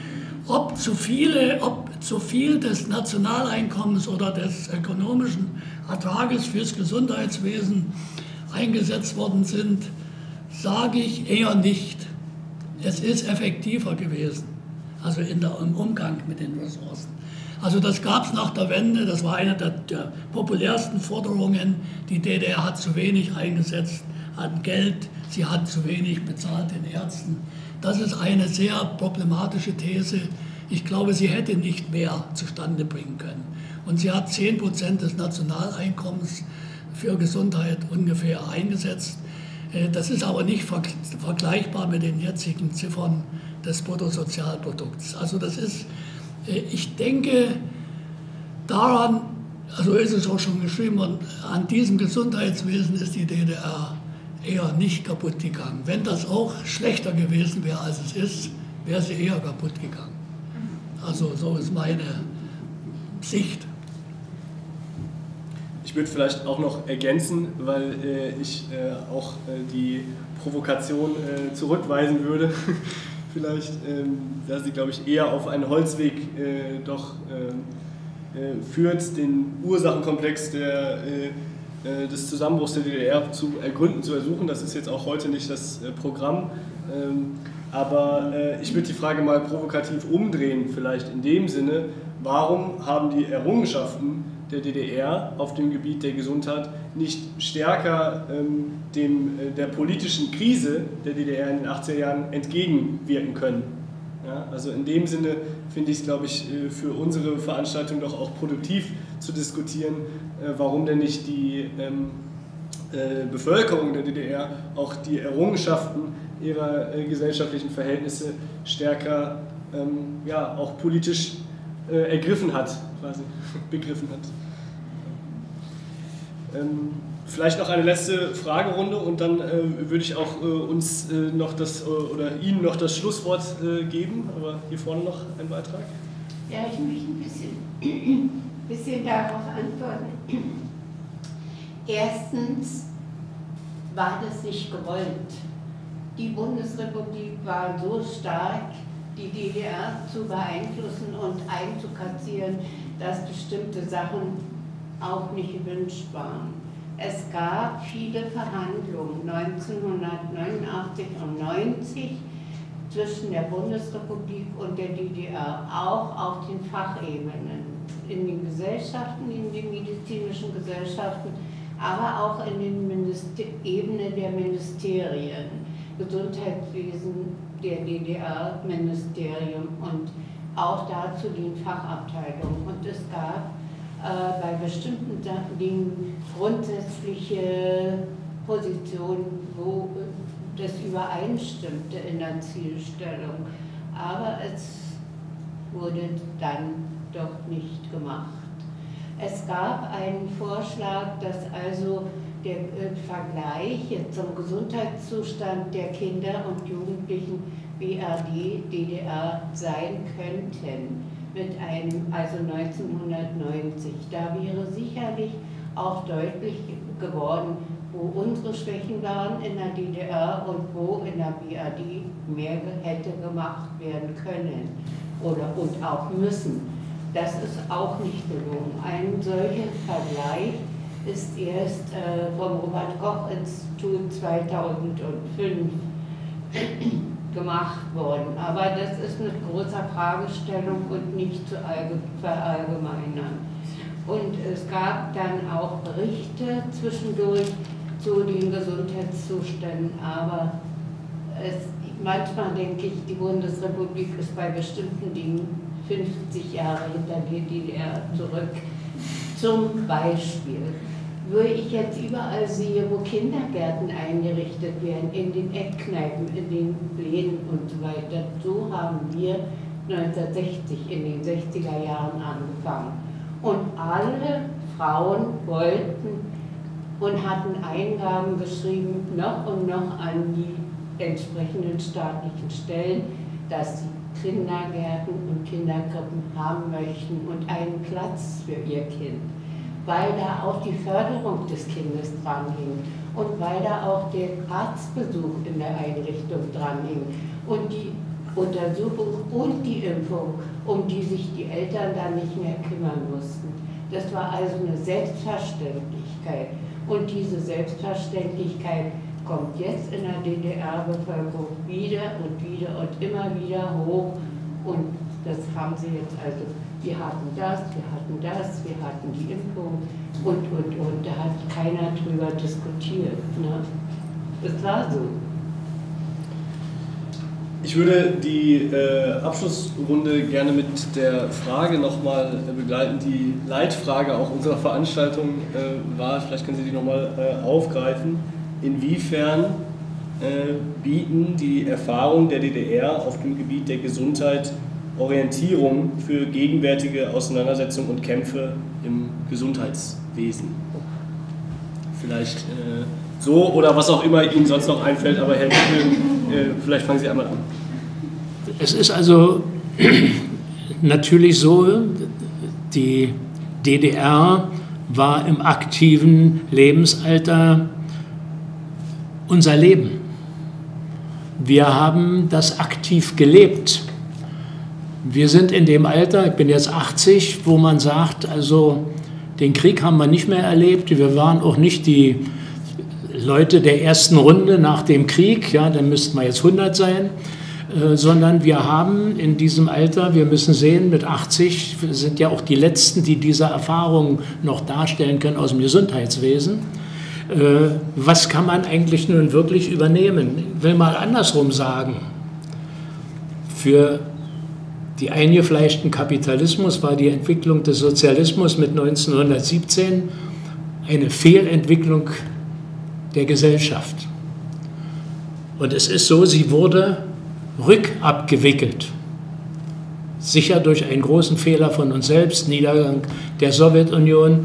Ob zu, viele, ob zu viel des Nationaleinkommens oder des ökonomischen Ertrages fürs Gesundheitswesen eingesetzt worden sind, sage ich eher nicht. Es ist effektiver gewesen, also in der, im Umgang mit den Ressourcen. Also das gab es nach der Wende, das war eine der, der populärsten Forderungen. Die D D R hat zu wenig eingesetzt an Geld, sie hat zu wenig bezahlt den Ärzten. Das ist eine sehr problematische These. Ich glaube, sie hätte nicht mehr zustande bringen können. Und sie hat zehn Prozent des Nationaleinkommens für Gesundheit ungefähr eingesetzt. Das ist aber nicht vergleichbar mit den jetzigen Ziffern des Bruttosozialprodukts. Also das ist, ich denke, daran, also ist es auch schon geschrieben worden, an diesem Gesundheitswesen ist die D D R eher nicht kaputt gegangen. Wenn das auch schlechter gewesen wäre, als es ist, wäre sie eher kaputt gegangen. Also so ist meine Sicht. Ich würde vielleicht auch noch ergänzen, weil äh, ich äh, auch äh, die Provokation äh, zurückweisen würde. Vielleicht, ähm, da sie, glaube ich, eher auf einen Holzweg äh, doch äh, äh, führt, den Ursachenkomplex der, äh, des Zusammenbruchs der D D R zu ergründen, zu ersuchen. Das ist jetzt auch heute nicht das äh, Programm. Ähm, aber äh, ich würde die Frage mal provokativ umdrehen, vielleicht in dem Sinne, warum haben die Errungenschaften der D D R auf dem Gebiet der Gesundheit nicht stärker ähm, dem, äh, der politischen Krise der D D R in den achtziger Jahren entgegenwirken können. Ja, also in dem Sinne finde ich es, glaube ich, äh, für unsere Veranstaltung doch auch produktiv zu diskutieren, äh, warum denn nicht die ähm, äh, Bevölkerung der D D R auch die Errungenschaften ihrer äh, gesellschaftlichen Verhältnisse stärker ähm, ja, auch politisch äh, ergriffen hat, quasi begriffen hat. Ähm, vielleicht noch eine letzte Fragerunde und dann äh, würde ich auch äh, uns äh, noch das äh, oder Ihnen noch das Schlusswort äh, geben. Aber hier vorne noch ein Beitrag. Ja, ich möchte ein bisschen, bisschen darauf antworten. Erstens war das nicht gewollt. Die Bundesrepublik war so stark, die D D R zu beeinflussen und einzukassieren, dass bestimmte Sachen auch nicht gewünscht waren. Es gab viele Verhandlungen neunzehnhundertneunundachtzig und neunzig zwischen der Bundesrepublik und der D D R, auch auf den Fachebenen, in den Gesellschaften, in den medizinischen Gesellschaften, aber auch in den Minister Ebene der Ministerien, Gesundheitswesen der D D R-Ministerium und auch dazu die Fachabteilung. Und es gab äh, bei bestimmten Dingen grundsätzliche Positionen, wo das übereinstimmte in der Zielstellung. Aber es wurde dann doch nicht gemacht. Es gab einen Vorschlag, dass also der äh, Vergleich jetzt zum Gesundheitszustand der Kinder und Jugendlichen B R D, D D R sein könnten, mit einem, also neunzehnhundertneunzig. Da wäre sicherlich auch deutlich geworden, wo unsere Schwächen waren in der D D R und wo in der B R D mehr hätte gemacht werden können oder und auch müssen. Das ist auch nicht gelungen. Ein solcher Vergleich ist erst äh, vom Robert-Koch-Institut zweitausendfünf gemacht worden. Aber das ist eine große Fragestellung und nicht zu verallgemeinern. Und es gab dann auch Berichte zwischendurch zu den Gesundheitszuständen, aber es, manchmal denke ich, die Bundesrepublik ist bei bestimmten Dingen fünfzig Jahre hinter der D D R zurück. Zum Beispiel, wo ich jetzt überall sehe, wo Kindergärten eingerichtet werden, in den Eckkneipen, in den Läden und so weiter, so haben wir neunzehnhundertsechzig, in den sechziger Jahren angefangen. Und alle Frauen wollten und hatten Eingaben geschrieben, noch und noch an die entsprechenden staatlichen Stellen, dass sie Kindergärten und Kinderkrippen haben möchten und einen Platz für ihr Kind, weil da auch die Förderung des Kindes dranhing und weil da auch der Arztbesuch in der Einrichtung dranhing und die Untersuchung und die Impfung, um die sich die Eltern dann nicht mehr kümmern mussten. Das war also eine Selbstverständlichkeit. Und diese Selbstverständlichkeit kommt jetzt in der D D R-Bevölkerung wieder und wieder und immer wieder hoch. Und das haben sie jetzt also, wir hatten das, wir hatten das, wir hatten die Impfung und, und, und. Da hat keiner drüber diskutiert. Ne? Das war so. Ich würde die äh, Abschlussrunde gerne mit der Frage nochmal äh, begleiten, die Leitfrage auch unserer Veranstaltung äh, war, vielleicht können Sie die nochmal äh, aufgreifen. Inwiefern äh, bieten die Erfahrungen der D D R auf dem Gebiet der Gesundheit Orientierung für gegenwärtige Auseinandersetzungen und Kämpfe im Gesundheitswesen? Vielleicht äh, so oder was auch immer Ihnen sonst noch einfällt, aber Herr Wittmann, äh, vielleicht fangen Sie einmal an. Es ist also natürlich so, die D D R war im aktiven Lebensalter unser Leben. Wir haben das aktiv gelebt. Wir sind in dem Alter, ich bin jetzt achtzig, wo man sagt, also den Krieg haben wir nicht mehr erlebt, wir waren auch nicht die Leute der ersten Runde nach dem Krieg, ja, dann müssten wir jetzt hundert sein, äh, sondern wir haben in diesem Alter, wir müssen sehen, mit achtzig sind ja auch die Letzten, die diese Erfahrungen noch darstellen können aus dem Gesundheitswesen. Äh, was kann man eigentlich nun wirklich übernehmen? Ich will mal andersrum sagen, für die eingefleischten Kapitalismus war die Entwicklung des Sozialismus mit neunzehnhundertsiebzehn eine Fehlentwicklung der Gesellschaft. Und es ist so, sie wurde rückabgewickelt. Sicher durch einen großen Fehler von uns selbst, Niedergang der Sowjetunion,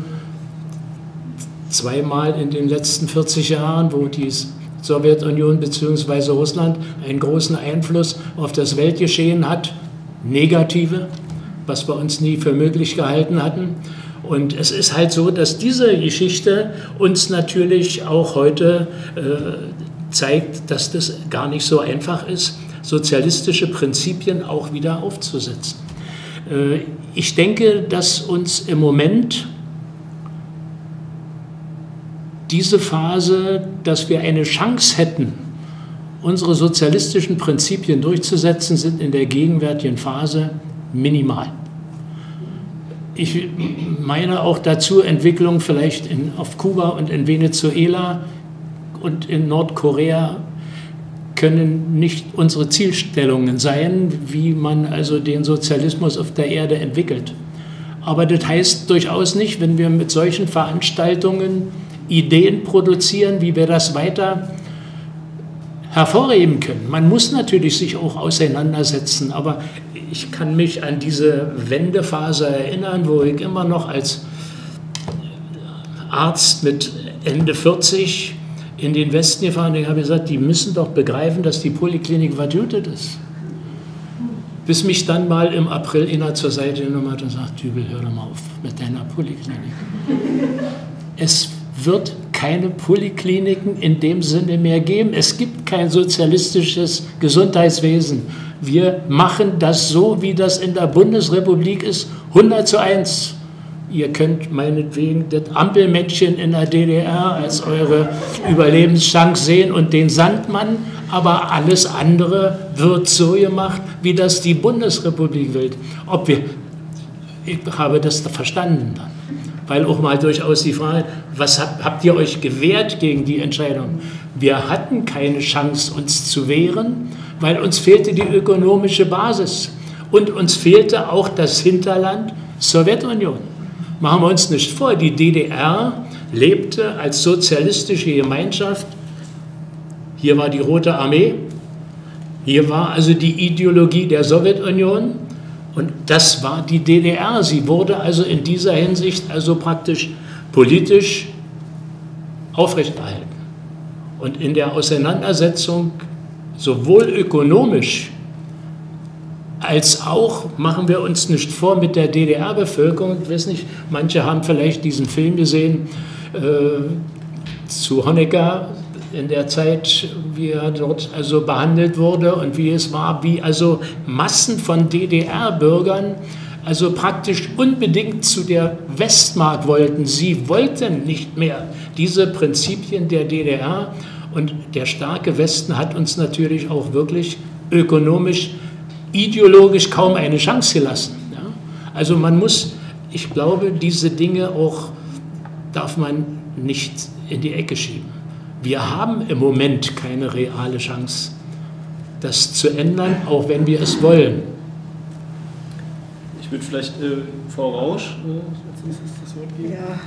zweimal in den letzten vierzig Jahren, wo die Sowjetunion bzw. Russland einen großen Einfluss auf das Weltgeschehen hat, negative, was wir uns nie für möglich gehalten hatten. Und es ist halt so, dass diese Geschichte uns natürlich auch heute äh, zeigt, dass das gar nicht so einfach ist, sozialistische Prinzipien auch wieder aufzusetzen. Äh, ich denke, dass uns im Moment diese Phase, dass wir eine Chance hätten, unsere sozialistischen Prinzipien durchzusetzen, sind in der gegenwärtigen Phase minimal. Ich meine auch dazu Entwicklungen vielleicht in, auf Kuba und in Venezuela und in Nordkorea können nicht unsere Zielstellungen sein, wie man also den Sozialismus auf der Erde entwickelt. Aber das heißt durchaus nicht, wenn wir mit solchen Veranstaltungen Ideen produzieren, wie wir das weiter hervorheben können. Man muss natürlich sich auch auseinandersetzen, aber ich kann mich an diese Wendephase erinnern, wo ich immer noch als Arzt mit Ende vierzig in den Westen gefahren und ich habe gesagt, die müssen doch begreifen, dass die Poliklinik was Gutes ist. Bis mich dann mal im April einer zur Seite genommen hat und sagt, Dübel, hör doch mal auf mit deiner Poliklinik. Es wird keine Polikliniken in dem Sinne mehr geben. Es gibt kein sozialistisches Gesundheitswesen. Wir machen das so, wie das in der Bundesrepublik ist, hundert zu eins. Ihr könnt meinetwegen das Ampelmännchen in der D D R als eure Überlebenschance sehen und den Sandmann, aber alles andere wird so gemacht, wie das die Bundesrepublik will. Ob wir, ich habe das verstanden dann, weil auch mal durchaus die Frage, was habt, habt ihr euch gewehrt gegen die Entscheidung? Wir hatten keine Chance, uns zu wehren, weil uns fehlte die ökonomische Basis und uns fehlte auch das Hinterland Sowjetunion. Machen wir uns nicht vor, die D D R lebte als sozialistische Gemeinschaft. Hier war die Rote Armee, hier war also die Ideologie der Sowjetunion und das war die D D R. Sie wurde also in dieser Hinsicht also praktisch politisch aufrechterhalten. Und in der Auseinandersetzung sowohl ökonomisch als auch, machen wir uns nicht vor, mit der D D R-Bevölkerung, ich weiß nicht, manche haben vielleicht diesen Film gesehen, äh, zu Honecker in der Zeit, wie er dort also behandelt wurde und wie es war, wie also Massen von D D R-Bürgern also praktisch unbedingt zu der Westmark wollten. Sie wollten nicht mehr diese Prinzipien der D D R und der starke Westen hat uns natürlich auch wirklich ökonomisch ideologisch kaum eine Chance gelassen. Ja? Also man muss, ich glaube, diese Dinge auch darf man nicht in die Ecke schieben. Wir haben im Moment keine reale Chance, das zu ändern, auch wenn wir es wollen. Ich würde vielleicht äh, Frau Rausch äh, als nächstes das Wort geben. Ja.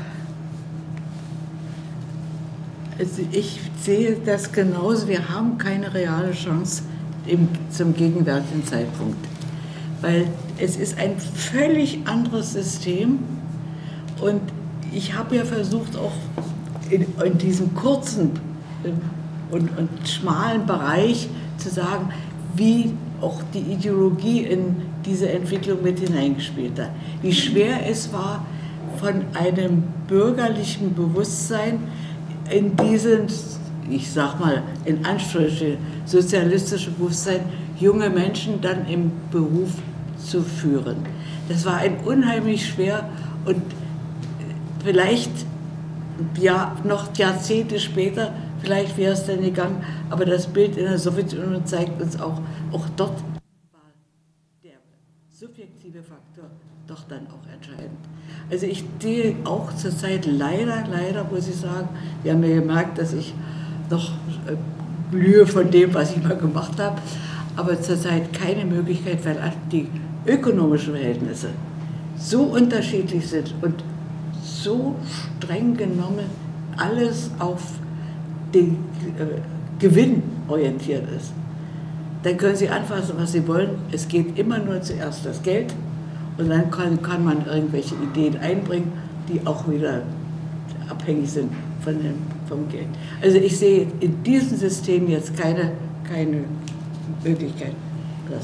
Also ich sehe das genauso, wir haben keine reale Chance im, zum gegenwärtigen Zeitpunkt, weil es ist ein völlig anderes System und ich habe ja versucht auch in, in diesem kurzen und, und schmalen Bereich zu sagen, wie auch die Ideologie in diese Entwicklung mit hineingespielt hat, wie schwer es war, von einem bürgerlichen Bewusstsein in diesen, ich sag mal, in Anführungsstrichen, sozialistische Bewusstsein, junge Menschen dann im Beruf zu führen. Das war ein unheimlich schwer und vielleicht ja, noch Jahrzehnte später, vielleicht wäre es dann gegangen, aber das Bild in der Sowjetunion zeigt uns auch, auch dort war der subjektive Faktor doch dann auch entscheidend. Also ich sehe auch zurzeit leider, leider muss ich sagen, wir haben ja gemerkt, dass ich noch blühe von dem, was ich mal gemacht habe, aber zurzeit keine Möglichkeit, weil die ökonomischen Verhältnisse so unterschiedlich sind und so streng genommen alles auf den äh, Gewinn orientiert ist. Dann können Sie anfassen, was Sie wollen. Es geht immer nur zuerst das Geld und dann kann, kann man irgendwelche Ideen einbringen, die auch wieder abhängig sind von dem, vom Geld. Also ich sehe in diesem System jetzt keine, keine Möglichkeit. Das.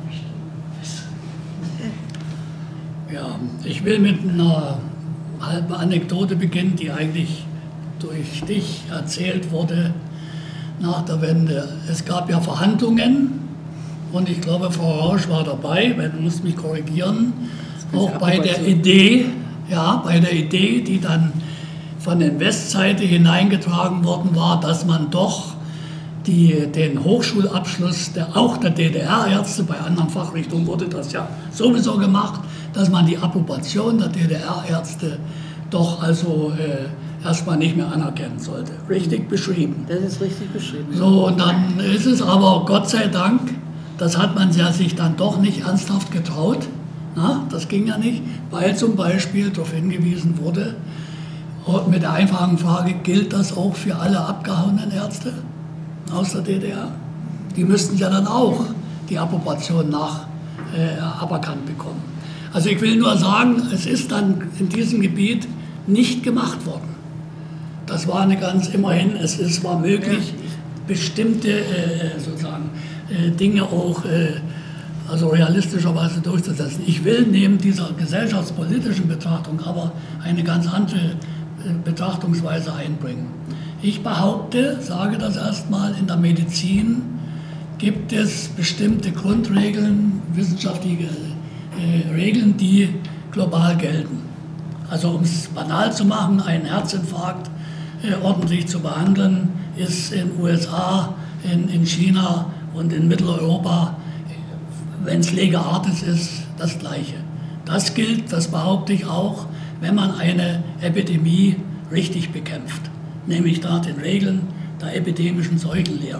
Ja, ich will mit einer halben Anekdote beginnen, die eigentlich durch dich erzählt wurde nach der Wende. Es gab ja Verhandlungen und ich glaube, Frau Rausch war dabei, weil du musst mich korrigieren, auch bei der Idee, ja, bei der Idee, die dann von der Westseite hineingetragen worden war, dass man doch die, den Hochschulabschluss der, auch der D D R-Ärzte, bei anderen Fachrichtungen wurde das ja sowieso gemacht, dass man die Approbation der D D R-Ärzte doch also äh, erstmal nicht mehr anerkennen sollte. Richtig beschrieben. Das ist richtig beschrieben. So, und dann ist es aber, Gott sei Dank, das hat man ja sich dann doch nicht ernsthaft getraut. Na, das ging ja nicht, weil zum Beispiel darauf hingewiesen wurde, mit der einfachen Frage, gilt das auch für alle abgehauenen Ärzte aus der D D R? Die müssten ja dann auch die Approbation nach äh, aberkannt bekommen. Also ich will nur sagen, es ist dann in diesem Gebiet nicht gemacht worden. Das war eine ganz, immerhin, es ist, war möglich, bestimmte äh, sozusagen, äh, Dinge auch äh, also realistischerweise durchzusetzen. Ich will neben dieser gesellschaftspolitischen Betrachtung aber eine ganz andere äh, Betrachtungsweise einbringen. Ich behaupte, sage das erstmal, in der Medizin gibt es bestimmte Grundregeln, wissenschaftliche äh, Regeln, die global gelten. Also um es banal zu machen, einen Herzinfarkt äh, ordentlich zu behandeln, ist in den U S A, in, in China und in Mitteleuropa, wenn es lege artis ist, das Gleiche. Das gilt, das behaupte ich auch, wenn man eine Epidemie richtig bekämpft, nämlich nach den Regeln der epidemischen Seuchenlehre.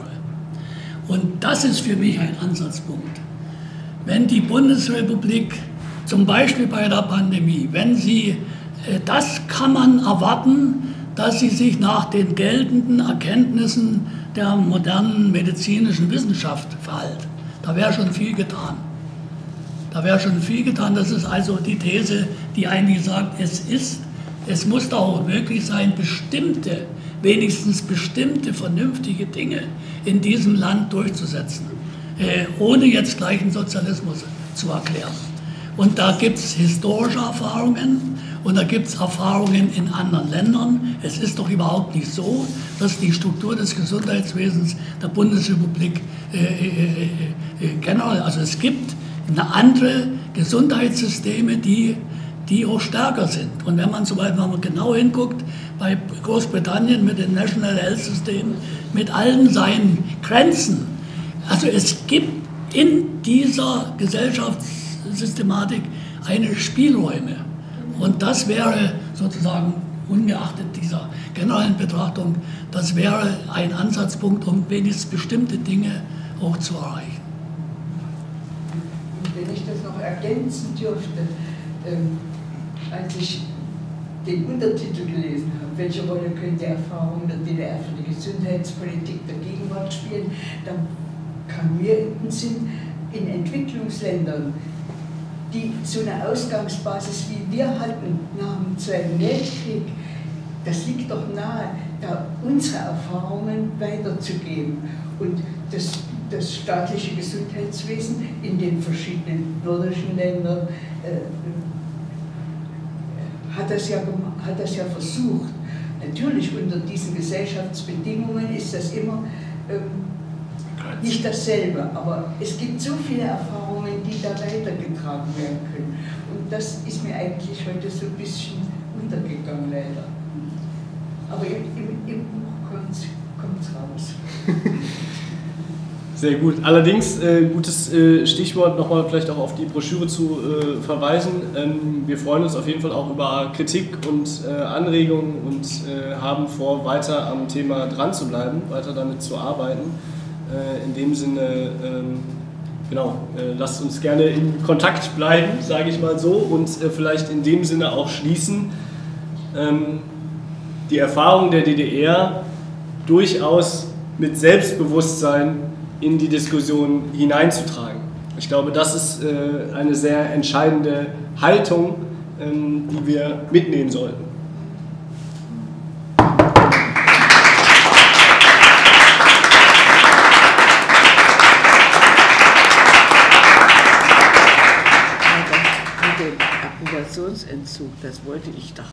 Und das ist für mich ein Ansatzpunkt. Wenn die Bundesrepublik zum Beispiel bei der Pandemie, wenn sie, das kann man erwarten, dass sie sich nach den geltenden Erkenntnissen der modernen medizinischen Wissenschaft verhält. Da wäre schon viel getan. Da wäre schon viel getan. Das ist also die These, die eigentlich sagt, es ist, es muss doch auch möglich sein, bestimmte, wenigstens bestimmte vernünftige Dinge in diesem Land durchzusetzen, äh, ohne jetzt gleich einen Sozialismus zu erklären. Und da gibt es historische Erfahrungen und da gibt es Erfahrungen in anderen Ländern. Es ist doch überhaupt nicht so, dass die Struktur des Gesundheitswesens der Bundesrepublik äh, äh, äh, generell, also es gibt eine andere Gesundheitssysteme, die, die auch stärker sind. Und wenn man zum Beispiel, wenn man genau hinguckt, bei Großbritannien mit dem National Health System, mit allen seinen Grenzen, also es gibt in dieser Gesellschaftssystematik eine Spielräume. Und das wäre sozusagen, ungeachtet dieser generellen Betrachtung, das wäre ein Ansatzpunkt, um wenigstens bestimmte Dinge auch zu erreichen. Wenn ich das noch ergänzen dürfte, ähm, als ich den Untertitel gelesen habe, welche Rolle könnte Erfahrung der D D R für die Gesundheitspolitik der Gegenwart spielen, dann kam mir in den Sinn, in Entwicklungsländern, die so eine Ausgangsbasis wie wir hatten nach dem Zweiten Weltkrieg, das liegt doch nahe, da unsere Erfahrungen weiterzugeben und das, das staatliche Gesundheitswesen in den verschiedenen nordischen Ländern äh, hat, das ja, hat das ja versucht. Natürlich unter diesen Gesellschaftsbedingungen ist das immer ähm, nicht dasselbe, aber es gibt so viele Erfahrungen, die da weitergetragen werden können. Und das ist mir eigentlich heute so ein bisschen untergegangen, leider. Aber im, im, im Buch kommt es raus. Sehr gut. Allerdings, äh, gutes äh, Stichwort, nochmal vielleicht auch auf die Broschüre zu äh, verweisen. Ähm, wir freuen uns auf jeden Fall auch über Kritik und äh, Anregungen und äh, haben vor, weiter am Thema dran zu bleiben, weiter damit zu arbeiten. Äh, in dem Sinne, ähm, genau, äh, lasst uns gerne in Kontakt bleiben, sage ich mal so, und äh, vielleicht in dem Sinne auch schließen, ähm, die Erfahrung der D D R durchaus mit Selbstbewusstsein in die Diskussion hineinzutragen. Ich glaube, das ist äh, eine sehr entscheidende Haltung, ähm, die wir mitnehmen sollten. Mit dem Approbationsentzug, das wollte ich doch.